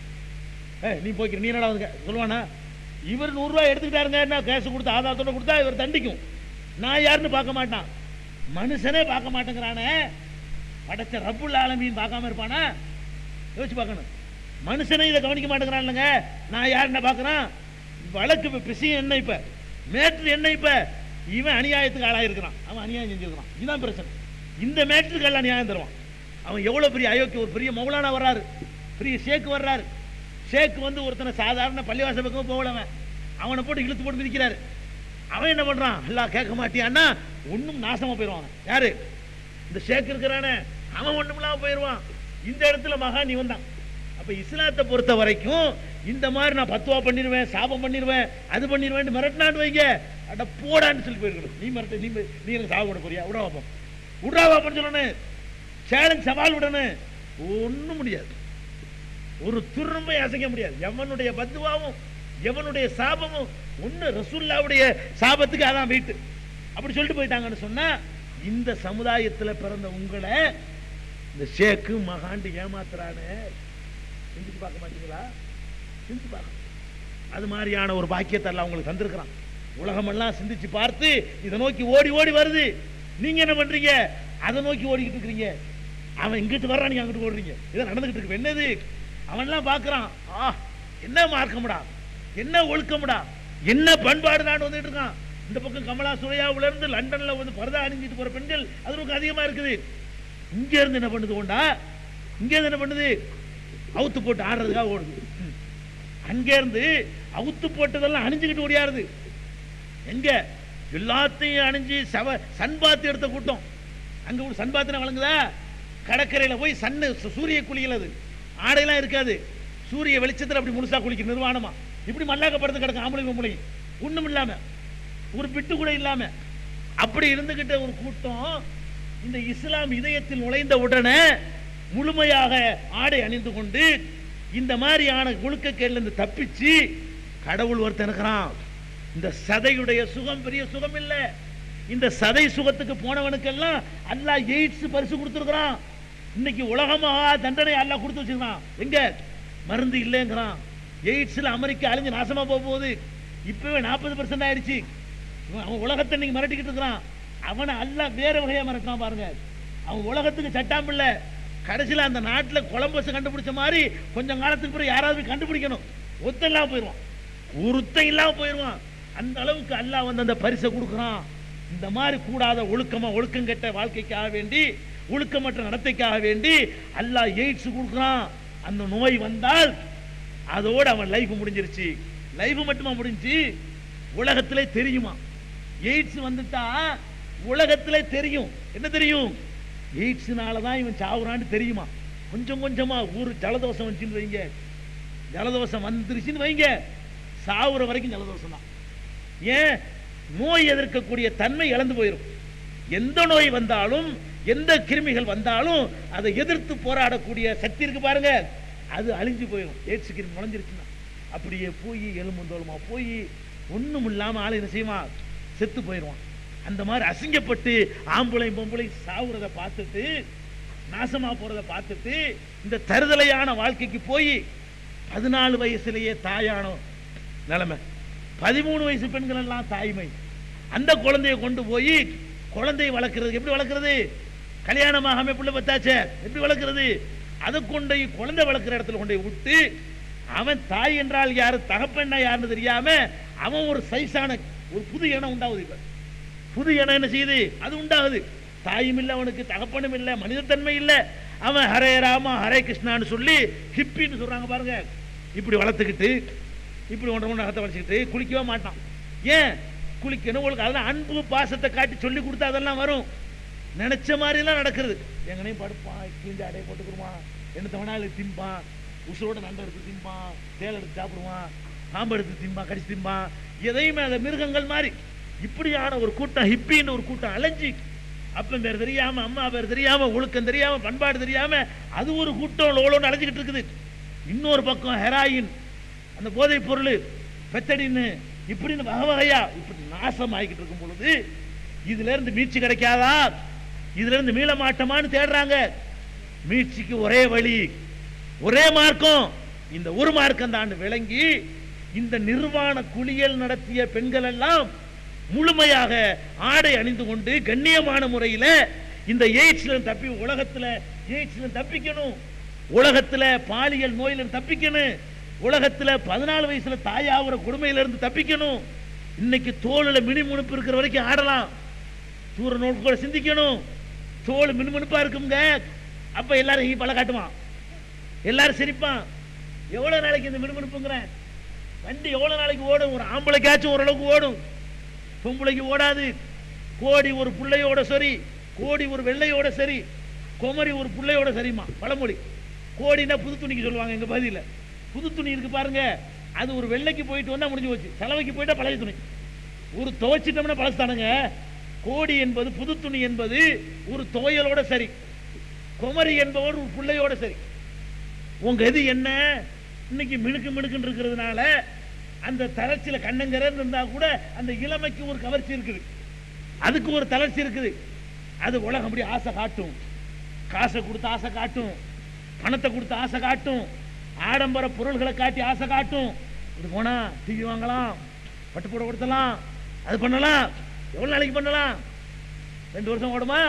நீ போய்க்கிற, நீ என்னடா சொல்லுவானா? இவர் 100 ரூபாய் எடுத்துக்கிட்டாருங்க, நான் கேஸ் கொடுத்து ஆதாரத்தோட கொடுத்தா இவர் தண்டிக்கும். நான் யாருன்னு பார்க்க மாட்டான், மனுஷனே பார்க்க மாட்டேங்கிறானே, படைச்ச ரப்புல் ஆலமீன் பார்க்காம இருப்பானா? யோசிச்சு பார்க்கணும். மனுஷனே இதை கவனிக்க மாட்டேங்கிறான்லங்க, நான் யாருன்னு பார்க்கறான்? வழக்கு விஷயம் என்ன? இப்ப மேட்ரு என்ன? இப்ப இவன் அநியாயத்துக்கு ஆளாயிருக்கிறான், அவன் அநியாயம் செஞ்சிருக்கிறான். இதுதான் பிரச்சனை. இந்த மேட்ருக்கு எல்லாம் நியாயம் தருவான். அவன் எவ்வளவு பெரிய அயோக்கிய, ஒரு பெரிய மௌலானா வர்றாரு, பெரிய ஷேக் வர்றாரு. ஷேக் வந்து ஒருத்தனை சாதாரண பள்ளிவாசல் பக்கம் போகலவன், அவனை போட்டு இழுத்து போட்டு மிதிக்கிறாரு. அவன் என்ன பண்றான்? எல்லாம் கேட்க மாட்டியான்னா ஒன்னும் நாசமா போயிடுவான். யாரு? இந்த ஷேக் இருக்கிறானே, அவன் ஒண்ணும் இல்லாம போயிடுவான். இந்த இடத்துல மகான் இவன் தான். அப்ப இஸ்லாத்தை பொறுத்த வரைக்கும் இந்த மாதிரி நான் பத்துவா பண்ணிடுவேன், சாபம் பண்ணிடுவேன், அது பண்ணிடுவேன் மிரட்டினான்னு வைங்க, அட போடான்னு சொல்லி போயிருக்கணும். நீ மிரட்ட, நீ எனக்கு சாபம் பண்ண போறியா? விடா வாப்போம், விடா வாப்பன்னு சொல்லணும். சேலஞ்ச், சவால் விடணும். ஒன்றும் முடியாது, ஒரு துரும்பை அசைக்க முடியாது. எவனுடைய பத்துவாவும் எவனுடைய சாபமும் ஒண்ணு ரசூலுல்லாஹ்வுடைய சாபத்துக்கு அதான் வீட்டு அப்படி சொல்லிட்டு போயிட்டாங்கன்னு சொன்னா, இந்த சமுதாயத்தில் பிறந்த உங்களை இந்த ஷேக்கு மகாண்டு ஏமாத்துறானு சிந்திச்சு பார்க்க மாட்டீங்களா? சிந்திச்சு பார்க்க. அது மாதிரியான ஒரு பாக்கியத்தை எல்லாம் உங்களுக்கு தந்திருக்கிறான். உலகமெல்லாம் சிந்திச்சு பார்த்து இதை நோக்கி ஓடி ஓடி வருது. நீங்க என்ன பண்றீங்க? அதை நோக்கி ஓடிக்கிட்டு இருக்கிறீங்க. அவன் இங்கிட்டு வர்றான், நீங்க அங்கிட்டு ஓடுறீங்க. இதை நடந்துகிட்டு இருக்கு. என்னது? அவன்லாம் பார்க்கறான், என்ன மார்க்கம்டா, என்ன ஒழுக்கம்டா, என்ன பண்பாடுடான்னு வந்துட்டு இருக்கான். இந்த பக்கம் கமலா சுரையாவுல இருந்து லண்டன்ல வந்து பரதா அணிஞ்சிட்டு போற பெண்கள் அது ரொம்ப அதிகமா இருக்குது. இங்க இருந்து என்ன பண்ணுது? கொண்டா இங்க இருந்து என்ன பண்ணுது? அவுத்து போட்டு ஆடுறதுக்காக ஓடுது. அங்க இருந்து அவுத்து போட்டதெல்லாம் அணிஞ்சுக்கிட்டு ஓடியாருது. எங்க எல்லாத்தையும் அணிஞ்சு சன்பாத்து எடுத்த கூட்டம். அங்க ஒரு சன்பாத்தின வழங்குதா? கடற்கரையில போய் சூரிய குளியல், அது ஆடையெல்லாம் இருக்காது, சூரிய வெளிச்சத்தில் அப்படி முழுசா குளிக்க நிர்வாணமா இப்படி மல்லாக்கப்படுத்து கிடக்கும். ஆம்பளை பொம்பளை ஒண்ணும் இல்லாம, ஒரு பிட்டு கூட இல்லாம அப்படி இருந்துகிட்ட ஒரு கூட்டம் இந்த இஸ்லாம் இதயத்தில் நுழைந்த உடனே முழுமையாக ஆடை அணிந்து கொண்டு இந்த மாதிரியான ஒழுக்கக்கேடிலிருந்து தப்பிச்சு கடவுள் ஒருத்தன் இருக்கிறான். இந்த சதையுடைய சுகம் பெரிய சுகம் இல்ல. இந்த சதை சுகத்துக்கு போனவனுக்கெல்லாம் அல்லாஹ் எய்ட்ஸ் பரிசு கொடுத்துருக்கிறான். இன்னைக்கு உலகமா தண்டனை அல்லாஹ் கொடுத்து வச்சிருக்கான். எங்க மருந்து இல்லைங்கிறான். எய்ட்ஸ்ல அமெரிக்கா அழிஞ்சு நாசமா போகுது. இப்பவே 40% ஆயிடுச்சு. அவன் உலகத்தை இன்னைக்கு மிரட்டிக்கிட்டு இருக்கிறான். அவனை அல்லாஹ் வேற வகையா மிரட்டான் பாருங்க. அவன் உலகத்துக்கு சட்டாம் இல்ல. கடைசியில் அந்த நாட்டில் கொலம்பஸ் கண்டுபிடிச்ச மாதிரி கொஞ்சம் காலத்துக்கு பிறகு யாராவது கண்டுபிடிக்கணும். ஒத்த இல்லாம போயிடுவான், ஒருத்தன் இல்லாம போயிடுவான். அந்த அளவுக்கு அல்லாஹ் வந்து அந்த பரிசை கொடுக்குறான். இந்த மாதிரி கூடாத ஒழுக்கம் கெட்ட வாழ்க்கைக்காக வேண்டி, ஒழுக்கமற்ற நடத்தைக்காக வேண்டி அல்லாஹ் எய்ட்ஸ் கொடுக்குறான். அந்த நோய் வந்தால் அதோட அவன் லைஃப் முடிஞ்சிருச்சு. லைஃப் மட்டுமா முடிஞ்சு, உலகத்திலே தெரியுமா? எய்ட்ஸ் வந்துட்டா உலகத்திலே தெரியும். என்ன தெரியும்? எய்ட்ஸ்னால தான் இவன் சாவுறான்னு தெரியுமா? கொஞ்சம் கொஞ்சமா ஊரு ஜலதோஷம் வந்துச்சுன்னு வைங்க, ஜலதோஷம் வந்துருச்சுன்னு வைங்க, சாவுற வரைக்கும் ஜலதோஷம் தான். ஏன்? நோய் எதிர்க்கக்கூடிய தன்மை இழந்து போயிடும். எந்த நோய் வந்தாலும் எந்த கிருமிகள் வந்தாலும் அதை எதிர்த்து போராடக்கூடிய சக்தி இருக்கு பாருங்க, அது அழிஞ்சு போயிடும். எய்ட்ஸ் கிருமி நுழைஞ்சிருச்சுன்னா அப்படியே போய் எலும்புந்தோலுமா போய் ஒண்ணும் இல்லாம ஆளு என்ன செய்யுமா, செத்து போயிடுவான். அந்த மாதிரி அசிங்கப்பட்டு ஆம்பளை பொம்பளை சாவுறத பார்த்துட்டு, நாசமா போறத பார்த்துட்டு, இந்த தருதலையான வாழ்க்கைக்கு போய் 14 வயசுலயே தாயான நிலைமை, 13 வயசு பெண்கள் எல்லாம் தாய்மை. அந்த குழந்தைய கொண்டு போய் குழந்தையை வளர்க்கறது எப்படி வளர்க்கறது? கல்யாணமாகாம பிள்ளை பத்தாச்சே எப்படி வளர்க்கறது? அதை கொண்டு குழந்தை வளர்க்கிற இடத்துல கொண்டு விட்டு, அவன் தாய் என்றால் யாரு தகப்பன்னா யாருன்னு தெரியாம அவன் ஒரு சைஸான ஒரு புது இனம் உண்டாகுது. இப்ப புது இனம் என்ன செய்யுது? அது உண்டாகுது. தாயும் இல்லை அவனுக்கு, தகப்பனும் இல்லை, மனிதத்தன்மை இல்லை. அவன் ஹரே ராமா ஹரே கிருஷ்ணான்னு சொல்லி ஹிப்பின்னு சொல்றாங்க பாருங்க. இப்படி வளர்த்துக்கிட்டு இப்படி ஒன்றை அகத்தை வச்சுக்கிட்டு குளிக்கவே மாட்டான். ஏன் குளிக்கணும்? உங்களுக்கு அதெல்லாம் அன்பு பாசத்தை காட்டி சொல்லி கொடுத்தா அதெல்லாம் வரும். நினைச்ச மாதிரிலாம் நடக்கிறது. எங்கனையும் படுப்பான், கிழிஞ்ச அடையை போட்டுக்குருவான், என்ன தவணாலும் திம்பான், உசுரோட நண்டை எடுத்து திம்பான், தேல் எடுத்து சாப்பிடுவான், பாம்பு எடுத்து திம்பான், கடிச்சு திம்பான், எதையுமே அந்த மிருகங்கள் மாதிரி. இப்படியான ஒரு கூட்டம், ஹிப்பின்னு ஒரு கூட்டம் அலைஞ்சி, அப்பன் பேர் தெரியாம, அம்மா பேர் தெரியாம, ஒழுக்கம் தெரியாம, பண்பாடு தெரியாம அது ஒரு கூட்டம் லோலோன்னு அலைஞ்சிக்கிட்டு இருக்குது. இன்னொரு பக்கம் ஹெராயின், அந்த போதைப் பொருள், பெத்தடின்னு, இப்படின்னு வகை வகையா இப்படி நாசம் ஆகிக்கிட்டு இருக்கும் பொழுது இதுல இருந்து மீட்சி கிடைக்காதா? இதுல இருந்து மீள மாட்டோமான்னு தேடுறாங்க. மீட்சிக்கு ஒரே வழி, ஒரே மார்க்கம், இந்த ஒரு மார்க்கம் தான் விளங்கி இந்த நிர்வாண குளியல் நடத்திய பெண்கள் எல்லாம் முழுமையாக ஆடை அணிந்து கொண்டு கண்ணியமான முறையில் இந்த எய்ட்ஸ்ல தப்பி உலகத்துல எய்ட்ஸ்ல தப்பிக்கணும், உலகத்துல பாலியல் நோயில தப்பிக்கணும், உலகத்துல 14 வயசுல தாயாகிற கொடுமையில இருந்து தப்பிக்கணும். இன்னைக்கு தோல்ல மினுமினுப்பு இருக்கிற வரைக்கும் ஆடலாம், தூர நோக்கோட சிந்திக்கணும். தோல் மினுமினுப்பா இருக்குங்க, அப்ப எல்லாரும் பல காட்டுவான், எல்லாரும் சிரிப்பான். எவ்வளவு நாளைக்கு இந்த மினுமினுப்புங்கிற வண்டி எவ்வளவு நாளைக்கு ஓடும்? ஒரு ஆம்பளைக்காச்சும் ஓரளவுக்கு ஓடும், பொம்பளைக்கு ஓடாது. கோடி ஒரு பிள்ளையோட சரி, கோடி ஒரு வெள்ளையோட சரி, குமரி ஒரு பிள்ளையோட சரிமா பழமொழி. கோடினா புது துணிக்கு சொல்லுவாங்க எங்க பகுதியில். புது துணி இருக்கு பாருங்க, அது ஒரு வெள்ளைக்கு போயிட்டு வந்தா முடிஞ்சு போச்சு, செலவைக்கு போயிட்டா பழைய துணி. ஒரு துவைச்சிட்டோம்னா பழசுதானுங்க. கோடி என்பது புது துணி என்பது ஒரு துவையலோட சரி, குமரி என்பவர் ஒரு பிள்ளையோட சரி. உங்க இது என்ன? இன்னைக்கு மினுக்கு மினுக்குன்னு இருக்கிறதுனால அந்த தளர்ச்சியில கண்ணங்கரன்னு இருந்தா கூட அந்த இளமைக்கு ஒரு கவர்ச்சி இருக்குது, அதுக்கு ஒரு தளர்ச்சி இருக்குது. அது உலகம் அப்படி ஆசை காட்டும், காசை கொடுத்து ஆசை காட்டும், பணத்தை கொடுத்து ஆசை காட்டும், ஆடம்பர பொருள்களை காட்டி ஆசை காட்டும். இது போனா டிவி வாங்கலாம், பட்டுப்போட கொடுத்தலாம், அது பண்ணலாம். எவ்வளவு நாளைக்கு பண்ணலாம்? 2 வருஷம் ஓடுமா,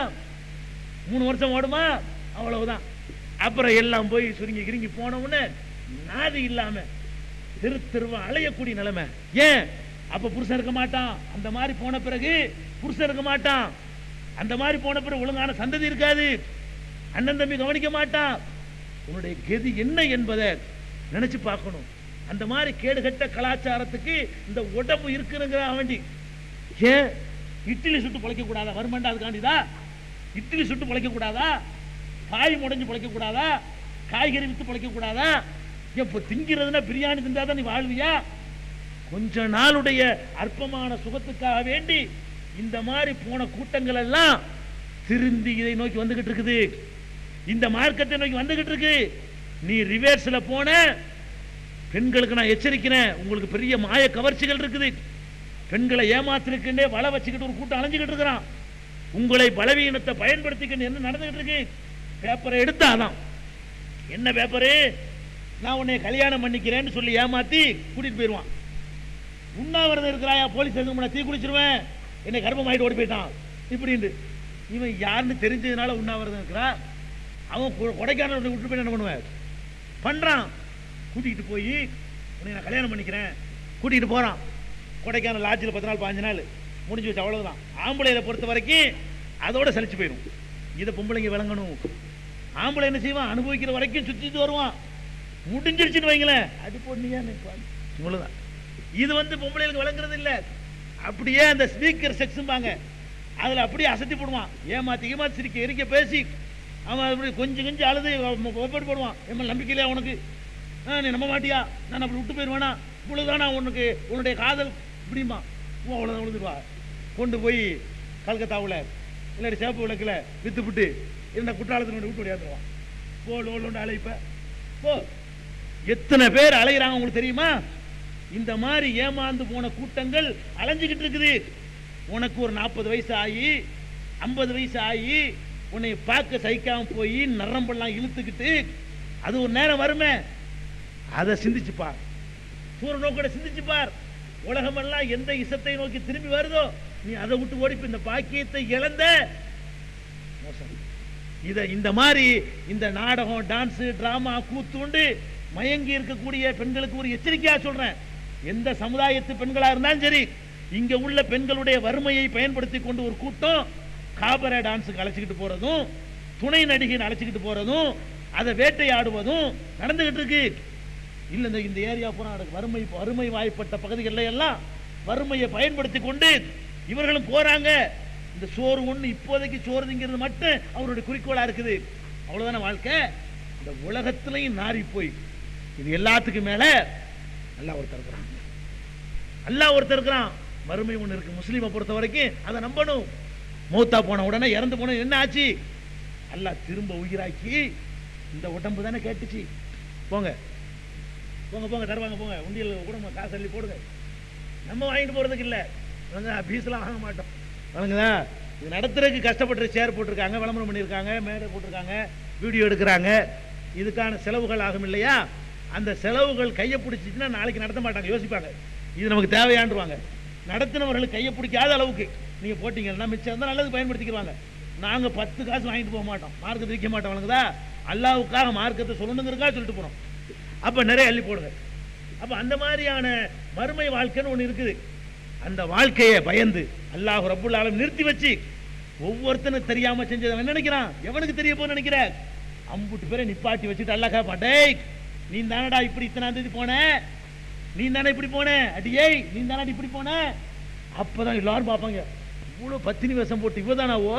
3 வருஷம் ஓடுமா, அவ்வளவுதான். அப்புறம் எல்லாம் போய் சுருங்கி கிருங்கி போன உடனே நாதி இல்லாம தெரு தெருவா அலையக்கூடிய நிலைமை. ஏன்? அப்ப புருஷன் இருக்க மாட்டான், அந்த மாதிரி போன பிறகு புருஷன் இருக்க மாட்டான், அந்த மாதிரி போன பிறகு ஒழுங்கான சந்ததி இருக்காது, அண்ணன் தம்பி கவனிக்க மாட்டான். உன்னுடைய கதி என்ன என்பதை நினைச்சு பார்க்கணும். அந்த மாதிரி கேடுகட்ட கலாச்சாரத்துக்கு இந்த உடம்பு இருக்குங்கிற வேண்டி. ஏன் இட்லி சுட்டு பிழைக்க கூடாதா? வருமாண்டா அதுக்காண்டிதா? இட்லி சுட்டு பிழைக்க கூடாதா? காய் முடைஞ்சு பிழைக்க கூடாதா? காய்கறி வித்து பிழைக்க கூடாதா? இப்போ திங்கிறதுனா பிரியாணி தின்றாதான் நீ வாழ்வியா? கொஞ்ச நாளுடைய அற்பமான சுகத்துக்காக வேண்டி இந்த மாதிரி போன கூட்டங்கள் எல்லாம் திருந்தி இதை நோக்கி வந்துகிட்டு இருக்குது, இந்த மார்க்கத்தை நோக்கி வந்துகிட்டு இருக்கு. நீ ரிவர்ஸ்ல போன பெண்களுக்கு நான் எச்சரிக்கிறேன், உங்களுக்கு பெரிய மாய கவர்ச்சிகள் இருக்குது. பெண்களை ஏமாத்திருக்கின்றே வலை வச்சுக்கிட்டு ஒரு கூட்டம் அலைஞ்சுக்கிட்டு இருக்கிறான். உங்களை பலவீனத்தை பயன்படுத்திக்கிட்டு என்ன நடந்துகிட்டு இருக்கு? பேப்பரை எடுத்தாதான் என்ன பேப்பரு? நான் உன்னை கல்யாணம் பண்ணிக்கிறேன்னு சொல்லி ஏமாத்தி கூட்டிட்டு போயிடுவான். உண்ணாவிரதம் இருக்கிறாயா? போலீஸ் தீ குளிச்சிருவேன், என்னை கர்ப்பமாயிட்டு ஓடி போயிட்டான் இப்படின்னு. இவன் யாருன்னு தெரிஞ்சதுனால உண்ணாவிரதம் இருக்கிறா. அவன் கொடைக்கானல் விட்டு போய் என்ன பண்ணுவேன் பண்றான், கூட்டிகிட்டு போய் உன்னை நான் கல்யாணம் பண்ணிக்கிறேன் கூட்டிகிட்டு போறான். கொடைக்கானல் லாட்ஜில் 10 நாள் 15 நாள் முடிஞ்சு வச்சு, அவ்வளவுதான். ஆம்பளையில பொறுத்த வரைக்கும் அதோட சலிச்சு போயிடும். இதை பொம்பளைங்க விளங்கணும். ஆம்பளை என்ன செய்வான்? அனுபவிக்கிற வரைக்கும் சுத்திட்டு வருவான், முடிஞ்சிருச்சுன்னு வைங்களேன் அது பொண்ணியா இவ்வளவுதான். இது பொம்பளைகளுக்கு விளங்குறது இல்லை. அப்படியே அந்த ஸ்பீக்கர் செக்ஸும்பாங்க, அதுல அப்படியே அசத்தி போடுவான், ஏமாத்தி ஏமாத்தி சிரிக்க எரிக்க பேசி அவன் அப்படி கொஞ்சம் கொஞ்சம் அழுது ஒப்பேட்டு போடுவான். எம்எல் நம்பிக்கையில உனக்கு நீ நம்ப மாட்டியா, நான் அப்படி விட்டு போயிடுவேனா, இவ்வளவுதானா உனக்கு உன்னுடைய காதல் இப்படிமா, அவ்வளோதான் விழுந்துருவா. கொண்டு போய் கல்கத்தாவில் இல்லாட்டி சேப்பு விளக்குல வித்து விட்டு இருந்த குற்றாலத்தினுடைய விட்டு ஓடியாந்துருவான். போ லோண்டு அலைப்ப போ. எத்தனை பேர் அலைகிறாங்க உங்களுக்கு தெரியுமா? இந்த மாதிரி ஏமாந்து போன கூட்டங்கள் அலைஞ்சுக்கிட்டு இருக்குது. உனக்கு ஒரு 40 வயசு ஆகி 50 வயசு ஆகி உன்னை பார்க்க சகிக்காம போய் நரம்பெல்லாம் இழுத்துக்கிட்டு அது ஒரு நேரம் வருமே, அதை சிந்திச்சுப்பார். சூர நோக்கோட சிந்திச்சுப்பார். உலகமெல்லாம் எந்த இசத்தை நோக்கி திரும்பி வருதோ நீ அதை விட்டு ஓடிப்பு இந்த பாக்கியத்தை இழந்த மோசம். இதை இந்த மாதிரி இந்த நாடகம், டான்ஸ், டிராமா, கூத்துண்டு மயங்கி இருக்கக்கூடிய பெண்களுக்கு ஒரு எச்சரிக்கையா சொல்றேன். எந்த சமுதாயத்து பெண்களா இருந்தாலும் சரி, இங்க உள்ள பெண்களுடைய வறுமையை பயன்படுத்தி கொண்டு ஒரு கூட்டம் காபரா டான்ஸுக்கு அழைச்சிக்கிட்டு போறதும், துணை நடிகை அழைச்சிக்கிட்டு போறதும், அதை வேட்டையாடுவதும் நடந்துகிட்டு இருக்கு. இல்ல இந்த ஏரியா பூரா வறுமை வாய்ப்பட்ட பகுதிகளில் எல்லாம் வறுமையை பயன்படுத்தி கொண்டு இவர்களும் போறாங்க. இந்த சோறு ஒண்ணு இப்போதைக்கு சோறு திங்கிறது மட்டும் அவருடைய குறிக்கோளா இருக்குது. அவ்வளவுதான வாழ்க்கை. இந்த உலகத்திலையும் நாரி போய் இது எல்லாத்துக்கும் மேல அல்லாஹ் ஒருத்தர் இருக்கிறான். அல்லாஹ் ஒருத்தர் இருக்கிறான். வறுமை ஒண்ணு இருக்கு. முஸ்லீமை பொறுத்த வரைக்கும் அதை நம்பணும். மௌத்தா போன உடனே இறந்து போன என்ன ஆச்சு? அல்லாஹ் திரும்ப உயிராக்கி இந்த உடம்பு தானே கேட்டுச்சு. போங்க போங்க போங்க தருவாங்க, போங்க உண்டியல் கூட காசு அள்ளி போடுங்க. நம்ம வாங்கிட்டு போறதுக்கு இல்ல, பீஸ்லாம் வாங்க மாட்டோம். வணங்குதா? இது நடத்துறதுக்கு கஷ்டப்பட்டு சேர் போட்டிருக்காங்க, விளம்பரம் பண்ணியிருக்காங்க, மேடை போட்டிருக்காங்க, வீடியோ எடுக்கிறாங்க. இதுக்கான செலவுகள் ஆகும் இல்லையா? அந்த செலவுகள் கையை பிடிச்சிச்சுன்னா நாளைக்கு நடத்த மாட்டாங்க, யோசிப்பாங்க இது நமக்கு தேவையாண்டுருவாங்க. நடத்தினவர்கள் கையை பிடிக்காத அளவுக்கு நீங்க போட்டீங்கன்னா மிச்சம் இருந்தால் நல்லது பயன்படுத்திக்கிறாங்க. நாங்க 10 காசு வாங்கிட்டு போக மாட்டோம், மார்க்கத்தை விற்க மாட்டோம். வணங்குதா? அல்லாவுக்காக மார்க்கத்தை சொல்லணுங்கிறதுக்காக சொல்லிட்டு போறோம். அப்ப நிறைய அள்ளி போடுங்க. அப்ப அந்த மாதிரியான மறுமை வாழ்க்கைன்னு ஒண்ணு இருக்குது. அந்த வாழ்க்கையை பயந்து அல்லாஹ் ரப்புல் ஆலமீன் நிறுத்தி வச்சு ஒவ்வொருத்தனும் தெரியாம செஞ்சதை நினைக்கிறான். எவனுக்கு தெரிய போன்னு நினைக்கிற? அம்புட்டு பேரை நிப்பாட்டி வச்சுட்டு அல்லாஹ் கேட்பான், டேய் நீ தானடா இப்படி இத்தனாம் தேதி போன, நீ தானே இப்படி போன, அடியே நீ தானே இப்படி போன. அப்பதான் எல்லாரும் பார்ப்பாங்க, இவ்வளவு பத்தினி வேஷம் போட்டு இவதானாவோ.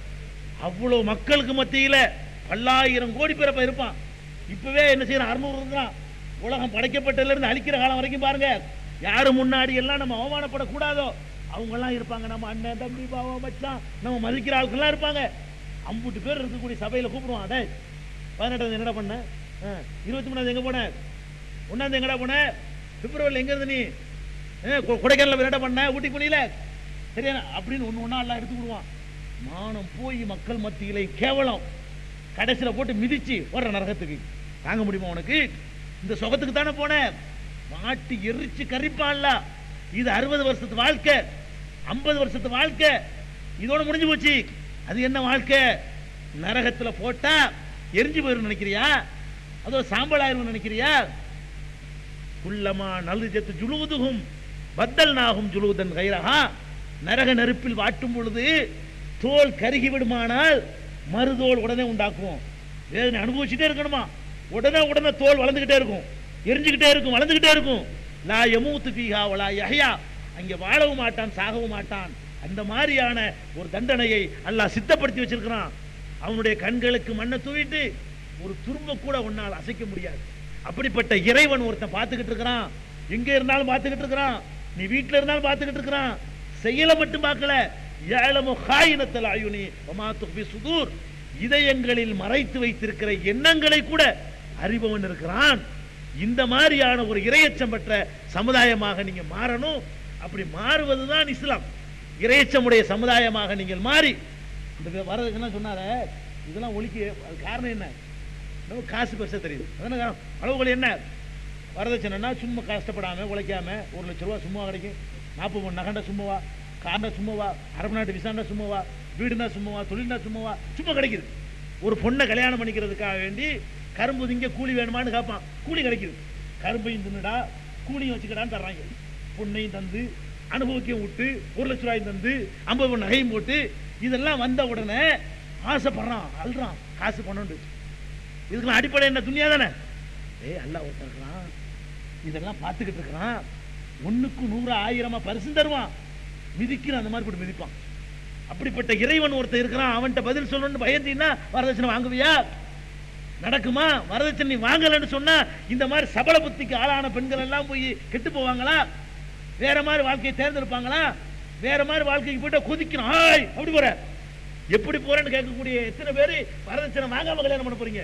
அவ்வளவு மக்களுக்கு மத்தியில பல்லாயிரம் கோடி பேரை இருப்பான். இப்பவே என்ன செய்யறான்? 600 இருக்கிறான். உலகம் படைக்கப்பட்டதுல இருந்து அழிக்கிற காலம் வரைக்கும் பாருங்க, யாரு முன்னாடி எல்லாம் நம்ம அவமானப்படக்கூடாதோ அவங்க எல்லாம் இருப்பாங்க. நம்ம அண்ணன், தம்பி, பாவா, மச்சான், நம்ம மதிக்கிற ஆட்கள்லாம் இருப்பாங்க. 50 பேர் இருக்கக்கூடிய சபையில கூப்பிடுவான், டே 18 என்னடா பண்ண, 23 எங்க போன, 1 எங்கடா போன, பிப்ரவரியில் எங்க இருந்து நீ, கொடைக்கானல என்னடா பண்ண, ஊட்டி போனீல, சரியா அப்படின்னு ஒண்ணு எல்லாம் எடுத்துக்கிடுவான். மானம் போய் மக்கள் மத்தியிலே கேவலம். கடைசியில போட்டு மிதிச்சு வர்ற நரகத்துக்கு தாங்க முடியுமா உனக்கு? இந்த சொகத்துக்கு தானே போன, மாட்டி எரிச்சு கரிப்பான்ல. இது 60 வருஷத்து வாழ்க்கை, 50 வருஷத்து வாழ்க்கை, இதோட முடிஞ்சு போச்சு. அது என்ன வாழ்க்கை? நரகத்துல போட்டா எரிஞ்சு போயிரும் நினைக்கிறியா? அதோ சாம்பல் ஆயிரும் நினைக்கிறியா? குல்லமா நல்ஜத்து ஜுலூதுஹும் பத்தல்நாஹும் ஜுலூதன் கைரஹா. நரக நெருப்பில் வாட்டும் பொழுது தோல் கருகி விடுமானால் மறுதோல் உடனே உண்டாக்குவோம். வேதனை அனுபவிச்சுட்டே இருக்கணுமா? உடனே தோல் வளர்ந்துகிட்டே இருக்கும், எரிஞ்சுக்கிட்டே இருக்கும், வளர்ந்துகிட்டே இருக்கும். லா யமூத்து ஃபீஹா வலா யஹ்யா. அங்கே வாழவும் மாட்டான், சாகவும் மாட்டான். அந்த மாதிரியான ஒரு தண்டனையை அல்லாஹ் சித்தப்படுத்தி வச்சிருக்கிறான். அவனுடைய கண்களுக்கு மண்ணை தூவிட்டு ஒரு துரும்ப கூட உன்னால் அசைக்க முடியாது. அப்படிப்பட்ட இறைவன் ஒருத்தன் பார்த்துக்கிட்டு இருக்கிறான். எங்க இருந்தாலும் பார்த்துக்கிட்டு இருக்கிறான். நீ வீட்டில் இருந்தாலும் பார்த்துக்கிட்டு இருக்கிறான். செயலை மட்டும் பார்க்கல. யஅலமு ஹாயினத்தல் அயுனி வமா துஃபி சுதூர். இதயங்களில் மறைத்து வைத்திருக்கிற எண்ணங்களை கூட அறிபவன் இருக்கிறான். இந்த மாதிரியான ஒரு இரையச்சம் பெற்ற சமுதாயமாக நீங்க மாறணும். அப்படி மாறுவதுதான் இஸ்லாம். இரையச்சமுடைய சமுதாயமாக நீங்கள் மாறி இந்த வரதுக்கு என்ன சொன்னார, இதெல்லாம் ஒழிக்க காரணம் என்ன? நம்ம காசு பெருசா தெரியுது. அளவுகள் என்ன? வரதட்சணைன்னா சும்மா கஷ்டப்படாம உழைக்காம 1 லட்ச ரூபா சும்மா கிடைக்கும். 40 பொண்ணு நகண்டா சும்மாவா, காண்டா சும்மாவா, அரபு நாட்டு விசாண்டா சும்மாவா, வீடுனா சும்மாவா, தொழில்னா சும்மாவா, சும்மா கிடைக்குது. ஒரு பொண்ணை கல்யாணம் பண்ணிக்கிறதுக்காக வேண்டி கரும்பு திங்க கூலி வேணுமான்னு கேட்பான், கூலி கிடைக்குது. கரும்பையும் தின்னுடா, கூலியும் வச்சுக்கடான்னு தர்றாங்க. பொண்ணையும் தந்து அனுபவிக்கையும் விட்டு 1 லட்ச ரூபாயும் தந்து 50 பொண்ணு நகையும் போட்டு இதெல்லாம் வந்த உடனே ஆசைப்படுறான், அல்றான், காசு பண்ணு. இதுக்கெல்லாம் அடிப்படை என்ன? துணியா தானே. அல்லாஹ் ஒருத்தர் இருக்கிறான், இதெல்லாம் பார்த்துக்கிட்டு இருக்கிறான். 1க்கு 100 1000 பரிசு தருவான். மிதிக்கிறான், அந்த மாதிரி போட்டு மிதிப்பான். அப்படிப்பட்ட இறைவன் ஒருத்தர் இருக்கிறான். அவன்கிட்ட பதில் சொல்லணும்னு பயந்தீங்கன்னா வரதட்சணை வாங்குவியா? நடக்குமா? வரதட்சணை வாங்கலன்னு சொன்னா இந்த மாதிரி சபல புத்திக்கு ஆளான பெண்கள் எல்லாம் போய் கெட்டு போவாங்களா? வேற மாதிரி வாழ்க்கையை தேர்ந்தெடுப்பாங்களா? வேற மாதிரி வாழ்க்கைக்கு போயிட்டு கொதிக்கிறான், அப்படி போற எப்படி போறேன்னு கேட்கக்கூடிய எத்தனை பேர் வரதட்சணை வாங்காம கல்யாணம் பண்ண போறீங்க?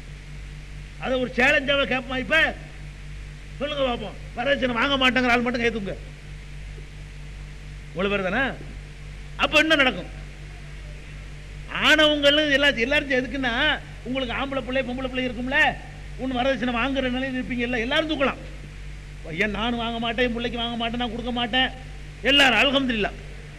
அதை ஒரு சேலஞ்சாவே கேட்போம். இப்ப சொல்லுங்க பாப்போம், வரதட்சணை வாங்க மாட்டாங்கிற ஆள் மட்டும் கைதுங்க. இவ்வளவு பேர் தானே? அப்ப என்ன நடக்கும்? ஆணவங்கள் எல்லாரும் எதுக்குன்னா, உங்களுக்கு ஆம்பளை பிள்ளை பொம்பளை பிள்ளை இருக்கும்ல, ஒன்று வரதட்சணை வாங்குற நிலையில் இருப்பீங்க, எல்லாரும் தூக்கலாம். ஏன் நானும் வாங்க மாட்டேன், என் பிள்ளைக்கு வாங்க மாட்டேன், நான் கொடுக்க மாட்டேன், எல்லாரும் அல்ஹம்துலில்லாஹ்,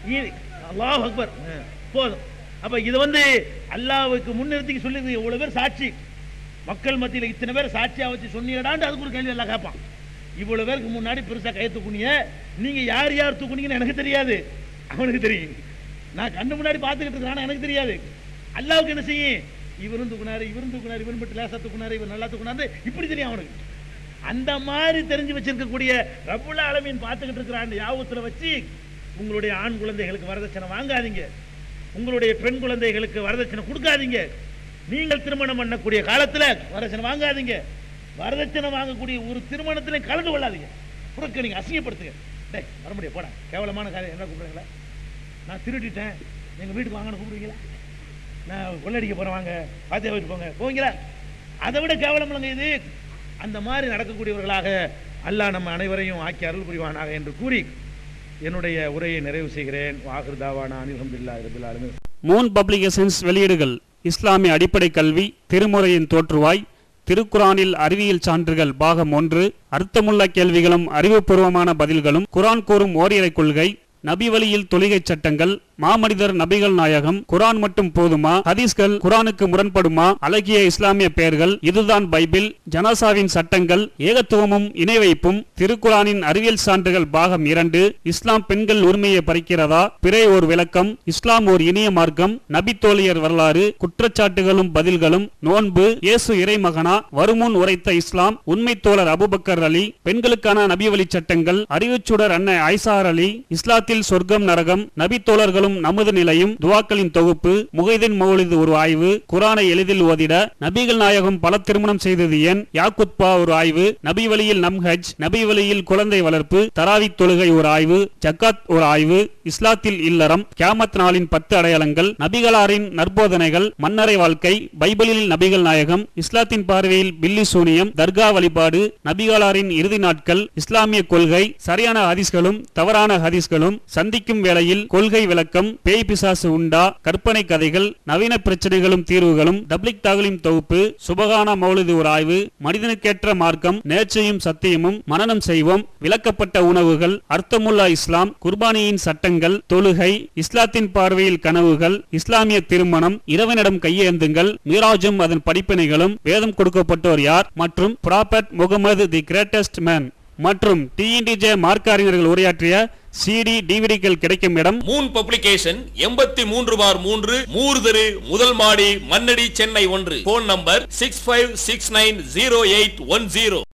அல்லாஹ் அக்பர், போதும். அப்ப இது அல்லாஹ்வுக்கு முன்னிறுத்தி சொல்லி இவ்வளவு பேர் சாட்சி, மக்கள் மத்தியில் இத்தனை பேர் சாட்சியா வச்சு சொன்னீங்கடான்னு அதுக்கு ஒரு கேள்வி எல்லாம் கேட்பான். இவ்வளவு பேருக்கு முன்னாடி பெருசா கை தூக்குனீங்க, நீங்க யார் யார் தூக்குனீங்கன்னு எனக்கு தெரியாது, அவனுக்கு தெரியும். நான் கண்ணு முன்னாடி பார்த்துக்கிட்டு இருக்கிறான், எனக்கு தெரியாது. அல்லாஹ்வுக்கு என்ன செய்யும்? இவரும் தூக்குனாரு, இவரும் தூக்குனாரு, இவன் மட்டும் லேசா தூக்குனாரு, இவர் நல்லா தூக்குனாரு, இப்படி தெரியும் அவனுக்கு. அந்த மாதிரி தெரிஞ்சு வச்சிருக்கக்கூடிய ரப்புல் ஆலமீன் பார்த்துக்கிட்டு இருக்கிறான். யாவத்துல வச்சு உங்களுடைய ஆண் குழந்தைகளுக்கு வரதட்சணை வாங்காதீங்க, உங்களுடைய பெண் குழந்தைகளுக்கு வரதட்சணை கொடுக்காதீங்க. நீங்கள் திருமணம் பண்ணக்கூடிய காலத்தில் வரதட்சணை வாங்காதீங்க. வரதட்சணை வாங்கக்கூடிய ஒரு திருமணத்திலையும் கலந்து கொள்ளாதீங்க. புறக்கணிங்க, அசிங்கப்படுத்துங்க. டேய் வர முடியும் போட, கேவலமான காரியம் என்ன கூப்பிடுறீங்களா? நான் திருடிட்டேன், எங்கள் வீட்டுக்கு வாங்கன்னு கூப்பிடுவீங்களா? நான் கொள்ளடிக்க போகிறேன், வாங்க பாத்தியா வீட்டு போங்க, போவீங்களா? அதை விட கேவலம் இல்லைங்க இது. அந்த மாதிரி நடக்கக்கூடியவர்களாக அல்லாஹ் நம்ம அனைவரையும் ஆக்கி அருள் புரிவானாக என்று கூறி என்னுடைய உரையை நிறைவு செய்கிறேன். வாஹிர் தாவானா அனில் ஹம்துலில்லாஹி ரப்பில் ஆலமீன். மூன் பப்ளிகேஷன்ஸ் வெளியீடுகள்: இஸ்லாமிய அடிப்படை கல்வி, திருமுறையின் தோற்றுவாய், திருக்குரானில் அறிவியல் சான்றுகள் பாகம் 1, அர்த்தமுள்ள கேள்விகளும் அறிவுபூர்வமான பதில்களும், குரான் கூறும் ஓரிரை கொள்கை, நபி வழியில் தொழுகை சட்டங்கள், மாமனிதர் நபிகள் நாயகம், குரான் மட்டும் போதுமா, ஹதீஸ்கள் குரானுக்கு முரண்படுமா, அழகிய இஸ்லாமிய பெயர்கள், இதுதான் பைபிள், ஜனாசாவின் சட்டங்கள், ஏகத்துவமும் இணை வைப்பும், திருக்குரானின் அறிவியல் சான்றுகள் பாகம் 2, இஸ்லாம் பெண்கள் உரிமையை பறிக்கிறதா, பிறை ஓர் விளக்கம், இஸ்லாம் ஓர் இனிய மார்க்கம், நபி தோழியர் வரலாறு, குற்றச்சாட்டுகளும் பதில்களும், நோன்பு, இயேசு இறைமகனா, வருமுன் உரைத்த இஸ்லாம், உண்மை தோழர் அபுபக்கர் அலி, பெண்களுக்கான நபி வழி சட்டங்கள், அறிவுச்சுடர் அன்னை ஐசார் அலி, இஸ்லாத்தில் சொர்க்கம் நரகம், நபி தோழர்களும் நமது நிலையும், துவாக்களின் தொகுப்பு, முகைதீன் மௌலிது ஒரு ஆய்வு, குரானை எளிதில் ஓதிட, நபிகள் நாயகம் பல திருமணம் செய்தது ஏன், யாக்குத்பா ஒரு ஆய்வு, நபி வழியில் நம்ஹஜ், நபி வழியில் குழந்தை வளர்ப்பு, தராவி தொழுகை ஒரு ஆய்வு, ஜக்காத் ஒரு ஆய்வு, இஸ்லாத்தில் இல்லறம், கியாமத் நாளின் 10 அடையாளங்கள், நபிகளாரின் நற்போதனைகள், மன்னரை வாழ்க்கை, பைபிளில் நபிகள் நாயகம், இஸ்லாத்தின் பார்வையில் பில்லி சூனியம், தர்கா வழிபாடு, நபிகளாரின் இறுதி நாட்கள், இஸ்லாமிய கொள்கை, சரியான ஹதீஸ்களும் தவறான ஹதீஸ்களும், சந்திக்கும் வேளையில் கொள்கை விளக்கம், பேய் பிசாசு உண்டா, கற்பனை கதைகள், நவீன பிரச்சனைகளும் தீர்வுகளும், தப்லிக் தாகலிம் தொகுப்பு, சுபகான மௌலிது ஒரு ஆய்வு, மனிதனுக்கேற்ற மார்க்கம், நேர்ச்சையும் சத்தியமும், மனனம் செய்வோம், விளக்கப்பட்ட உணவுகள், அர்த்தமுல்லா இஸ்லாம், குர்பானியின் சட்டங்கள், தொழுகை, இஸ்லாத்தின் பார்வையில் கனவுகள், இஸ்லாமிய திருமணம், இறைவனிடம் கையேந்துங்கள், மீராஜும் அதன் படிப்பினைகளும், வேதம் கொடுக்கப்பட்டோர் யார், மற்றும் prophet Muhammad the greatest man மற்றும் TNTJ மார்க்க அறிஞர்கள் உரையாற்றிய CD டிவிடிகள் கிடைக்கும் இடம் மூன் பப்ளிகேஷன் 83/3 மூர்தரு முதல் மாடி மண்ணடி சென்னை 1. Phone number 65690810.